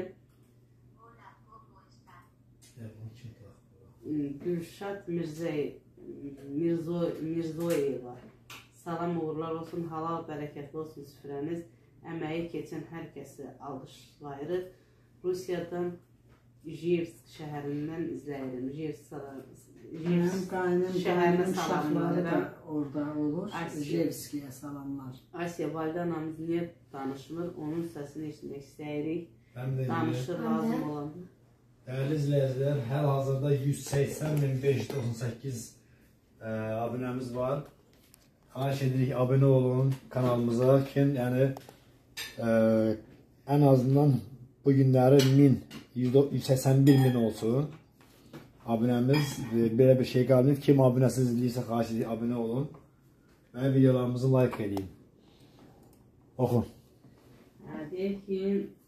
Gülşad Mirzoyeva. Salam, uğurlar olsun, halal, bərəkətli olsun süfrəniz. Əməyi keçən hər kəsi alqışlayırıq. Rusiyadan Ijevsk şəhərindən izləyirim. Mənim qaynım, qaynım uşaqları da orada olur. Ijevskiyə salamlar. Asiya, Validə anamız niyə danışmır? Onun səsini eşitmək istəyirik. Mən də Danışır, lazım olan. Dəyərli izləyicilər, hal-hazırda yüz səksən min beş yüz doxsan səkkiz abunəmiz var. Xahiş edirik, abunə olun kanalımıza ki, yəni ən azından bu günləri min, yüz səksən bir min olsun. Abunəmiz belə bir şey qalmayıb. Kim abunəsiz izləyirsə, xahiş edirik, abunə olun. Və videolarımızı like edin. Oxun. Deyir ki,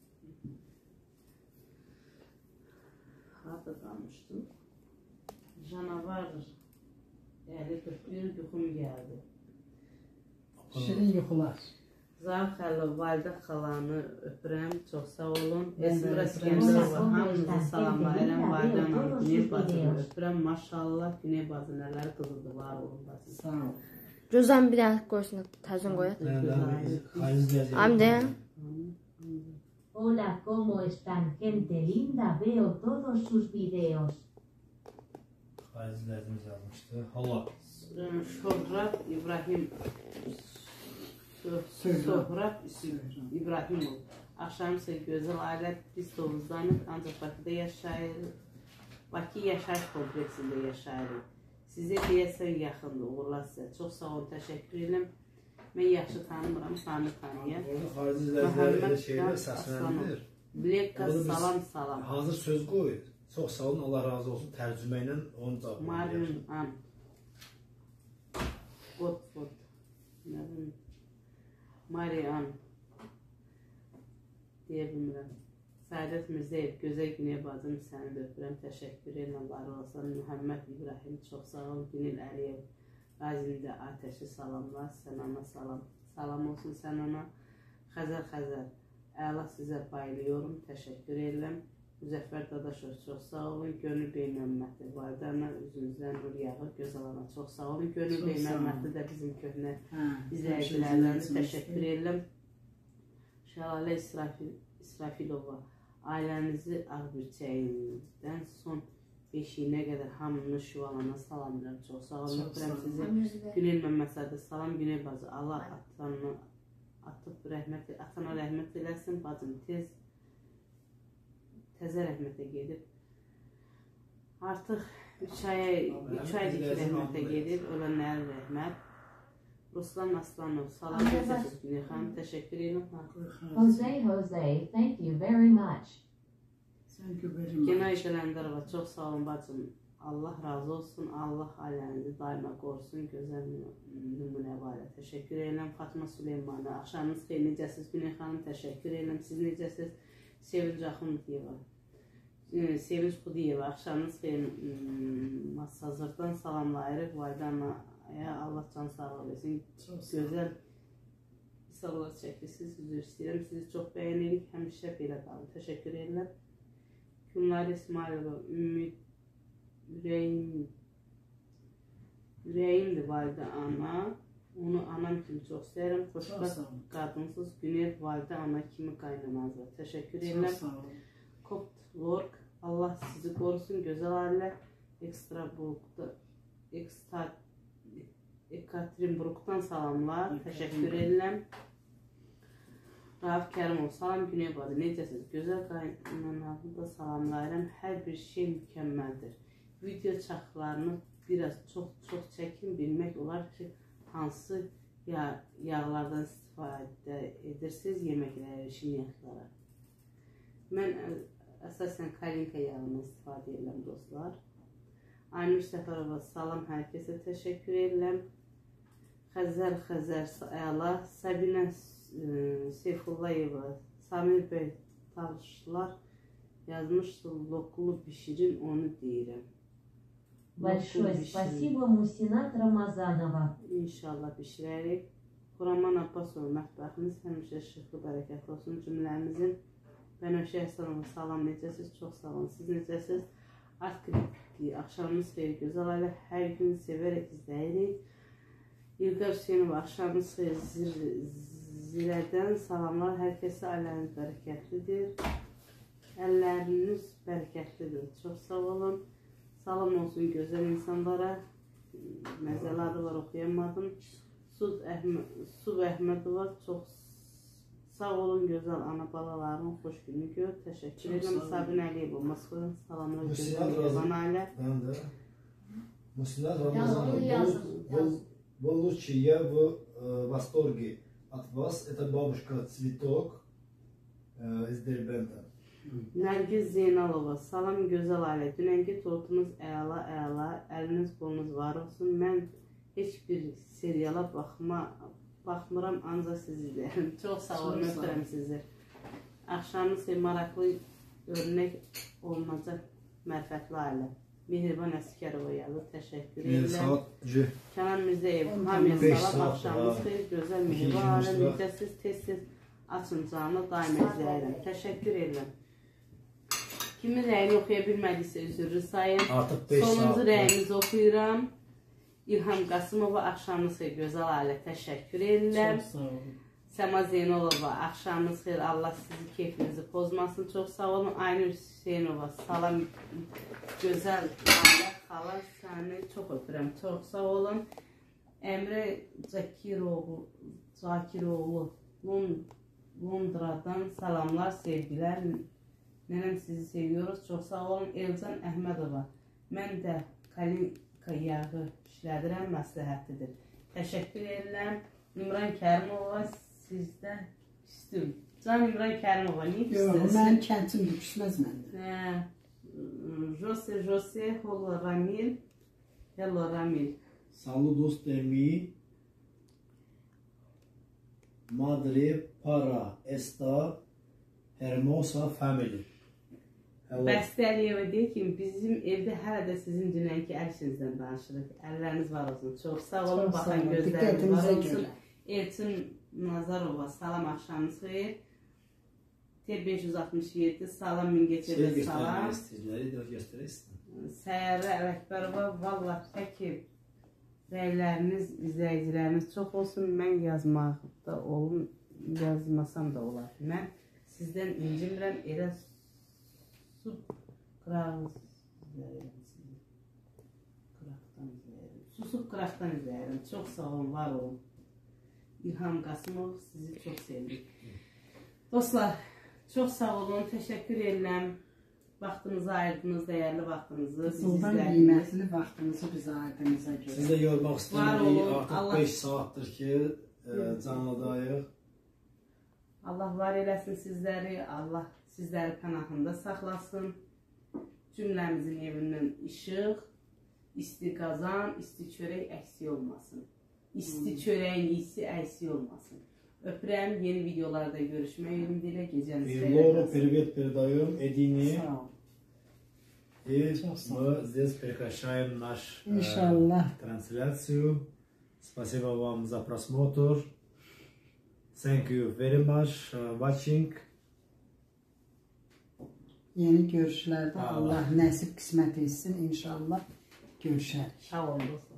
harada qalmışdım? Canavar əli qırpıyor, yuxum gəldi. Şirin yuxular. Zahir xəllə, Validə xalanı öpürəm, çox sağ olun. Esmira Skəndərova, hamınızı salamlayıram. Validə anamı, Güney bacını öpürəm. Maşallah, Güney bacı nələr qızıdır, var olun bacı. Sağ ol. Gözden bir dənə qoysun, təzən qoyaq. Hamdə. Hola, ¿cómo están, gente linda? Veo todos sus videos. Xahiş izləyicimiz yazmışdı. Hala. Şöhrət İbrahim Şöhrət İbrahimov. Axşam isə gözəl ailə biz Tovuzdanıq, ancaq Bakıda yaşayırıq. Bakı yaşayış kompleksində yaşayırıq. Sizə deyəsən yaxındır, uğurlar sizə. Çox sağ olun, təşəkkür edirəm. Mən yaxşı tanımıram, Samir xanıya. Orada xarici izləyiciləri elə şeylər səsləndir. Blekka, salam, salam. Hazır söz qoy. Çox sağ olun, Allah razı olsun. Tərcümə ilə onu cavab verir. Marion An. Qod, qod. Nə bilim. Marion. Deyə bilmirəm. Səadət Mirzəyev, gözəl Güney bacım, səni də öpürəm. Təşəkkür edirəm, var olasın. Muhammed İbrahim, çox sağ ol. Günel Əliyev, Qazində Atəşi salamlar. Sənana salam. Salam olsun sənana. Xəzər Xəzər, əla sizə bayılıyorum. Təşəkkür edirəm. Müzəffər Dadaşov, çox sağ olun. Gönül Beyməhmədi, Validə ana, üzünüzdən nur yağır. Gözəl ana, çox sağ olun. Gönül Beyməhmədi də bizim köhnə izləyicilərdən təşəkkür edirəm. Şəlalə İsrafilova, ailənizi Ağbirçəyindən son beşiyinə qədər hamını şüvalana salamlayıram. Çox sağ olun. Öpürəm sizi. Günel Məmmədzadə, salam Güney bacı. Allah atanı atıb rəhmət, atana rəhmət eləsin. Bacım tez təzə rəhmətə gedib. Artıq üç ay, üç aydır ki rəhmətə gedib. Ölənlərə rəhmət. Ruslan Aslanov, salam gözəsiz Güney xanım, təşəkkür edirəm. Jose, Jose, thank you very much. Genay Gələndarova, çox sağ olun bacım. Allah razı olsun, Allah ailənizi daima qorusun, gözəl nümunə var. Təşəkkür edirəm. Fatma Süleymanı, axşamınız xeyir, necəsiz Güney xanım, təşəkkür edirəm. Siz necəsiz? Sevinç Axundiyeva, Sevinç Xudiyeva, axşamınız xeyir, Masazırdan salamlayırıq. Validə anaya Allah can sağlığı versin. Gözəl insanlar çəkirsiniz, üzr istəyirəm. Sizi çox bəyənirik, həmişə belə qalın. Təşəkkür edirəm. Günlar İsmailova, Ümid Ürəyim Ürəyimdir Validə ana. Onu anam kimi çox istəyirəm. Xoşbəxt qadınsız Güney Validə ana kimi qaynanaz var. Təşəkkür edirəm. Kopt Lork, Allah sizi qorusun. Gözəl ailə. Ekstraburgda Ekstra Ekaterinburgdan salamlar. Təşəkkür edirəm. Rauf Kərimov, salam Güney bacı, necəsiz? Gözəl qaynanazı da salamlayıram. Hər bir şey mükəmməldir. Video çaxlarını biraz çox-çox çəkin, bilmək olar ki, hansı yağlardan istifadə istifadə edirsiniz yeməklərə, şinyatlara. Mən əsasən kalinka yağını istifadə edirəm dostlar. Aynur Səfərova salam, hər kəsə təşəkkür edirəm. Xəzər Xəzər Əla, Səbinə Seyfullayeva, Samir bəy Tavşlar yazmışdı, lokulu bişirin, onu deyirəm. Большое спасибо, Musinat Ramazanova. İnşallah bişirərik. Xuraman Abbasov mətbəxiniz həmişə şıxlı, bərəkətli olsun cümləmizin. Bənövşə Həsənova salam, necəsiz? Çox sağ olun. Siz necəsiz? Art Kripti, axşamınız xeyir, gözəl ailə, hər gün sevərək izləyirik. İlqar Hüseynova, axşamınız xeyir, zirədən salamlar, hər kəsə ailəniz bərəkətlidir. Əlləriniz bərəkətlidir, çox sağ olun. Salam olsun gözəl insanlara, məzəli adı var, oxuyamadım. Suv Əhmədova, çox sağ olun, gözəl ana balaların xoş günü gör. Təşəkkür edirəm. Sabin Əliyeva, Moskvadan salamlar, gözəl Yavan ailə. Ben de. Musinat Рамазанова. Волочи, я в восторге от вас. Это бабушка Цветок из Дербента. Nərgiz Zeynalova, salam gözəl ailə. Dünənki tortunuz əla əla, əliniz qolunuz var olsun. Mən heç bir seriala baxma, baxmıram, ancaq siz izləyirəm. Çox sağ olun, öpürəm sizi. Axşamınız maraqlı örnək olunacaq mərfətli ailə. Mehriban Əskərova yazır, təşəkkür edirəm. Kənan Mirzəyev, Hamiyə salam, axşamınız xeyir, gözəl Mehriban ailə. Müddətsiz tez-tez açın canlı, daim izləyirəm. Təşəkkür edirəm. Kimin rəyini oxuya bilmədiysə üzürü sayın. Sonuncu rəyinizi oxuyuram. İlham Qasımova, axşamınız xeyir, gözəl ailə, təşəkkür edirəm. Səma Zeynalova, axşamınız xeyir, Allah sizi keyfinizi pozmasın, çox sağ olun. Aynur Hüseynova, salam, gözəl ailə, xala, səni çox öpürəm, çox sağ olun. Əmrə Cakiroğlu, Cakiroğlu, Londradan salamlar, sevgilər. Nənəm sizi seviyoruz, çox sağ olun. Elcan Əhmədova, mən də kalinka yağı işlədirəm, məsləhətlidir. Təşəkkür edirəm. İmran Kərimova, sizdən küstüm. Can İmran Kərimova, niyə küstürsün? Yox, mən kəntim düşməz məndə. Jose, Jose, Hello Ramil, Hello Ramil. Saludos de mi madre para esta hermosa family. Bəstə Əliyeva deyir ki, bizim evdə hələ də sizin dünənki ərşinizdən danışırıq. Əlləriniz var olsun. Çox sağ olun, baxan gözləriniz var olsun. Elçin Nazarova, salam, axşamınız xeyir. T beş yüz altmış yeddi, salam, Mingəçedə salam. Səyyarə Ələkbərova, valla təkib rəyləriniz, izləyiciləriniz çox olsun. Mən yazmaqda olum, yazmasam da olar. Mən sizdən incimirəm, elə su qırağınız izləyirəm sizi. Qıraqdan izləyirəm. Susub qıraqdan izləyirəm. Çox sağ olun, var olun. İlham Qasımov, sizi çox sevdik. Dostlar, çox sağ olun, təşəkkür edirəm. Vaxtınızı ayırdınız, dəyərli vaxtınızı. Sizdən qiymətli vaxtınızı bizə ayırdığınıza görə. Sizi də yormaq istəmirik. Artıq beş saatdır ki, canlıdayıq. Allah var eləsin sizləri, Allah sizləri pənahında saxlasın. Cümləmizin evindən işıq, isti qazan, isti çörək əksik olmasın. İsti çörəyin iyisi əksik olmasın. Öpürəm, yeni videolarda görüşmək ümidiylə, gecəniz xeyir. Лору, привет передаем Эдине. И мы здесь прекращаем наш трансляцию. Спасибо вам за просмотр. Thank you very much for watching. Yeni görüşlərdə Allah nəsib qismət etsin, inşallah görüşərik. Sağ olun.